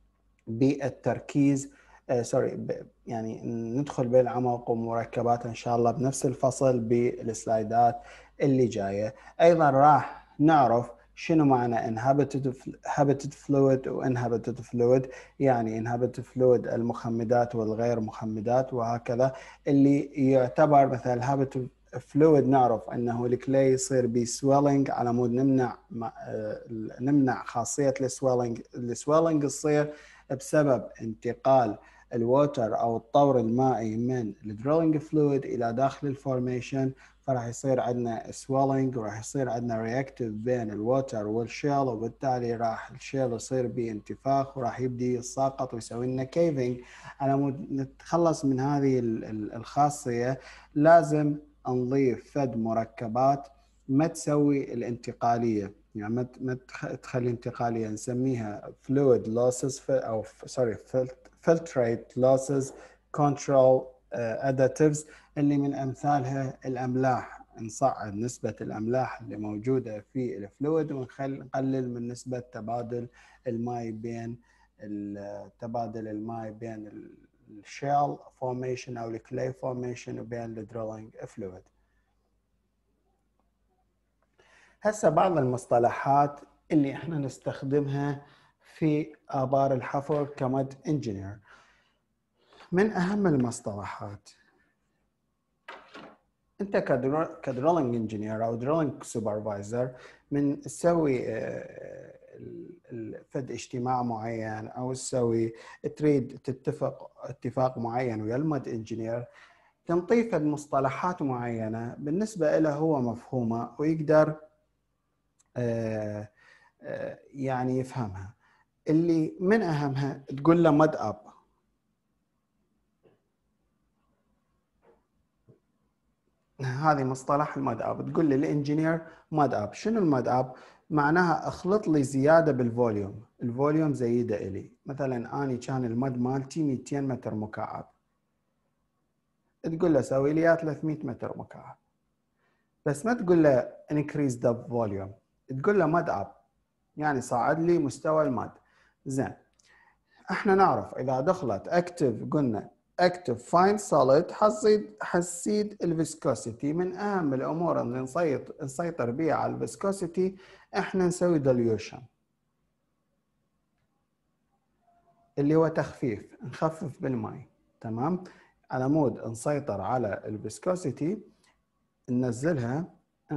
Speaker 1: بالتركيز سوري يعني ندخل بالعمق ومركبات ان شاء الله بنفس الفصل بالسلايدات اللي جايه. ايضا راح نعرف شنو معنى inhabited inhabited fluid و inhabited fluid، يعني inhabited fluid المخمدات والغير مخمدات وهكذا. اللي يعتبر مثلا inhabited fluid نعرف انه الكلي يصير بسويلنج على مود نمنع نمنع خاصيه السويلنج. السويلنج يصير بسبب انتقال الووتر او الطور المائي من الدريلنج فلويد الى داخل الفورميشن، فراح يصير عندنا سويلنج وراح يصير عندنا رياكتيف بين الووتر والشيل، وبالتالي راح الشيل يصير بانتفاخ وراح يبدي يتساقط ويسوي لنا كيفنج. على مود نتخلص من هذه الخاصيه لازم نضيف فد مركبات ما تسوي الانتقاليه، يعني ما ما تخلي انتقاليه نسميها fluid losses او سوري filtrate losses control additives، اللي من امثالها الاملاح. نصعد نسبه الاملاح اللي موجوده في الفلويد ونقلل من نسبه تبادل الماء بين تبادل الماء بين الشيل فورميشن او الكلي فورميشن وبين الدريلنج فلويد. هسه بعض المصطلحات اللي احنا نستخدمها في آبار الحفر كمد انجينير. من أهم المصطلحات، أنت كدرولينج انجينير أو درولينج سوبرفايزر من تسوي فد اجتماع معين أو تسوي تريد تتفق اتفاق معين ويا المد انجينير، تنطيه فد مصطلحات معينة بالنسبة له هو مفهومة ويقدر آه آه يعني يفهمها. اللي من أهمها تقول له مد أب. هذه مصطلح المد أب. تقول لي الانجينير مد أب. شنو المد أب؟ معناها اخلط لي زيادة بالفوليوم. الفوليوم زيدة إلي. مثلا أنا كان المد مالتي مئتين متر مكعب، تقول له سوي لي ثلاثمئة متر مكعب، بس ما تقول له increase the volume، تقول له مد أب يعني صعد لي مستوى المد. زين، احنا نعرف اذا دخلت اكتف قلنا اكتف فاين سوليد حصيد حسيد الفيسكوسيتي. من اهم الامور اللي نسيطر نسيطر بها على الفيسكوسيتي احنا نسوي ديليوشن اللي هو تخفيف، نخفف بالماء. تمام، على مود نسيطر على الفيسكوسيتي ننزلها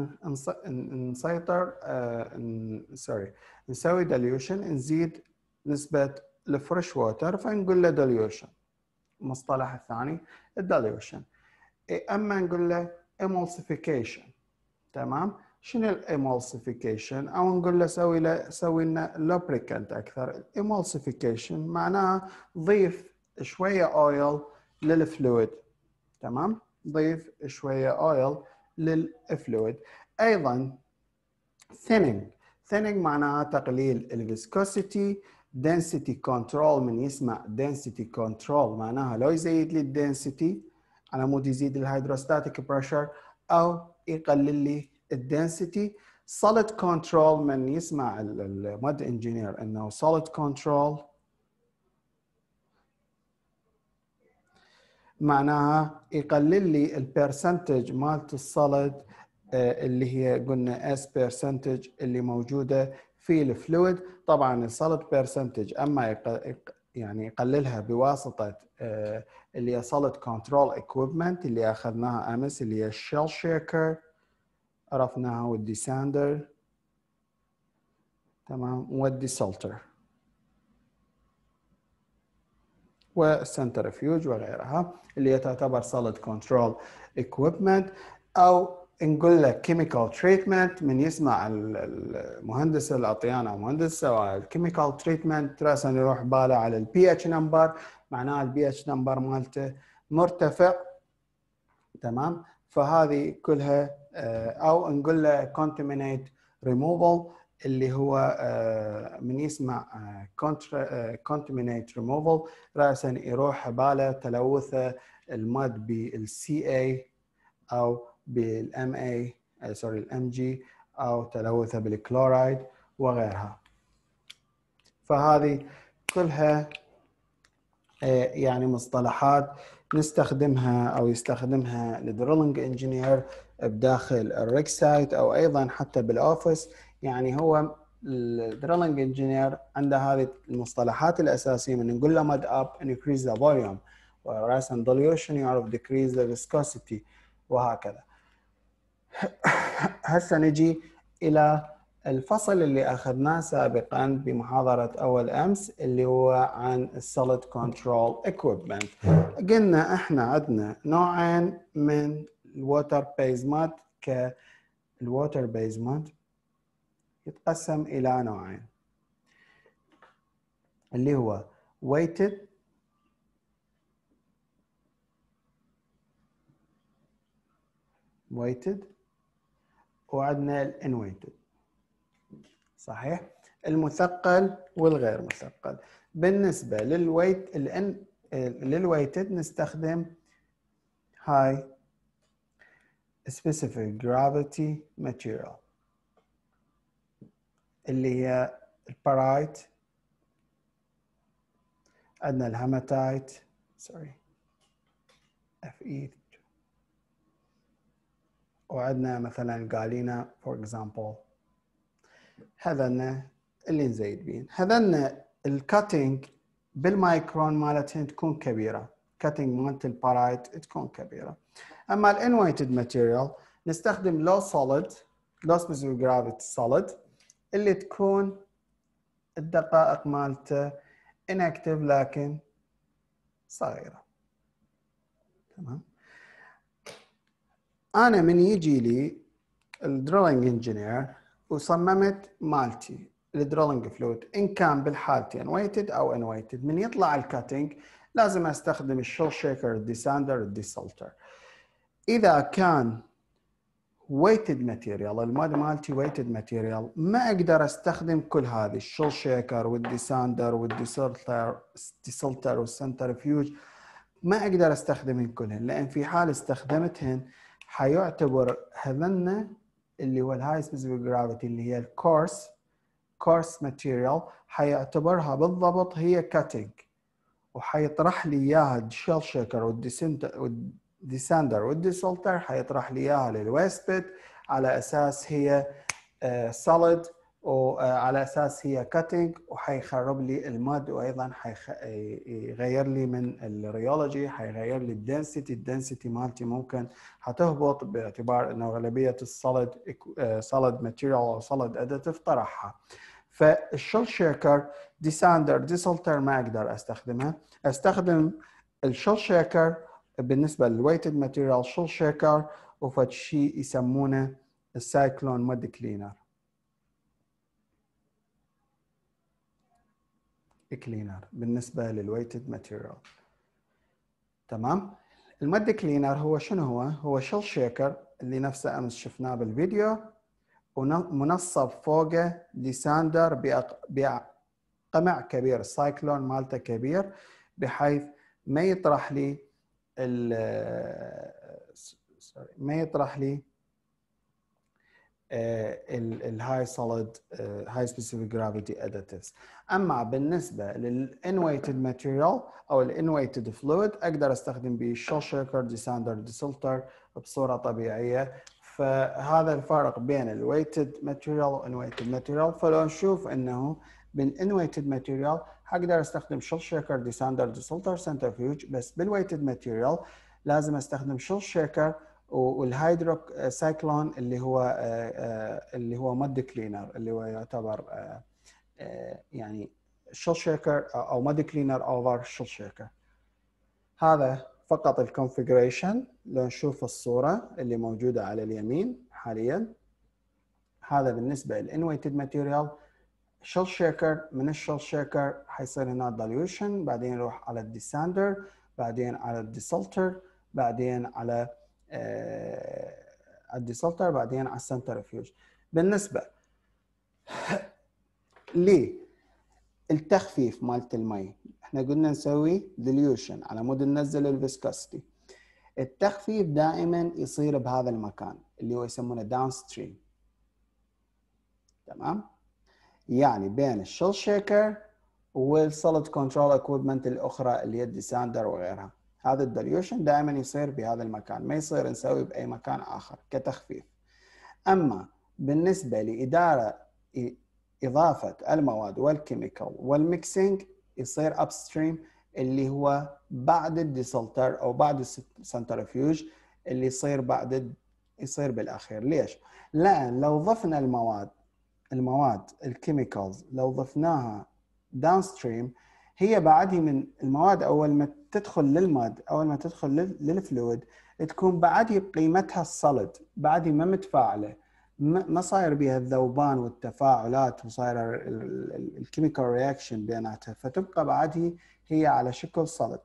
Speaker 1: نسيطر آه سوري نسوي ديليوشن نزيد نسبة الفريش ووتر فنقول له ديليوشن. المصطلح الثاني الديليوشن. اما نقول له emulsification. تمام، شنو الامولسيفيكيشن؟ او نقول له سوي له سوي لنا لوبريكانت اكثر. emulsification معناها ضيف شويه اويل للفلويد. تمام، ضيف شويه اويل للفلويد. ايضا thinning thinning معناها تقليل الفيسكوسيتي. density control، من يسمع density control معناها لو يزيد لي الدنسيتي على مود يزيد الهيدروستاتيك بريشر او يقلل لي الدنسيتي. solid control، من يسمع المود انجينير انه solid control معناها يقلل لي البرسنتج مالت السوليد اللي هي قلنا اس برسنتج اللي موجوده في الفلويد. طبعا السوليد برسنتج اما يق... يعني يقللها بواسطه اللي هي solid control equipment اللي اخذناها امس، اللي هي الشيل شيكر عرفناها، والديساندر تمام، والديسولتر والسنترفيوج وغيرها اللي هي تعتبر solid control equipment. او نقول لك chemical treatment، من يسمع المهندس الاطيان او مهندس السوائل chemical treatment راسا يروح باله على البي اتش نمبر، معناها البي اتش نمبر مالته مرتفع تمام. فهذه كلها او نقول له contaminate removal اللي هو من يسمع contaminate removal راسا يروح باله تلوث الماد بالسي اي او بالام اي سوري الام جي او تلوثه بالكلورايد وغيرها. فهذه كلها يعني مصطلحات نستخدمها او يستخدمها الدريلنج انجينير بداخل الريك سايت او ايضا حتى بالاوفيس. يعني هو الدريلنج انجينير عنده هذه المصطلحات الاساسيه، من نقول له ماد اب increase the volume، وراسا dilution يعرف decrease the viscosity وهكذا. هسه نجي الى الفصل اللي اخذناه سابقا بمحاضره اول امس اللي هو عن السوليد كنترول اكويبمنت. قلنا احنا عندنا نوعين من الووتر بيزمات. كالووتر بيزمات يتقسم الى نوعين اللي هو weighted weighted وعندنا الانويتد. صحيح؟ المثقل والغير مثقل. بالنسبة للويت الان للويتد نستخدم high specific gravity material اللي هي البارايت، عندنا الهاماتايت سوري اف اي، وعندنا مثلا قالينا فور اكزامبل. هذنا اللي نزيد بين هذنا الكاتنج بالمايكرون مالتهن تكون كبيره، كاتنج مالت البارايت تكون كبيره. اما الانويتد ماتيريال نستخدم لو سوليد لو سبيسيفيك جرافيتي سوليد اللي تكون الدقائق مالته انكتيف لكن صغيره. تمام. انا من يجي لي الدريلنج انجينير وصممت مالتي الدريلنج فلويد ان كان بالحالتين ويتد او ان ويتد، من يطلع الكاتنج لازم استخدم الشيل شيكر، الديساندر، الديسولتر. اذا كان ويتد ماتيريال الماد مالتي ويتد ماتيريال ما اقدر استخدم كل هذه الشيل شيكر والديساندر والديسولتر الديسولتر والسنترفيوج، ما اقدر استخدمهن كلهن، لان في حال استخدمتهن حيعتبر هذن اللي هو الهاي سبيسيفيك جرافيتي اللي هي الكورس كورس ماتيريال حيعتبرها بالضبط هي كاتنج، وحيطرح لي اياها الشيل شيكر والديساندر والديسولتر حيطرح لي اياها للويست بيت على اساس هي سوليد وعلى اساس هي كاتنج، وحيخرب لي الماد، وايضا حيغير لي من الريولوجي، حيغير لي الدنسيتي الدنسيتي مالتي ممكن حتهبط باعتبار انه غالبيه السوليد سوليد ماتيريال او سوليد اديتيف طرحها. فالشيل شيكر ديساندر ديسولتر ما اقدر استخدمها. استخدم الشيل شيكر بالنسبه للويتد ماتيريال شيل شيكر وفد شيء يسمونه السايكلون مود كلينر كلينر بالنسبه للويتد ماتيريال. تمام. المود كلينر هو شنو هو؟ هو شيل شيكر اللي نفسه امس شفناه بالفيديو، ومنصب فوقه ديساندر بقمع كبير، السايكلون مالته كبير بحيث ما يطرح لي ما يطرح لي الهاي سوليد هاي سبيسيفيك جرافيتي اديتيفز. اما بالنسبه للانويتد ماتيريال او الانويتد فلويد اقدر استخدم به الشيل شيكر، ديساندر، ديسلتر بصوره طبيعيه. فهذا الفرق بين الويتد ماتيريال والانويتد ماتيريال. فلو نشوف انه بالانويتد ماتيريال هقدر استخدم شيل شيكر، ديساندر، ديسلتر، سنترفيوج. بس بالويتد ماتيريال لازم استخدم شيل شيكر والهيدرو سايكلون اللي هو اللي هو مد كلينر، اللي هو يعتبر يعني شيل شيكر او مد كلينر اوفر شيل شيكر. هذا فقط الكونفيجريشن. لو نشوف الصوره اللي موجوده على اليمين حاليا، هذا بالنسبه للانويتد ماتيريال. شيل شيكر، من الشيل شيكر حيصير هنا دايلوشن، بعدين يروح على الديساندر، بعدين على الديسلتر، بعدين على آه الديسلتر، بعدين على السنترفيوج. بالنسبه للتخفيف مالت المي، احنا قلنا نسوي ديليوشن على مود ننزل الفيسكوستي. التخفيف دائما يصير بهذا المكان اللي هو يسمونه داون ستريم. تمام؟ يعني بين الشيل شيكر والسوليد كنترول اكويبمنت الاخرى اللي هي الديساندر وغيرها. هذا الديليوشن دائما يصير بهذا المكان، ما يصير نسوي باي مكان اخر كتخفيف. اما بالنسبه لاداره اضافه المواد والكيميكال والميكسينج يصير اب ستريم، اللي هو بعد الديسلتر او بعد السنترفيوج، اللي يصير بعد يصير بالاخير. ليش؟ لان لو ضفنا المواد المواد الكيميكالز لو ضفناها داون ستريم، هي بعدها من المواد اول ما تدخل للماد، اول ما تدخل للفلويد تكون بعدها قيمتها الصلد، بعدها ما متفاعله، ما صاير بها الذوبان والتفاعلات وصاير الكيميكال رياكشن بيناتها، فتبقى بعدها هي على شكل صلد.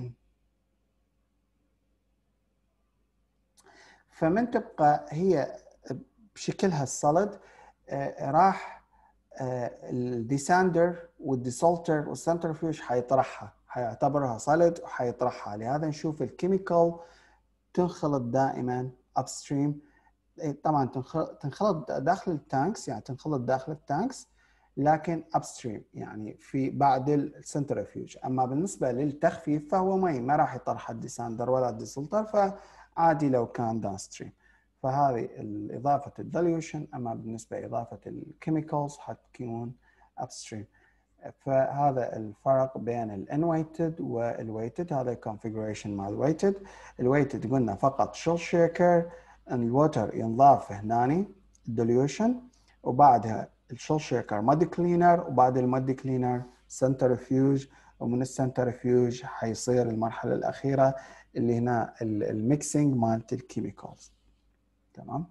Speaker 1: فمن تبقى هي بشكلها الصلد، آه راح آه الديساندر والديسلتر والسنترفيوج حيطرحها، حيعتبرها صلد وحيطرحها. لهذا نشوف الكيميكال تنخلط دائما ابستريم. طبعا تنخلط داخل التانكس، يعني تنخلط داخل التانكس، لكن ابستريم يعني في بعد السنترفيوج. اما بالنسبه للتخفيف فهو مي، ما راح يطرح الديساندر ولا الديسلتر، فعادي لو كان داون ستريم. فهذه اضافه الديليوشن. اما بالنسبه لاضافه الكيميكالز حتكون ابستريم. فهذا الفرق بين الانويتد والويتد. هذا الكونفيجريشن مع الويتد. الويتد قلنا فقط شيل شيكر، الووتر ينضاف هناني الديليوشن، وبعدها الشيل شيكر مد كلينر، وبعد المد كلينر سنترفيوج، ومن السنترفيوج حيصير المرحله الاخيره اللي هنا الميكسينج مالت الكيميكالز. تمام؟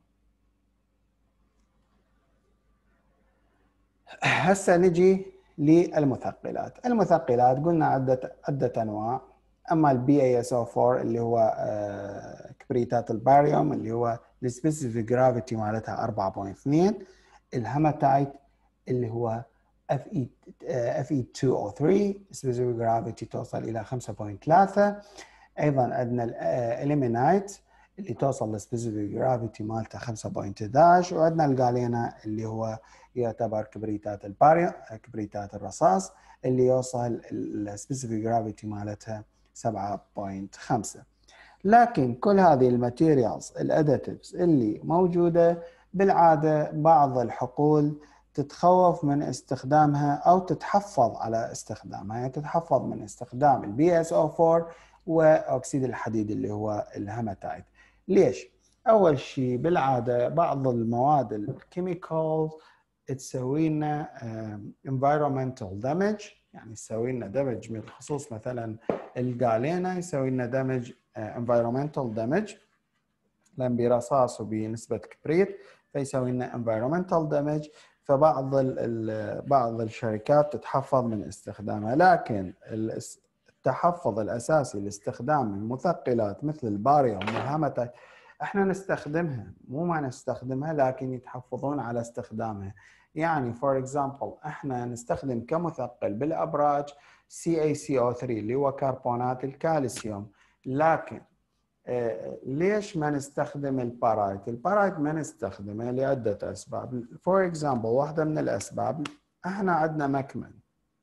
Speaker 1: هسه نجي للمثقلات. المثقلات قلنا عده عده انواع. اما البي اي اس او أربعة اللي هو كبريتات الباريوم اللي هو السبيسيفيك جرافيتي مالتها أربعة فاصلة اثنين. الهيماتايت اللي هو اف اي اف اي اثنين او ثلاثة سبيسيفيك جرافيتي توصل الى خمسة فاصلة ثلاثة. ايضا عندنا الاليمينايت اللي توصل لسبيسيفيك جرافيتي مالته خمسة فاصلة احد عشر. وعندنا الجالينا اللي هو يعتبر كبريتات الباريوم، كبريتات الرصاص، اللي يوصل السبيسيفيك جرافيتي مالتها سبعة فاصلة خمسة. لكن كل هذه الماتيريالز الاديتيفز اللي موجوده بالعاده بعض الحقول تتخوف من استخدامها او تتحفظ على استخدامها، يعني تتحفظ من استخدام البي اس او أربعة واكسيد الحديد اللي هو الهيماتايت. ليش؟ اول شيء بالعاده بعض المواد الكيميكال تسوي لنا environmental damage، يعني يسوي لنا دمج من خصوص مثلا الجالينا يسوي لنا دمج environmental damage، لان برصاص وبنسبه كبريت فيسوي لنا environmental damage. فبعض بعض الشركات تتحفظ من استخدامها، لكن التحفظ الاساسي لاستخدام المثقلات مثل الباريوم والهيماتايت احنا نستخدمها، مو ما نستخدمها لكن يتحفظون على استخدامها. يعني for example احنا نستخدم كمثقل بالابراج سي إيه سي أو ثري اللي هو كربونات الكالسيوم، لكن آه ليش ما نستخدم البارايت؟ البارايت ما نستخدمه لعدة أسباب. for example واحدة من الأسباب احنا عندنا مكمن،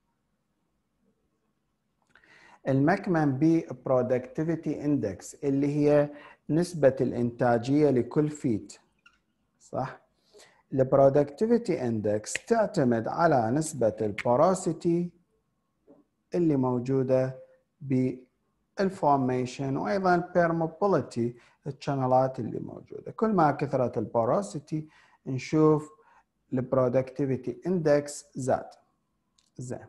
Speaker 1: المكمن ب productivity index اللي هي نسبة الإنتاجية لكل فيت، صح؟ ال productivity index تعتمد على نسبة البورosity اللي موجودة بالفورميشن وأيضا البيرموبيليتي الشانلات اللي موجودة. كل ما كثرت البورosity نشوف ال productivity index زاد. زين.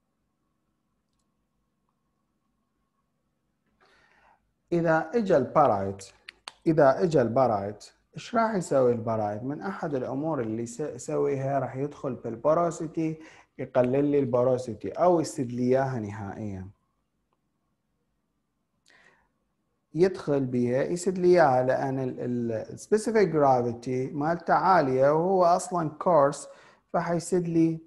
Speaker 1: إذا إجا البارايت إذا إجا البارايت إيش راح يسوي البارايت؟ من أحد الأمور اللي يسويها راح يدخل في البوروسيتي، يقلل لي البوروسيتي أو يسد لي إياها نهائياً. يدخل بيها يسد لي إياها لأن السبيسيفيك جرافيتي مالته عالية وهو أصلاً كورس، فحيسد لي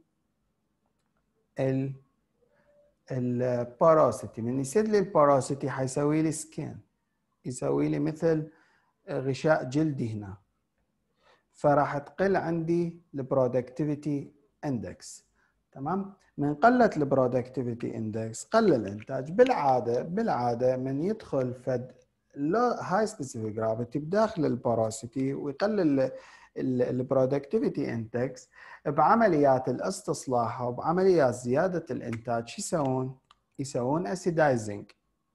Speaker 1: ال البوروسيتي. من يسد لي البوروسيتي حيسوي لي سكين، يسوي لي مثل غشاء جلدي هنا، فراح تقل عندي البرودكتيفيتي اندكس. تمام؟ من قلت البرودكتيفيتي اندكس قل الانتاج. بالعاده بالعاده من يدخل فد هاي سبيسيفيك جرافيتي بداخل البوروسيتي ويقلل البرودكتيفيتي اندكس بعمليات الاستصلاح وبعمليات زياده الانتاج، شو يسوون؟ يسوون اسيدايزنج،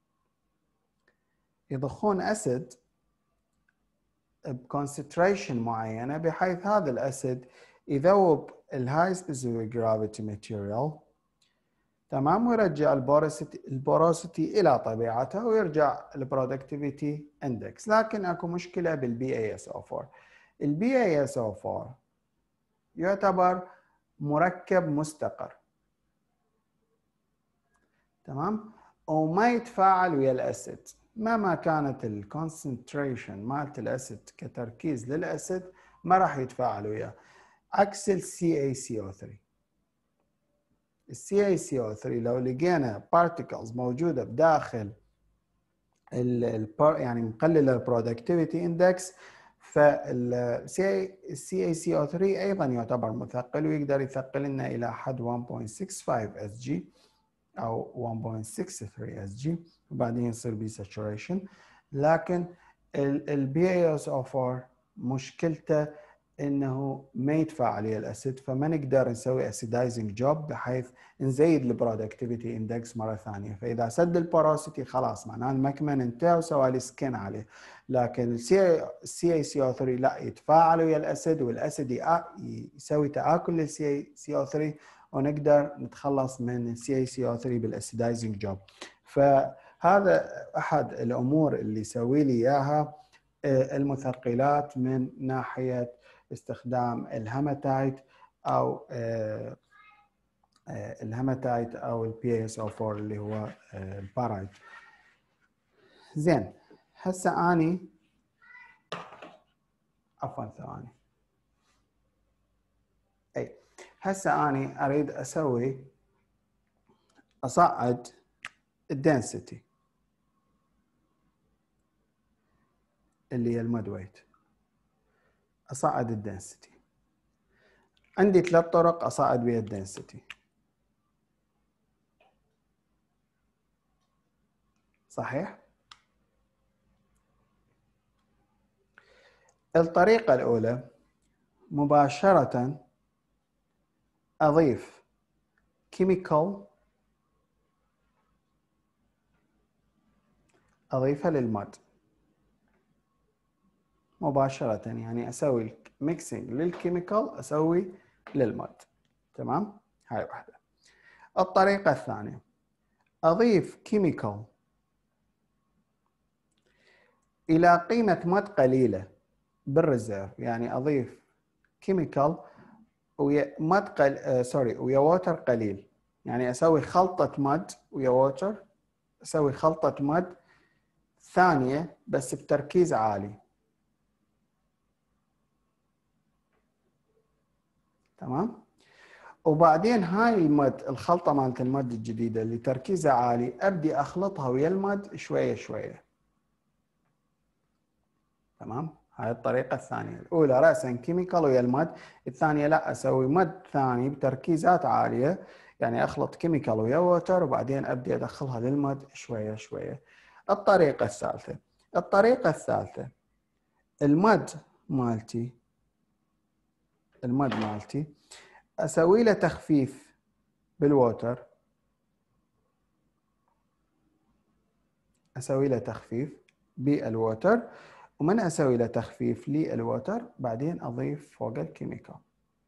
Speaker 1: يضخون اسيد بكونسنتريشن معينه بحيث هذا الاسيد يذوب الهاي سبيسيفيك جرافيتي ماتيريال، تمام، ويرجع البوروسيتي البوروسيتي الى طبيعتها ويرجع البرودكتيفيتي اندكس. لكن اكو مشكله بالبي اي اس او فور. البي اي اس او فور يعتبر مركب مستقر، تمام، وما يتفاعل ويا الاسيد. مهما كانت الكونسنتريشن مالت الاسيد كتركيز للاسيد ما راح يتفاعل وياه، عكس ال سي إيه سي أو ثري. ال سي إيه سي أو ثري لو لقينا particles موجوده بداخل ال يعني مقلله البرودكتيفيتي اندكس، فال سي إيه سي أو ثري ايضا يعتبر مثقل ويقدر يثقل لنا الى حد واحد فاصلة ستة خمسة اس جي او واحد فاصلة ستة ثلاثة اس جي وبعدين يصير بي ساتوريشن. لكن البي اي اس او فور مشكلته انه ما يتفاعل ويا الاسيد، فما نقدر نسوي اسيدايزنج جوب بحيث نزيد البرودكتيفيتي اندكس مره ثانيه. فاذا سد البوروسيتي خلاص معناه المكمن انتهى وسوى لي سكين عليه. لكن السي إيه سي أو ثري لا، يتفاعل ويا الاسيد والاسيد يسوي تآكل للسي إيه أو ثري ونقدر نتخلص من السي إيه سي أو ثري بالاسيدايزنج جوب. فهذا احد الامور اللي يسوي لي اياها المثقلات من ناحيه استخدام الهيماتايت او الهيماتايت او البي اس او فور اللي هو البارايت. زين، هسه اني عفوا ثواني اي هسه اني اريد اسوي اصعد الدنسيتي اللي هي المود ويت. اصعد الدنسيتي، عندي ثلاث طرق اصعد بها الدنسيتي، صحيح؟ الطريقة الأولى مباشرة أضيف كيميكال، أضيفها للمود مباشرة، يعني أسوي ميكسينج للكيميكال أسوي للمود، تمام؟ هاي واحدة. الطريقة الثانية أضيف كيميكال إلى قيمة مود قليلة بالريزيرف، يعني أضيف كيميكال ويا مود قل... آه سوري ويا ووتر قليل، يعني أسوي خلطة مود ويا ووتر، أسوي خلطة مود ثانية بس بتركيز عالي، تمام. وبعدين هاي المد الخلطه مالت المد الجديده اللي تركيزها عالي ابدي اخلطها ويا المد شويه شويه. تمام. هاي الطريقه الثانيه. الاولى راسا كيميكال ويا المد، الثانيه لا، اسوي مد ثاني بتركيزات عاليه، يعني اخلط كيميكال ويا ووتر وبعدين ابدي ادخلها للمد شويه شويه. الطريقه الثالثه الطريقه الثالثه المد مالتي المد مالتي اسوي له تخفيف بالووتر، اسوي له تخفيف بالووتر، ومن اسوي له تخفيف للووتر بعدين اضيف فوق الكيميكال.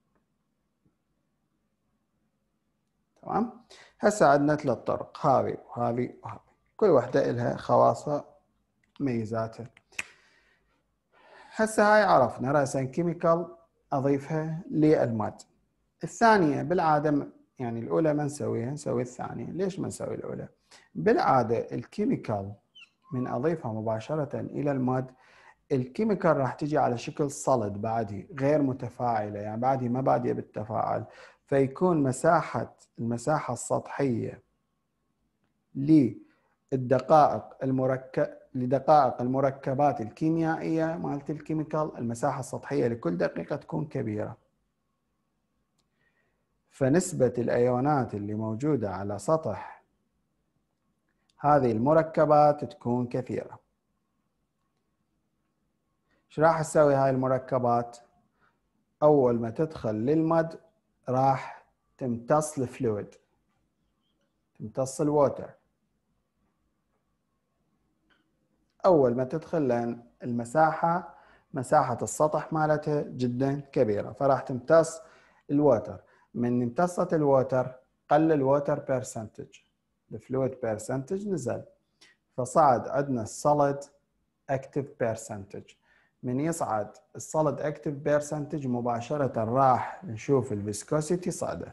Speaker 1: تمام. هسه عندنا ثلاث طرق، هذه وهذه وهذه، كل واحده لها خواصها ميزاتها. هسه هاي عرفنا راسا كيميكال اضيفها للماد. الثانيه بالعاده يعني الاولى ما نسويها، نسوي الثانيه. ليش ما نسوي الاولى؟ بالعاده الكيميكال من اضيفها مباشره الى الماد، الكيميكال راح تجي على شكل صلد بعدي غير متفاعله، يعني بعدي ما باديه بالتفاعل، فيكون مساحه المساحه السطحيه للدقائق المركب لدقائق المركبات الكيميائيه مالت الكيميكال، المساحه السطحيه لكل دقيقه تكون كبيره، فنسبه الايونات اللي موجوده على سطح هذه المركبات تكون كثيره. ايش راح تسوي هاي المركبات؟ اول ما تدخل للمد راح تمتص الفلويد، تمتص الووتر اول ما تدخل، لان المساحه مساحه السطح مالتها جدا كبيره، فراح تمتص الووتر. من امتصت الووتر قل الووتر بيرسنتج، الفلويد بيرسنتج نزل، فصعد عندنا السوليد اكتف بيرسنتج. من يصعد السوليد اكتف بيرسنتج مباشره راح نشوف الفيسكوسيتي صعدت.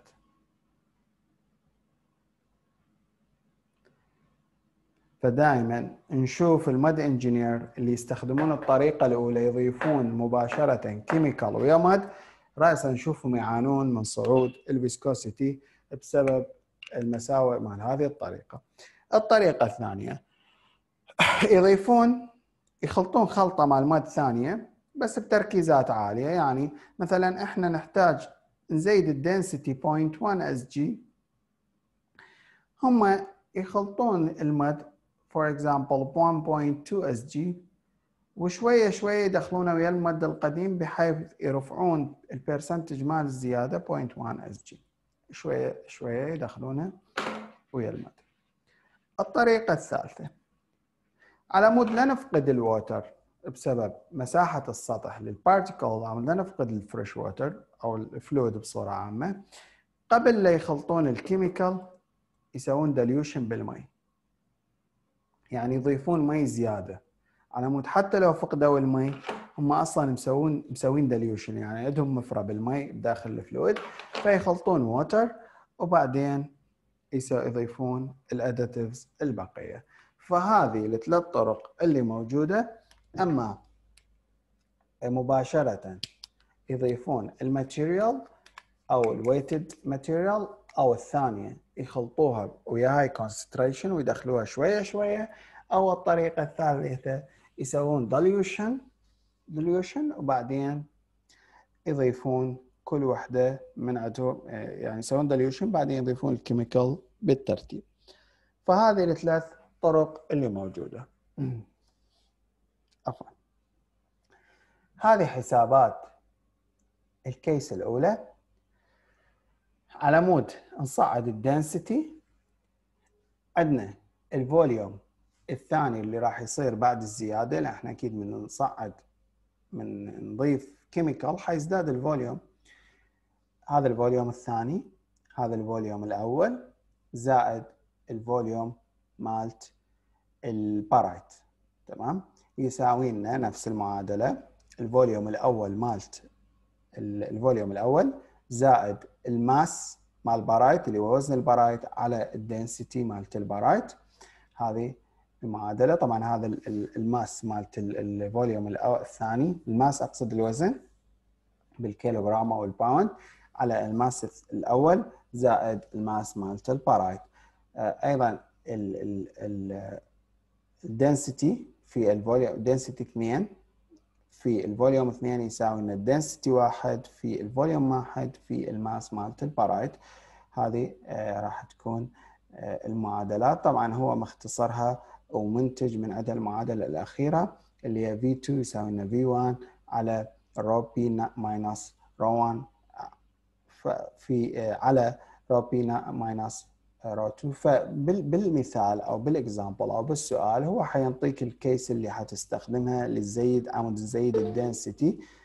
Speaker 1: فدائما نشوف المد انجينير اللي يستخدمون الطريقه الاولى يضيفون مباشره كيميكال ويا مد، راسا نشوفهم يعانون من صعود الفيسكوسيتي بسبب المساوئ مال هذه الطريقه. الطريقه الثانيه يضيفون يخلطون خلطه مال مد ثانيه بس بتركيزات عاليه، يعني مثلا احنا نحتاج نزيد الدنسيتي صفر فاصلة واحد اس جي، هم يخلطون المد for example واحد فاصلة اثنين اس جي وشويه شويه يدخلونه ويا المد القديم بحيث يرفعون البرسنتج مال الزياده صفر فاصلة واحد اس جي، شويه شويه يدخلونه ويا المد. الطريقه الثالثه على مود لا نفقد الووتر بسبب مساحه السطح للبارتيكل، لا نفقد الفريش ووتر او الفلويد بصوره عامه، قبل لا يخلطون الكيميكال يسوون ديليوشن بالمي، يعني يضيفون مي زياده على مود حتى لو فقدوا المي هم اصلا مسوون مسوين ديليوشن، يعني عندهم مفرة بالمي داخل الفلويد، فيخلطون ووتر وبعدين يضيفون الاديتيفز البقيه. فهذه الثلاث طرق اللي موجوده، اما مباشره يضيفون الماتيريال او الويتد ماتيريال، او الثانيه يخلطوها ويا هاي كونسنتريشن ويدخلوها شويه شويه، او الطريقه الثالثه يسوون ديليوشن ديليوشن وبعدين يضيفون كل وحده من عندهم، يعني يسوون ديليوشن بعدين يضيفون الكيميكال بالترتيب. فهذه الثلاث طرق اللي موجوده. عفوا. هذه حسابات الكيس الاولى. على مود نصعد الدنسيتي، عندنا الفوليوم الثاني اللي راح يصير بعد الزياده، لان احنا اكيد من نصعد من نضيف كيميكال حيزداد الفوليوم. هذا الفوليوم الثاني، هذا الفوليوم الاول زائد الفوليوم مالت البارايت، تمام، يساوي لنا نفس المعادله، الفوليوم الاول مالت الفوليوم الاول زائد الماس مال البارايت اللي هو وزن البارايت على الدنسيتي مالت البارايت. هذه المعادله. طبعا هذا الماس مالت الفوليوم الثاني، الماس اقصد الوزن بالكيلوغرام او الباوند، على الماس الاول زائد الماس مالت البارايت. ايضا الدنسيتي في الفوليوم دنسيتي اثنين في الفوليوم اثنين يساوي ان الدنسيتي واحد في الفوليوم واحد في الماس مالت البارايت. هذه راح تكون المعادلات. طبعا هو مختصرها ومنتج من عند المعادلة الأخيرة اللي هي في اثنين يساوي لنا في واحد على رو بي ماينس رو واحد في على رو بي ماينس رو اثنين. فبالمثال او بالاكزامبل او بالسؤال هو حينطيك الكيس اللي حتستخدمها للزيد عمود زيد الدنسيتي